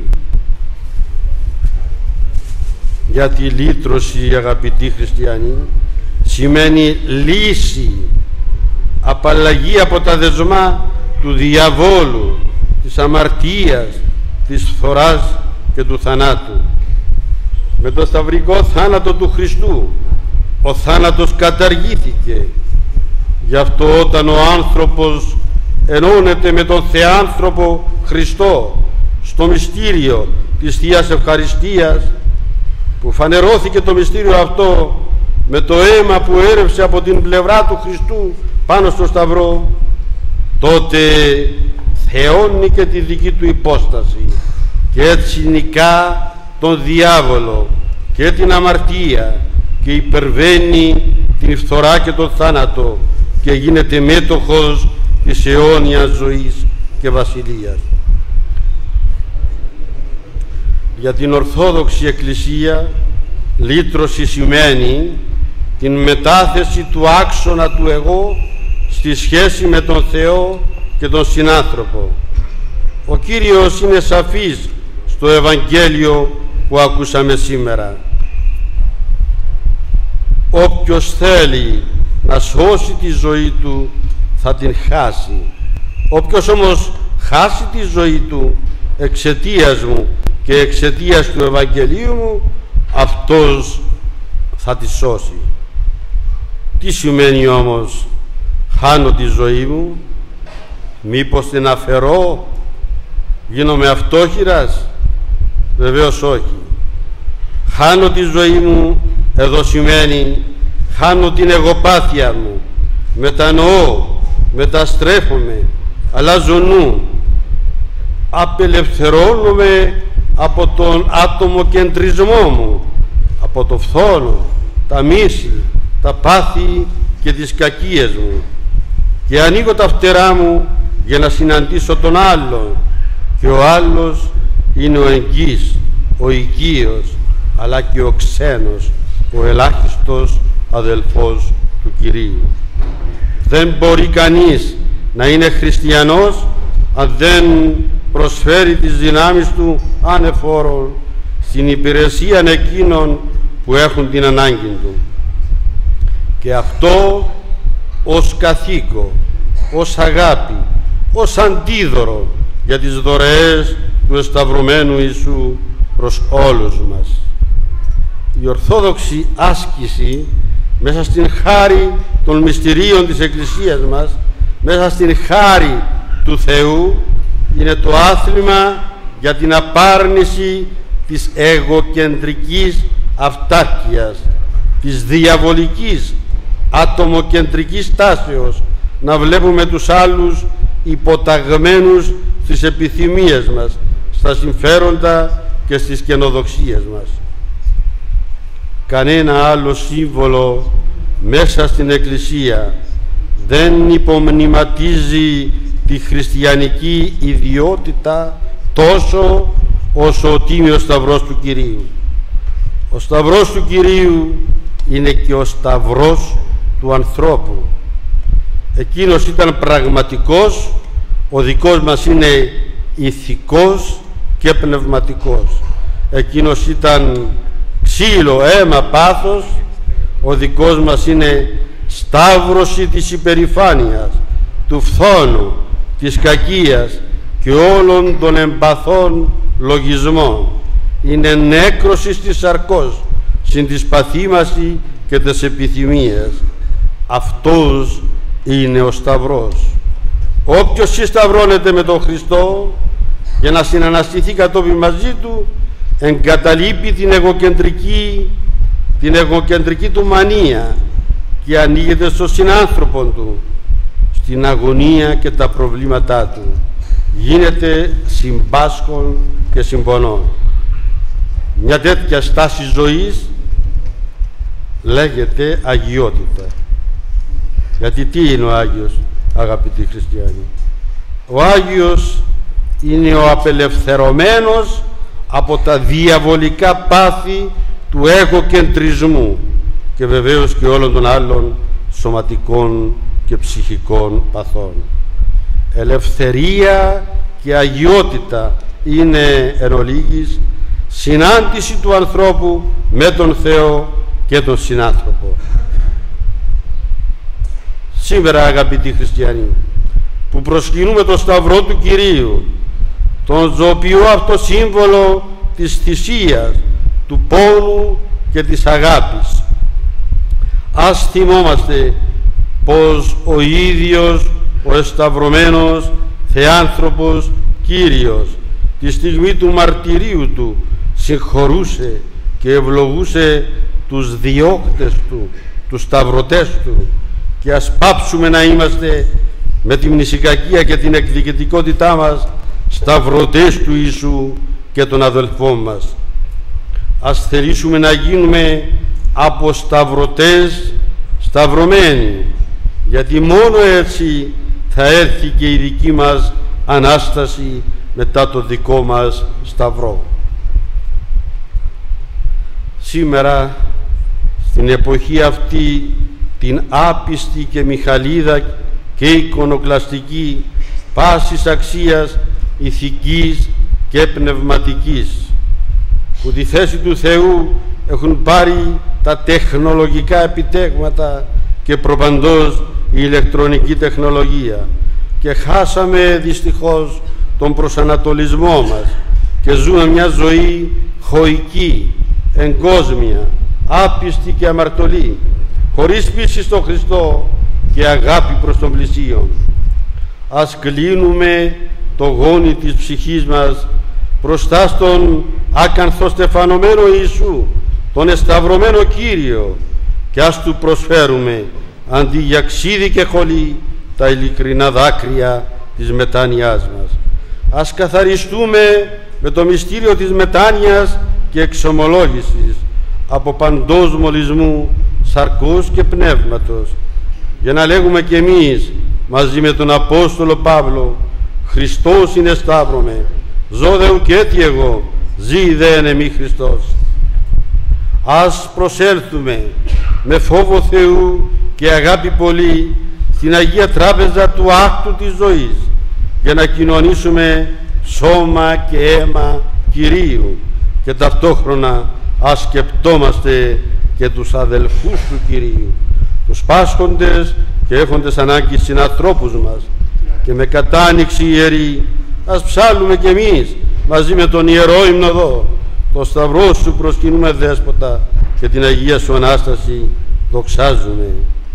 Γιατί η λύτρωση, αγαπητοί χριστιανοί, σημαίνει λύση, απαλλαγή από τα δεσμά του διαβόλου, της αμαρτίας, της φθοράς και του θανάτου. Με το σταυρικό θάνατο του Χριστού ο θάνατος καταργήθηκε. Γι' αυτό όταν ο άνθρωπος ενώνεται με τον Θεάνθρωπο Χριστό στο μυστήριο της Θείας Ευχαριστίας, που φανερώθηκε το μυστήριο αυτό με το αίμα που έρευσε από την πλευρά του Χριστού πάνω στο Σταυρό, τότε θεώνει και τη δική του υπόσταση και έτσι νικά τον διάβολο και την αμαρτία και υπερβαίνει την φθορά και τον θάνατο και γίνεται μέτοχος της αιώνιας ζωής και βασιλείας. Για την Ορθόδοξη Εκκλησία λύτρωση σημαίνει την μετάθεση του άξονα του εγώ στη σχέση με τον Θεό και τον συνάνθρωπο. Ο Κύριος είναι σαφής στο Ευαγγέλιο που ακούσαμε σήμερα. Όποιος θέλει να σώσει τη ζωή του θα την χάσει. Όποιος όμως χάσει τη ζωή του εξαιτίας μου και εξαιτίας του Ευαγγελίου μου, αυτός θα τη σώσει. Τι σημαίνει όμως χάνω τη ζωή μου? Μήπως την αφαιρώ, γίνομαι αυτόχειρας? Βεβαίως όχι. Χάνω τη ζωή μου εδώ σημαίνει χάνω την εγωπάθεια μου, μετανοώ, μεταστρέφομαι, αλλάζω νου, απελευθερώνομαι από τον άτομοκεντρισμό μου, από το φθόνο, τα μίση, τα πάθη και τις κακίες μου και ανοίγω τα φτερά μου για να συναντήσω τον άλλον, και ο άλλος είναι ο εγγύς, ο οικείος, αλλά και ο ξένος, ο ελάχιστος αδελφός του Κυρίου. Δεν μπορεί κανείς να είναι χριστιανός αν δεν προσφέρει τις δυνάμεις του ανεφόρον στην υπηρεσία εκείνων που έχουν την ανάγκη του. Και αυτό ως καθήκο, ως αγάπη, ως αντίδωρο για τις δωρεές του εσταυρωμένου Ιησού προς όλους μας. Η ορθόδοξη άσκηση μέσα στην χάρη των μυστηρίων της Εκκλησίας μας, μέσα στην χάρη του Θεού, είναι το άθλημα για την απάρνηση της εγωκεντρικής αυτάρκειας, της διαβολικής ατομοκεντρικής τάσεως να βλέπουμε τους άλλους υποταγμένους στις επιθυμίες μας, στα συμφέροντα και στις καινοδοξίες μας. Κανένα άλλο σύμβολο μέσα στην Εκκλησία δεν υπομνηματίζει τη χριστιανική ιδιότητα τόσο όσο ο τίμιος σταυρός του Κυρίου. Ο σταυρός του Κυρίου είναι και ο σταυρός του ανθρώπου. Εκείνος ήταν πραγματικός, ο δικός μας είναι ηθικός και πνευματικός. Εκείνος ήταν ξύλο, αίμα, πάθος, ο δικός μας είναι σταύρωση της υπερηφάνειας, του φθόνου, της κακίας και όλων των εμπαθών λογισμών. Είναι νέκρωση της σαρκός, συν της παθήμαση και της επιθυμίας. Αυτός είναι ο σταυρός. Όποιος συσταυρώνεται με τον Χριστό για να συναναστηθεί κατόπιν μαζί του, εγκαταλείπει την εγωκεντρική, την εγωκεντρική του μανία και ανοίγεται στον συνάνθρωπο του, στην αγωνία και τα προβλήματά του. Γίνεται συμπάσχων και συμπονών. Μια τέτοια στάση ζωής λέγεται αγιότητα. Γιατί τι είναι ο Άγιος, αγαπητοί χριστιανοί? Ο Άγιος είναι ο απελευθερωμένος από τα διαβολικά πάθη του εγωκεντρισμού και βεβαίως και όλων των άλλων σωματικών και ψυχικών παθών. Ελευθερία και αγιότητα είναι εν ολίγης συνάντηση του ανθρώπου με τον Θεό και τον συνάνθρωπο. Σήμερα, αγαπητοί χριστιανοί, που προσκυνούμε το σταυρό του Κυρίου, τον ζωοποιό αυτό σύμβολο της θυσίας, του πόνου και της αγάπης, ας θυμόμαστε πως ο ίδιος ο εσταυρωμένος Θεάνθρωπος Κύριος τη στιγμή του μαρτυρίου του συγχωρούσε και ευλογούσε τους διώκτες του, τους σταυρωτές του, και ας πάψουμε να είμαστε με τη μνησικακία και την εκδικητικότητά μας σταυρωτές του Ιησού και των αδελφών μας. Ας θελήσουμε να γίνουμε αποσταυρωτές σταυρωμένοι, γιατί μόνο έτσι θα έρθει και η δική μας Ανάσταση μετά το δικό μας σταυρό. Σήμερα, στην εποχή αυτή την άπιστη και μιχαλίδα και εικονοκλαστική πάσης αξίας ηθικής και πνευματικής, που τη θέση του Θεού έχουν πάρει τα τεχνολογικά επιτέγματα και προπαντός η ηλεκτρονική τεχνολογία, και χάσαμε δυστυχώς τον προσανατολισμό μας και ζούμε μια ζωή χωική, εγκόσμια, άπιστη και αμαρτωλή, χωρίς πίστη στον Χριστό και αγάπη προς τον πλησίον. Ας κλείνουμε το γόνι της ψυχής μας μπροστά στον ακανθοστεφανωμένο Ιησού, τον εσταυρωμένο Κύριο, και ας του προσφέρουμε αντί για ξύδι και χολή τα ειλικρινά δάκρυα της μετάνοιάς μας. Ας καθαριστούμε με το μυστήριο της μετάνοιας και εξομολόγησης από παντός μολυσμού σαρκός και πνεύματος, για να λέγουμε κι εμείς μαζί με τον Απόστολο Παύλο: Χριστός είναι σταύρωμε, ζω δε ουκέτι εγώ, ζει δε εν εμεί Χριστός. Ας προσέλθουμε με φόβο Θεού και αγάπη πολύ στην Αγία Τράπεζα του άκτου της ζωής, για να κοινωνήσουμε σώμα και αίμα Κυρίου, και ταυτόχρονα ας σκεπτόμαστε και τους αδελφούς του Κυρίου, τους πάσχοντες και έχοντες ανάγκη συνανθρώπους μας, και με κατάνοιξη ιερή ας ψάλουμε κι εμείς μαζί με τον Ιερό Υμνοδό: το σταυρό σου προσκυνούμε Δέσποτα, και την Αγία σου Ανάσταση δοξάζουμε.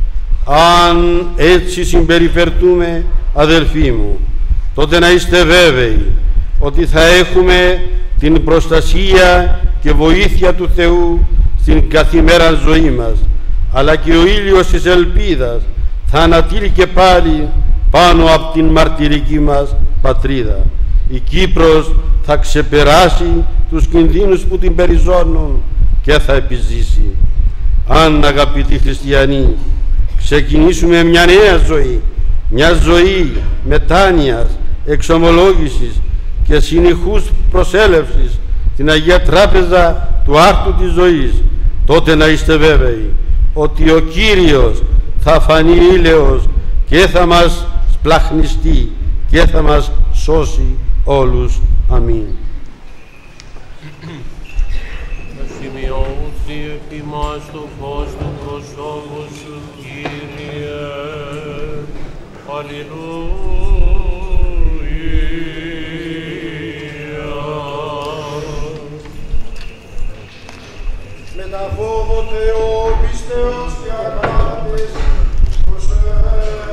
Αν έτσι συμπεριφερθούμε, αδελφοί μου, τότε να είστε βέβαιοι ότι θα έχουμε την προστασία και βοήθεια του Θεού στην καθημερινή ζωή μας, αλλά και ο ήλιος της ελπίδας θα ανατείλει και πάλι πάνω από την μαρτυρική μας πατρίδα. Η Κύπρος θα ξεπεράσει τους κινδύνους που την περιζώνουν και θα επιζήσει. Αν, αγαπητοί χριστιανοί, ξεκινήσουμε μια νέα ζωή, μια ζωή μετάνοιας, εξομολόγησης και συνεχούς προσέλευσης την Αγία Τράπεζα του άρτου της ζωής, τότε να είστε βέβαιοι ότι ο Κύριος θα φανεί ήλαιος και θα μας σπλαχνιστεί και θα μας σώσει όλους. Αμήν. Σημειώθη επί μας το φως του προσώπου σου, Κύριε. Αλληλούια. Με τα φόβο Θεό, πίστεως και αγάπης, προσέχετε.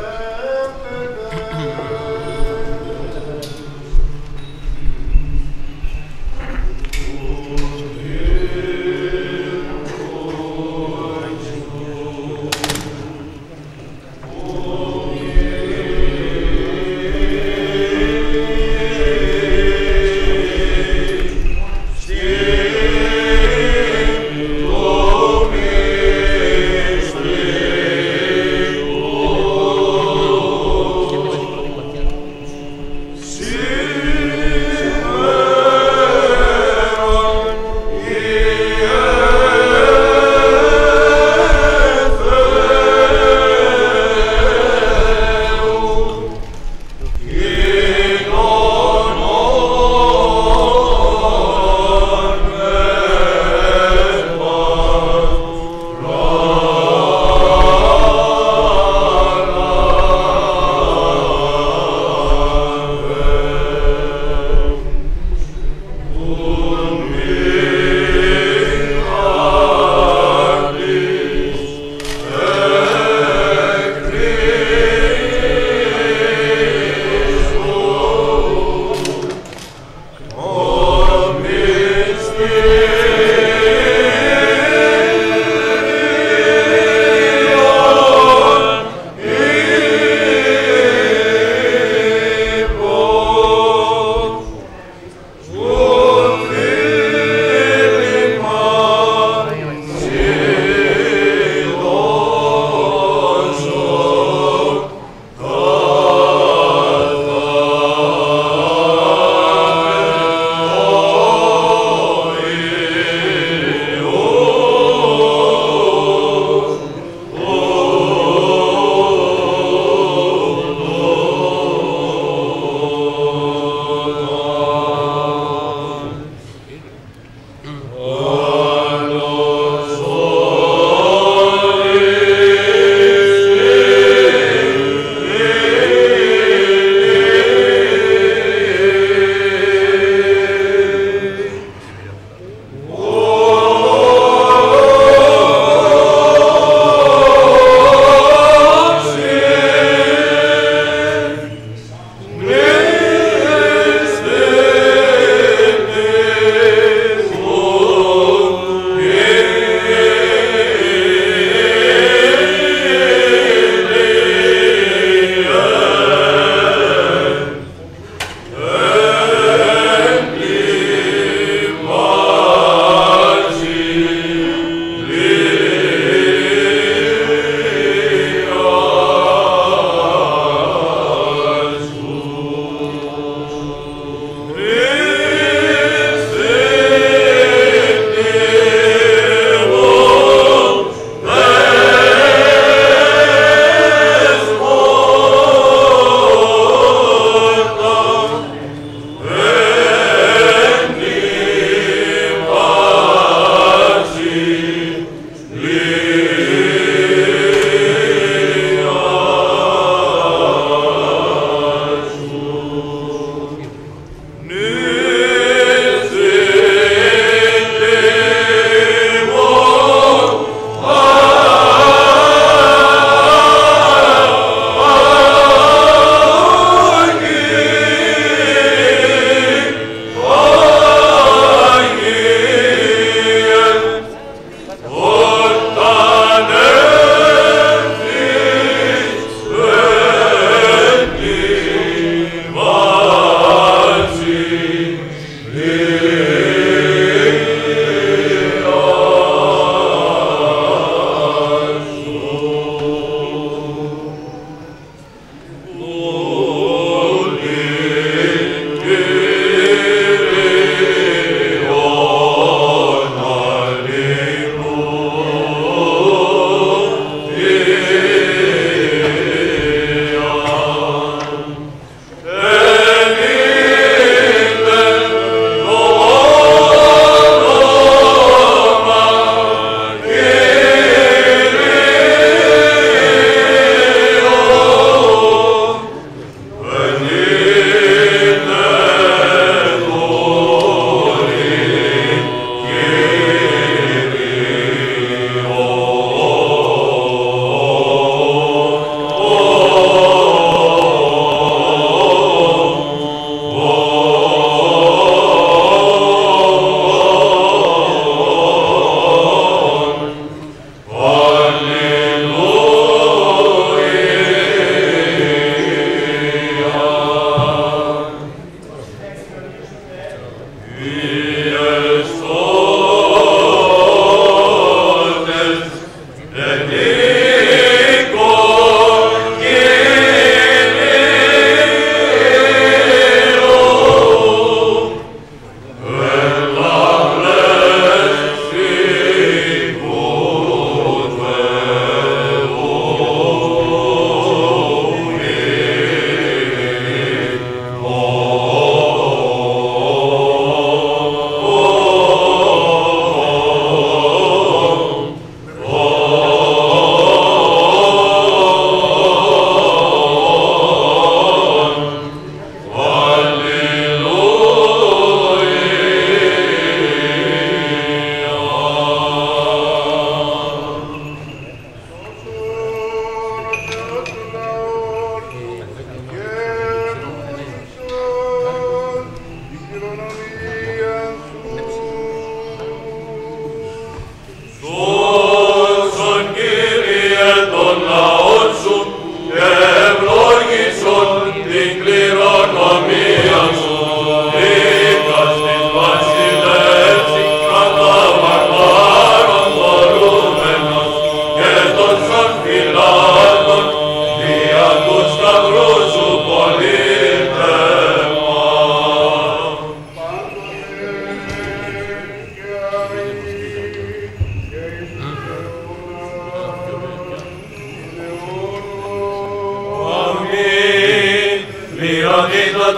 Στην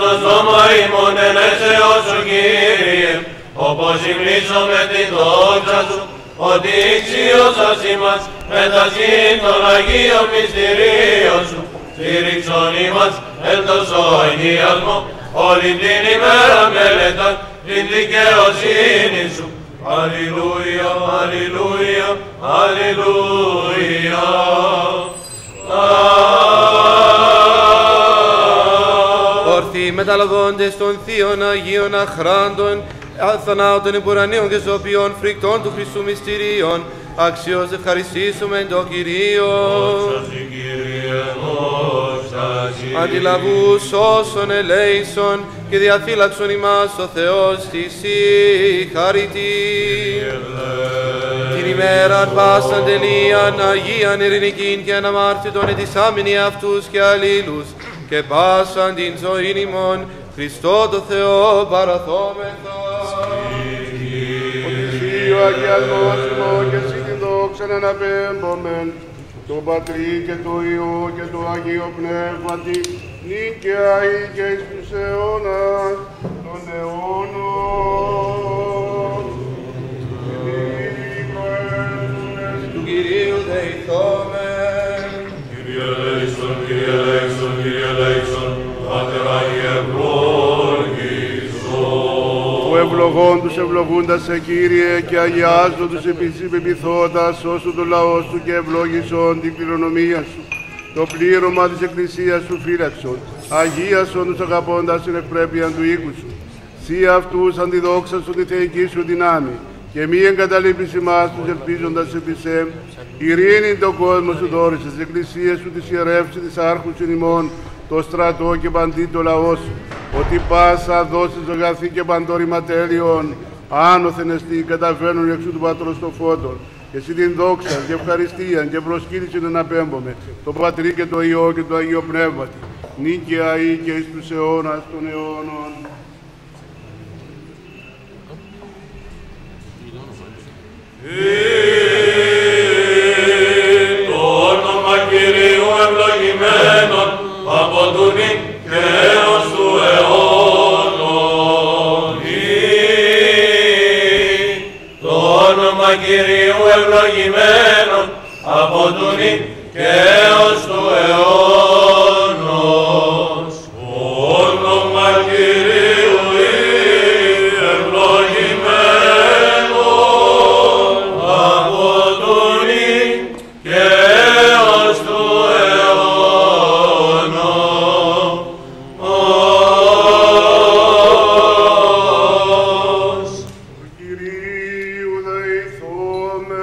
το στόμα ημών ελεύσεως σου, Κύριε, όπως υμνήσαμε την δόξα σου, ότι εξίωσας ημάς μεταξύ των Αγίων μυστηρίων σου, στήριξον ημάς εν τόσο αγίασμο, όλη την ημέρα μελετάν την δικαιοσύνη σου. Αλληλούια, αλληλούια, αλληλούια. Ορθοί μεταλαβώντες των θείων Αγίων αχράντων, αθανάτων εμπουρανίων και ζωπιών φρικτών του Χριστού μυστηρίων, αξιώς ευχαριστήσουμε το Κυρίο. Αντιλαβούς όσων ελέησον και διαφύλαξον ημάς ο Θεός της η χαριτή. Την ημέραν πάσαν τελείαν Αγίαν ειρηνικήν και αναμάρτητον ετισάμενοι αυτούς και αλλήλους και πάσαν την ζωήν ημών Χριστό το Θεό παραθόμεθα. Ότι ο αγιασμός ημών και εσύ την δόξα να αναπέμπομεν, το Πατρί και το Υιό και το Αγίο Πνεύματι, νίκαια ή και εις τους αιώνας των αιώνων. Του Κυρίου δεηθόμεν. Κύριε ελέησον, Κύριε ελέησον, Κύριε ελέησον, Πάτερ Άγιε ευλόγησον. Ο ευλογών τους ευλογούντας σε Κύριε και αγιάζω τους επίσης πεπιθώντας όσου το λαό σου και ευλόγησον την κληρονομία σου. Το πλήρωμα της Εκκλησίας σου φύλαξον, αγίασον τους αγαπώντας την ευπρέπεια του οίκου σου. Σύ αυτούς αντιδόξασον τη θεϊκή σου δυνάμει και μη εγκαταλείπεις ημάς τους ελπίζοντας επί σε. Ειρήνη τον κόσμο σου δώρισες, της Εκκλησίας σου της ιερεύση της άρχους ημών, το στρατό και παντή το λαό σου. Ότι πάσα δώσεις αγαθή και παντόρυμα τέλειον, άνωθεν εστί καταβαίνουν εξ του Πατρός των φώτων. Και εσύ την δόξα και ευχαριστία και προσκύνησιν εναπέμπομε, το Πατρί και το Υιό και το Αγίο Πνεύματι, νίκαια ή και εις τους αιώνας των αιώνων. Το όνομα Κυρίου ευλογημένον από του νυν και έως του αιώνων. Το όνομα Κυρίου ευλογημένον από του νυν και έως του αιώνος. Όνομα Κυρίου ευλογημένον από του νυν και έως του αιώνος. Κυρίου δεηθόμεν.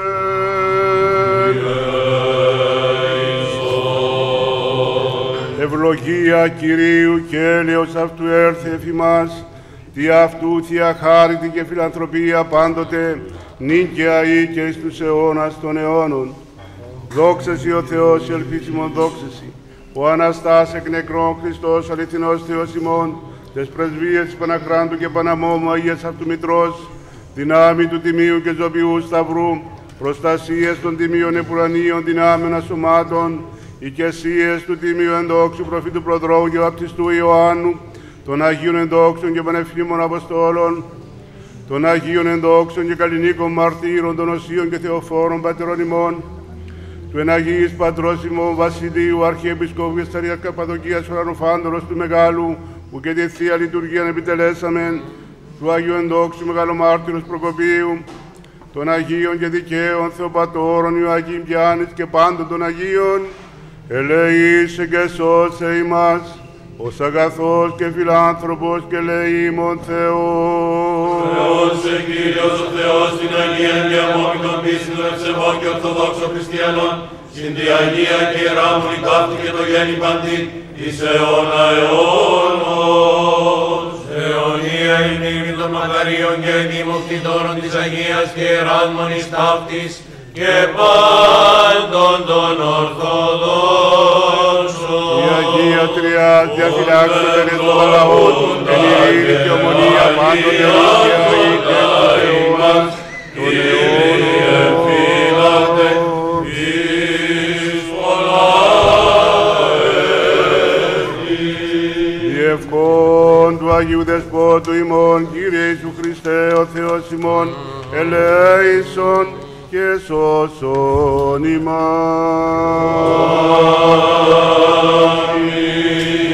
Ευλογία Κυρίου και έλεος αυτού έρθε εφ' ημάς, τι αυτού θεία χάρητη και φιλανθρωπία πάντοτε, νίκαια ή και εις τους αιώνας των αιώνων. Δόξεσαι ο Θεός, ελπίσιμον δόξεσαι, ο Αναστάς εκ νεκρών Χριστός, αληθινός Θεός ημών, τες πρεσβείες της Παναχράντου και Παναμόμου Αγίας αυτού Μητρός, δυνάμει του Τιμίου και Ζωπιού Σταυρού, προστασίες των Τιμίων Επουρανίων δυνάμεων ασωμάτων, οικεσίες του Τιμίου Ενδόξου Προφήτου Προδρόου και Βαπτιστού Ιωάννου, των Αγίων Ενδόξων και Πανευθύμων Αποστόλων, των Αγίων Ενδόξων και Καλλινίκων Μαρτύρων, των Οσίων και Θεοφόρων Πατερών ημών, του Εναγίης Πατρός ημών Βασιλείου, Αρχιεπισκόπου Κεσταρίας Καπαδοκίας Ουρανοφάντορος του Μεγάλου, που και τη Θεία Λειτουργία επιτελέσαμεν, του Αγίου Ενδόξου Μεγαλομάρτυρος Προκοπίου, των Αγίων και Δικαίων Θεοπατώρων Ιωακήμ Πιάννης και πάντων των Αγίων, ελεήσε και σώσε ημάς, ως αγαθός και φιλάνθρωπος και ελεήμων Θεός. Θεός σε Κύριος ο Θεός την Αγία και αμόμητον πίστην των ευσεβών και ορθοδόξων χριστιανών, συν τη Αγία και Ιερά Μονή ταύτη και το γέννη παντή, εις αιώνα αιώνος. Αιωνία η μνήμη των μακαρίων και ενήμων κτητόρων της Αγίας και Ιεράς Μονής ταύτης και πάντων των Ορθοδόξων. Η Αγία Τριάς διαφυλάξει περί του λαού του, εν ειρήνη και ομονία πάντοτε ορθία ή και στους αιώνας των αιώνων. Διευκόλυνε ο Θεός ημών, ελέησον και σώσον ημάς. Αμήν.